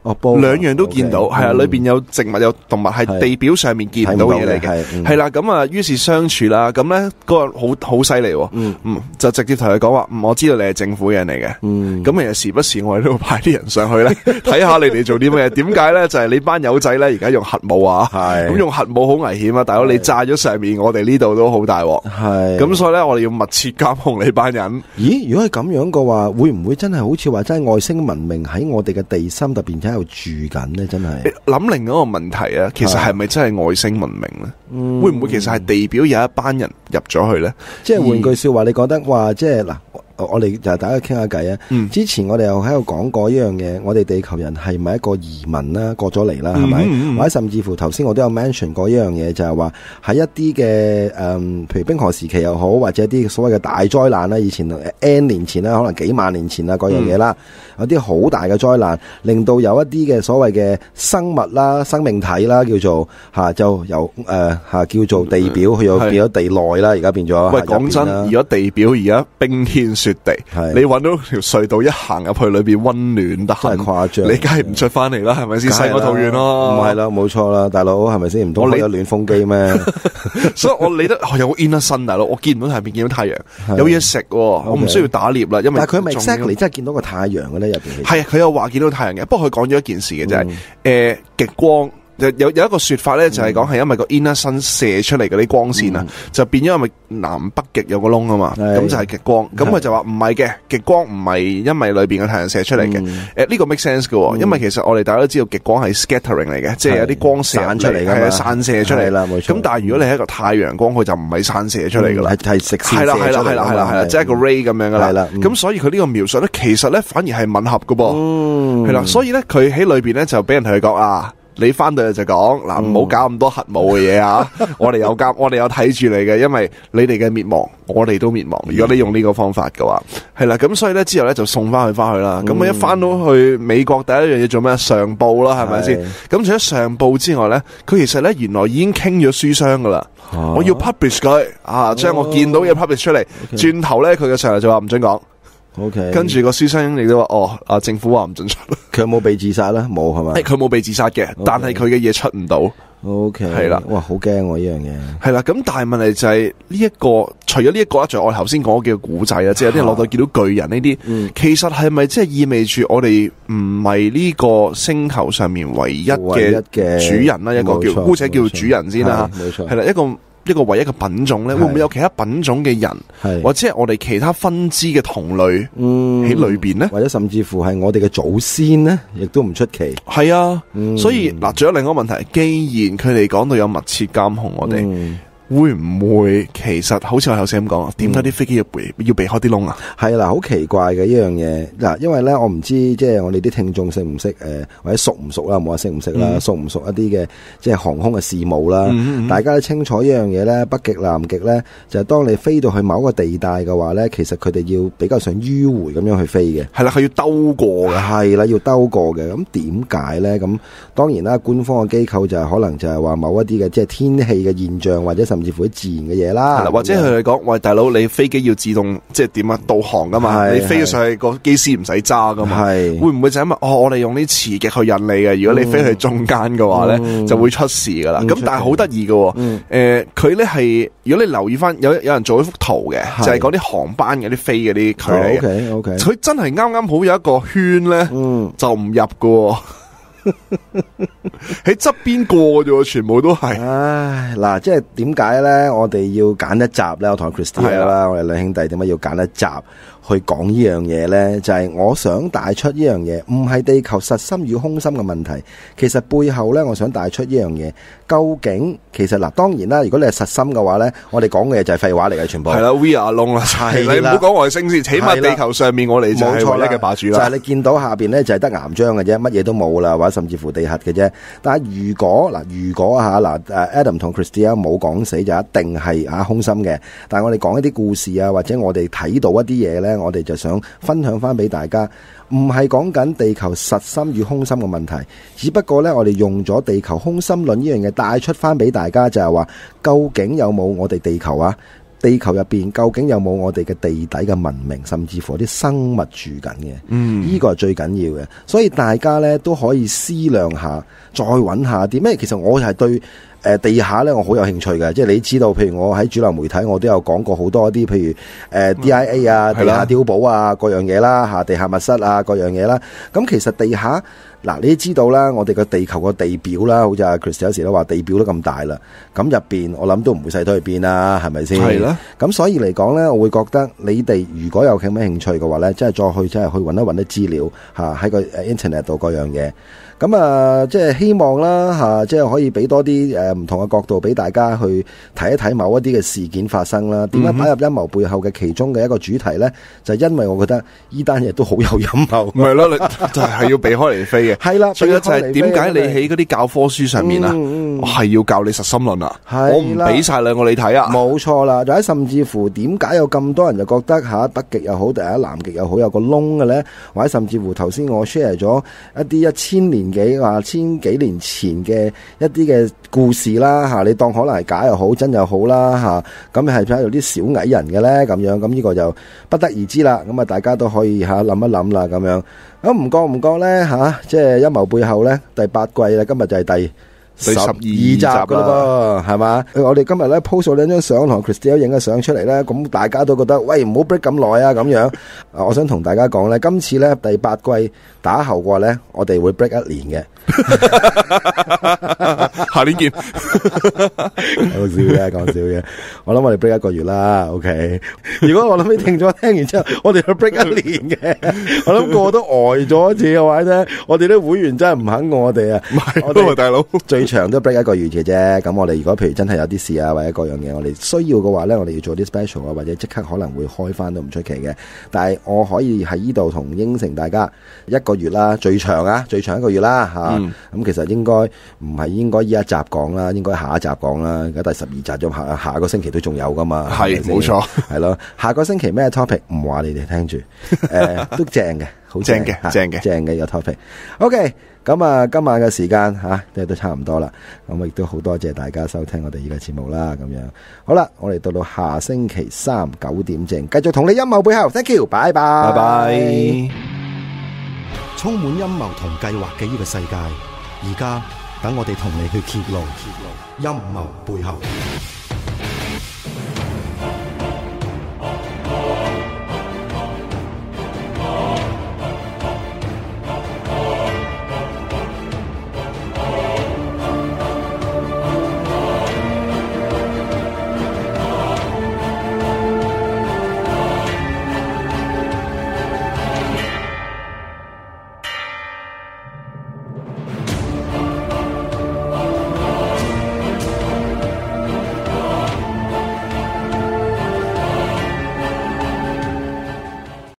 兩樣都見到，係啊，裏邊有植物有動物，係地表上面見唔到嘢嚟嘅，係啦，咁啊，於是相處啦，咁咧嗰個好犀利，就直接同佢講話，我知道你係政府人嚟嘅，咁其實時不時我哋都會派啲人上去咧，睇下你哋做啲咩，點解咧？就係你班友仔咧而家用核武啊，咁用核武好危險啊，大佬你炸咗上面，我哋呢度都好大鑊，咁所以咧我哋要密切監控你班人。 咦？如果係咁樣嘅話，會唔會真係好似話真係外星文明喺我哋嘅地心入邊喺度住緊呢？真係諗另一個問題啊，其實係咪真係外星文明呢？會唔會其實係地表有一班人入咗去呢？ 即係換句說話，你覺得話即係嗱，我哋就大家傾下偈啊。之前我哋又喺度講過一樣嘢，我哋地球人係咪一個移民啦？過咗嚟啦，係咪？或者甚至乎頭先我都有 mention 過一樣嘢，就係話喺一啲嘅譬如冰河時期又好，或者一啲所謂嘅大災難啦，以前 N 年前啦，可能幾萬年前啦，嗰樣嘢啦，有啲好大嘅災難，令到有一啲嘅所謂嘅生物啦、生命體啦，叫做就由叫做地表去到變咗地內啦，而家變咗。喂， 講真，而家地表而家冰天雪地，你搵到條隧道一行入去裏邊溫暖得很， 誇張， 你梗係唔出翻嚟啦，係咪先？細我肚遠咯， 唔係啦，冇錯啦，大佬係咪先？唔通開咗暖風機咩？ 所以我理得有個 inner sun，大佬，我見唔到下邊，見到太陽，有嘢食，我唔需要打獵啦，因為但係佢咪 exactly 真係見到個太陽嘅咧入邊？ 係佢有話見到太陽嘅，不過佢講咗一件事嘅就係極光。有一個說法咧，就係講係因為個 inner sun 射出嚟嗰啲光線啊，就變咗因為南北極有個窿啊嘛，咁就係極光。咁佢就話唔係嘅，極光唔係因為裏邊嘅太陽射出嚟嘅。呢個 make sense 嘅，因為其實我哋大家都知道極光係 scattering 嚟嘅，即係有啲光散出嚟嘅，散射出嚟啦。咁但係如果你係一個太陽光，佢就唔係散射出嚟噶啦， 係直線射出嚟。 係啦，即係個 ray 咁樣噶啦。咁所以佢呢個描述咧，其實咧反而係吻合噶噃。係啦，所以咧佢喺裏邊咧就俾人同佢講啊。你翻到嚟就講嗱，唔好搞咁多核武嘅嘢啊！我哋有監，我哋有睇住你嘅，因為你哋嘅滅亡，我哋都滅亡。如果你用呢個方法嘅話，係啦，咁所以咧之後咧就送翻去啦。咁我一翻到去美國，第一樣嘢做咩？上報啦，係咪先？咁除咗上報之外咧，佢其實咧原來已經傾咗書商噶啦。我要 publish 佢將我見到嘅 publish 出嚟。轉頭咧，佢嘅上嚟就話唔准講。 OK， 跟住個書生亦都話政府話唔准出。 佢有冇被自殺咧？冇係咪？ 佢冇被自殺嘅，但係佢嘅嘢出唔到。 OK， 係啦， 哇，好驚喎呢樣嘢。 係啦，咁但係問題就係呢一個，除咗呢一個咧，仲有我頭先講嘅古仔啦，即係有啲人落到見到巨人呢啲，其實係咪即係意味住我哋唔係呢個星球上面唯一嘅主人啦？一個叫姑且叫主人先啦， 冇錯， 係啦，一個唯一嘅品種咧，會唔會有其他品種嘅人，或者係我哋其他分支嘅同類喺裏邊呢？ 或者甚至乎係我哋嘅祖先呢，亦都唔出奇。 係啊，所以嗱，仲有另一個問題，既然佢哋講到有密切監控我哋。會唔會其實好似我頭先咁講，點解啲飛機要避開啲窿啊？ 係啦，好奇怪嘅一樣嘢嗱，因為咧我唔知即係我哋啲聽眾識唔識或者熟唔熟啦，冇話識唔識啦，熟唔熟一啲嘅即係航空嘅事務啦。大家都清楚一樣嘢咧，北極南極咧就係當你飛到去某一個地帶嘅話咧，其實佢哋要比較上迂迴咁樣去飛嘅。 係啦，佢要兜過嘅。係啦，要兜過嘅。咁點解咧？咁當然啦，官方嘅機構就係可能就係話某一啲嘅即係天氣嘅現象或者甚至乎啲自然嘅嘢啦， 或者佢哋講，喂，大佬，你飛機要自動即係點啊導航噶嘛？你飛上去個機師唔使揸噶嘛？會唔會就因為我哋用啲磁極去引你嘅？如果你飛去中間嘅話咧，就會出事噶啦。咁但係好得意嘅，佢咧係如果你留意翻，有人做一幅圖嘅，就係講啲航班嗰啲飛嗰啲距離。OK，佢真係啱啱好有一個圈咧，就唔入嘅。喺側邊過啫，全部都係。唉， 嗱，即係點解咧？我哋要揀一集咧，我同 Christy 啦，我哋兩兄弟點解要揀一集去講呢樣嘢咧？就係我想帶出呢樣嘢，唔係地球實心與空心嘅問題。其實背後咧，我想帶出呢樣嘢，究竟其實嗱，當然啦，如果你係實心嘅話咧，我哋講嘅嘢就係廢話嚟嘅，全部係啦 ，We are alone 啦，你唔好講外星先，起碼地球上面我哋就係唯一嘅霸主啦。 就係你見到下邊咧就係得岩漿嘅啫，乜嘢都冇啦，或者甚至乎地核嘅啫。但係如果Adam 同 Christy 冇講死就一定係空心嘅。但係我哋講一啲故事啊，或者我哋睇到一啲嘢咧，我哋就想分享翻俾大家，唔係講緊地球實心與空心嘅問題，只不過咧我哋用咗地球空心論呢樣嘢帶出翻俾大家，就係話究竟有冇我哋地球地球入邊究竟有冇我哋嘅地底嘅文明，甚至乎啲生物住緊嘅？呢個係最緊要嘅。所以大家咧都可以思量下，再揾下啲咩。其實我係對地下咧，我好有興趣嘅。即係你知道，譬如我喺主流媒體，我都有講過好多啲，譬如DIA 啊、地下碉堡啊，各樣嘢啦嚇，地下密室啊，各樣嘢啦。咁其實地下嗱，你都知道啦，我哋個地球個地表啦，好似阿 Chris 有時都話地表都咁大啦，咁入邊我諗都唔會細到去邊啦，係咪先？係啦。咁所以嚟講咧，我會覺得你哋如果有咁咩興趣嘅話咧，即係再去揾一揾啲資料嚇，喺個internet 度各樣嘢。咁啊，即係希望啦嚇，即係可以俾多啲唔同嘅角度俾大家去睇一睇某一啲嘅事件發生啦。點解擺入陰謀背後嘅其中嘅一個主題咧？就係因為我覺得呢單嘢都好有陰謀。唔係咯，你就係要避開嚟飛嘅。係啦，所以就係點解你喺嗰啲教科書上面啊，係要教你實心論啊？我唔俾晒兩個你睇啊！冇錯啦，或者甚至乎點解有咁多人就覺得嚇北極又好，定係南極又好有個窿嘅咧？或者甚至乎頭先我 share 咗一啲1000年幾話千幾年前嘅一啲嘅故事啦嚇，你當可能係假又好，真又好啦嚇，咁係喺度啲小矮人嘅咧咁樣，咁呢個就不得而知啦。咁啊，大家都可以嚇諗一諗啦咁樣。咁唔覺咧嚇，即係陰謀背後咧第8季啦，今日就係第12集噶咯噃，係嘛？我哋今日咧 post 咗兩張相，同 Christelle 影嘅相出嚟咧，咁大家都覺得喂，唔好 break 咁耐啊咁樣。我想同大家講咧，今次咧第8季打後嘅話咧，我哋會 break 1年嘅。下年見。講笑嘅。我諗我哋 break 1個月啦。OK。如果我諗你聽完之後，我哋去 break 1年嘅，我諗個個都呆咗一次嘅話咧，我哋啲會員真係唔肯我哋啊。唔係，我哋大佬最長都 break 1個月嘅啫。咁我哋如果譬如真係有啲事啊，或者各樣嘢，我哋需要嘅話咧，我哋要做啲 special 啊，或者即刻可能會開翻都唔出奇嘅。但係我可以喺呢度同應承大家1個月啦，最長1個月啦吓。咁其實應該唔係應該呢一集講啦，應該下一集講啦。而家第12集咗，下個星期都仲有噶嘛。係冇錯，係咯。下個星期咩 topic 唔話你哋聽住，都正嘅，好正嘅，正嘅個 topic。OK，咁啊，今晚嘅時間吓，都差唔多啦。咁亦都好多謝大家收聽我哋呢個節目啦。咁樣好啦，我哋到下星期3 9點正，繼續同你陰謀背後。Thank you，拜拜，拜拜。 充滿陰謀同計劃嘅呢個世界，而家等我哋同你去揭露陰謀背後。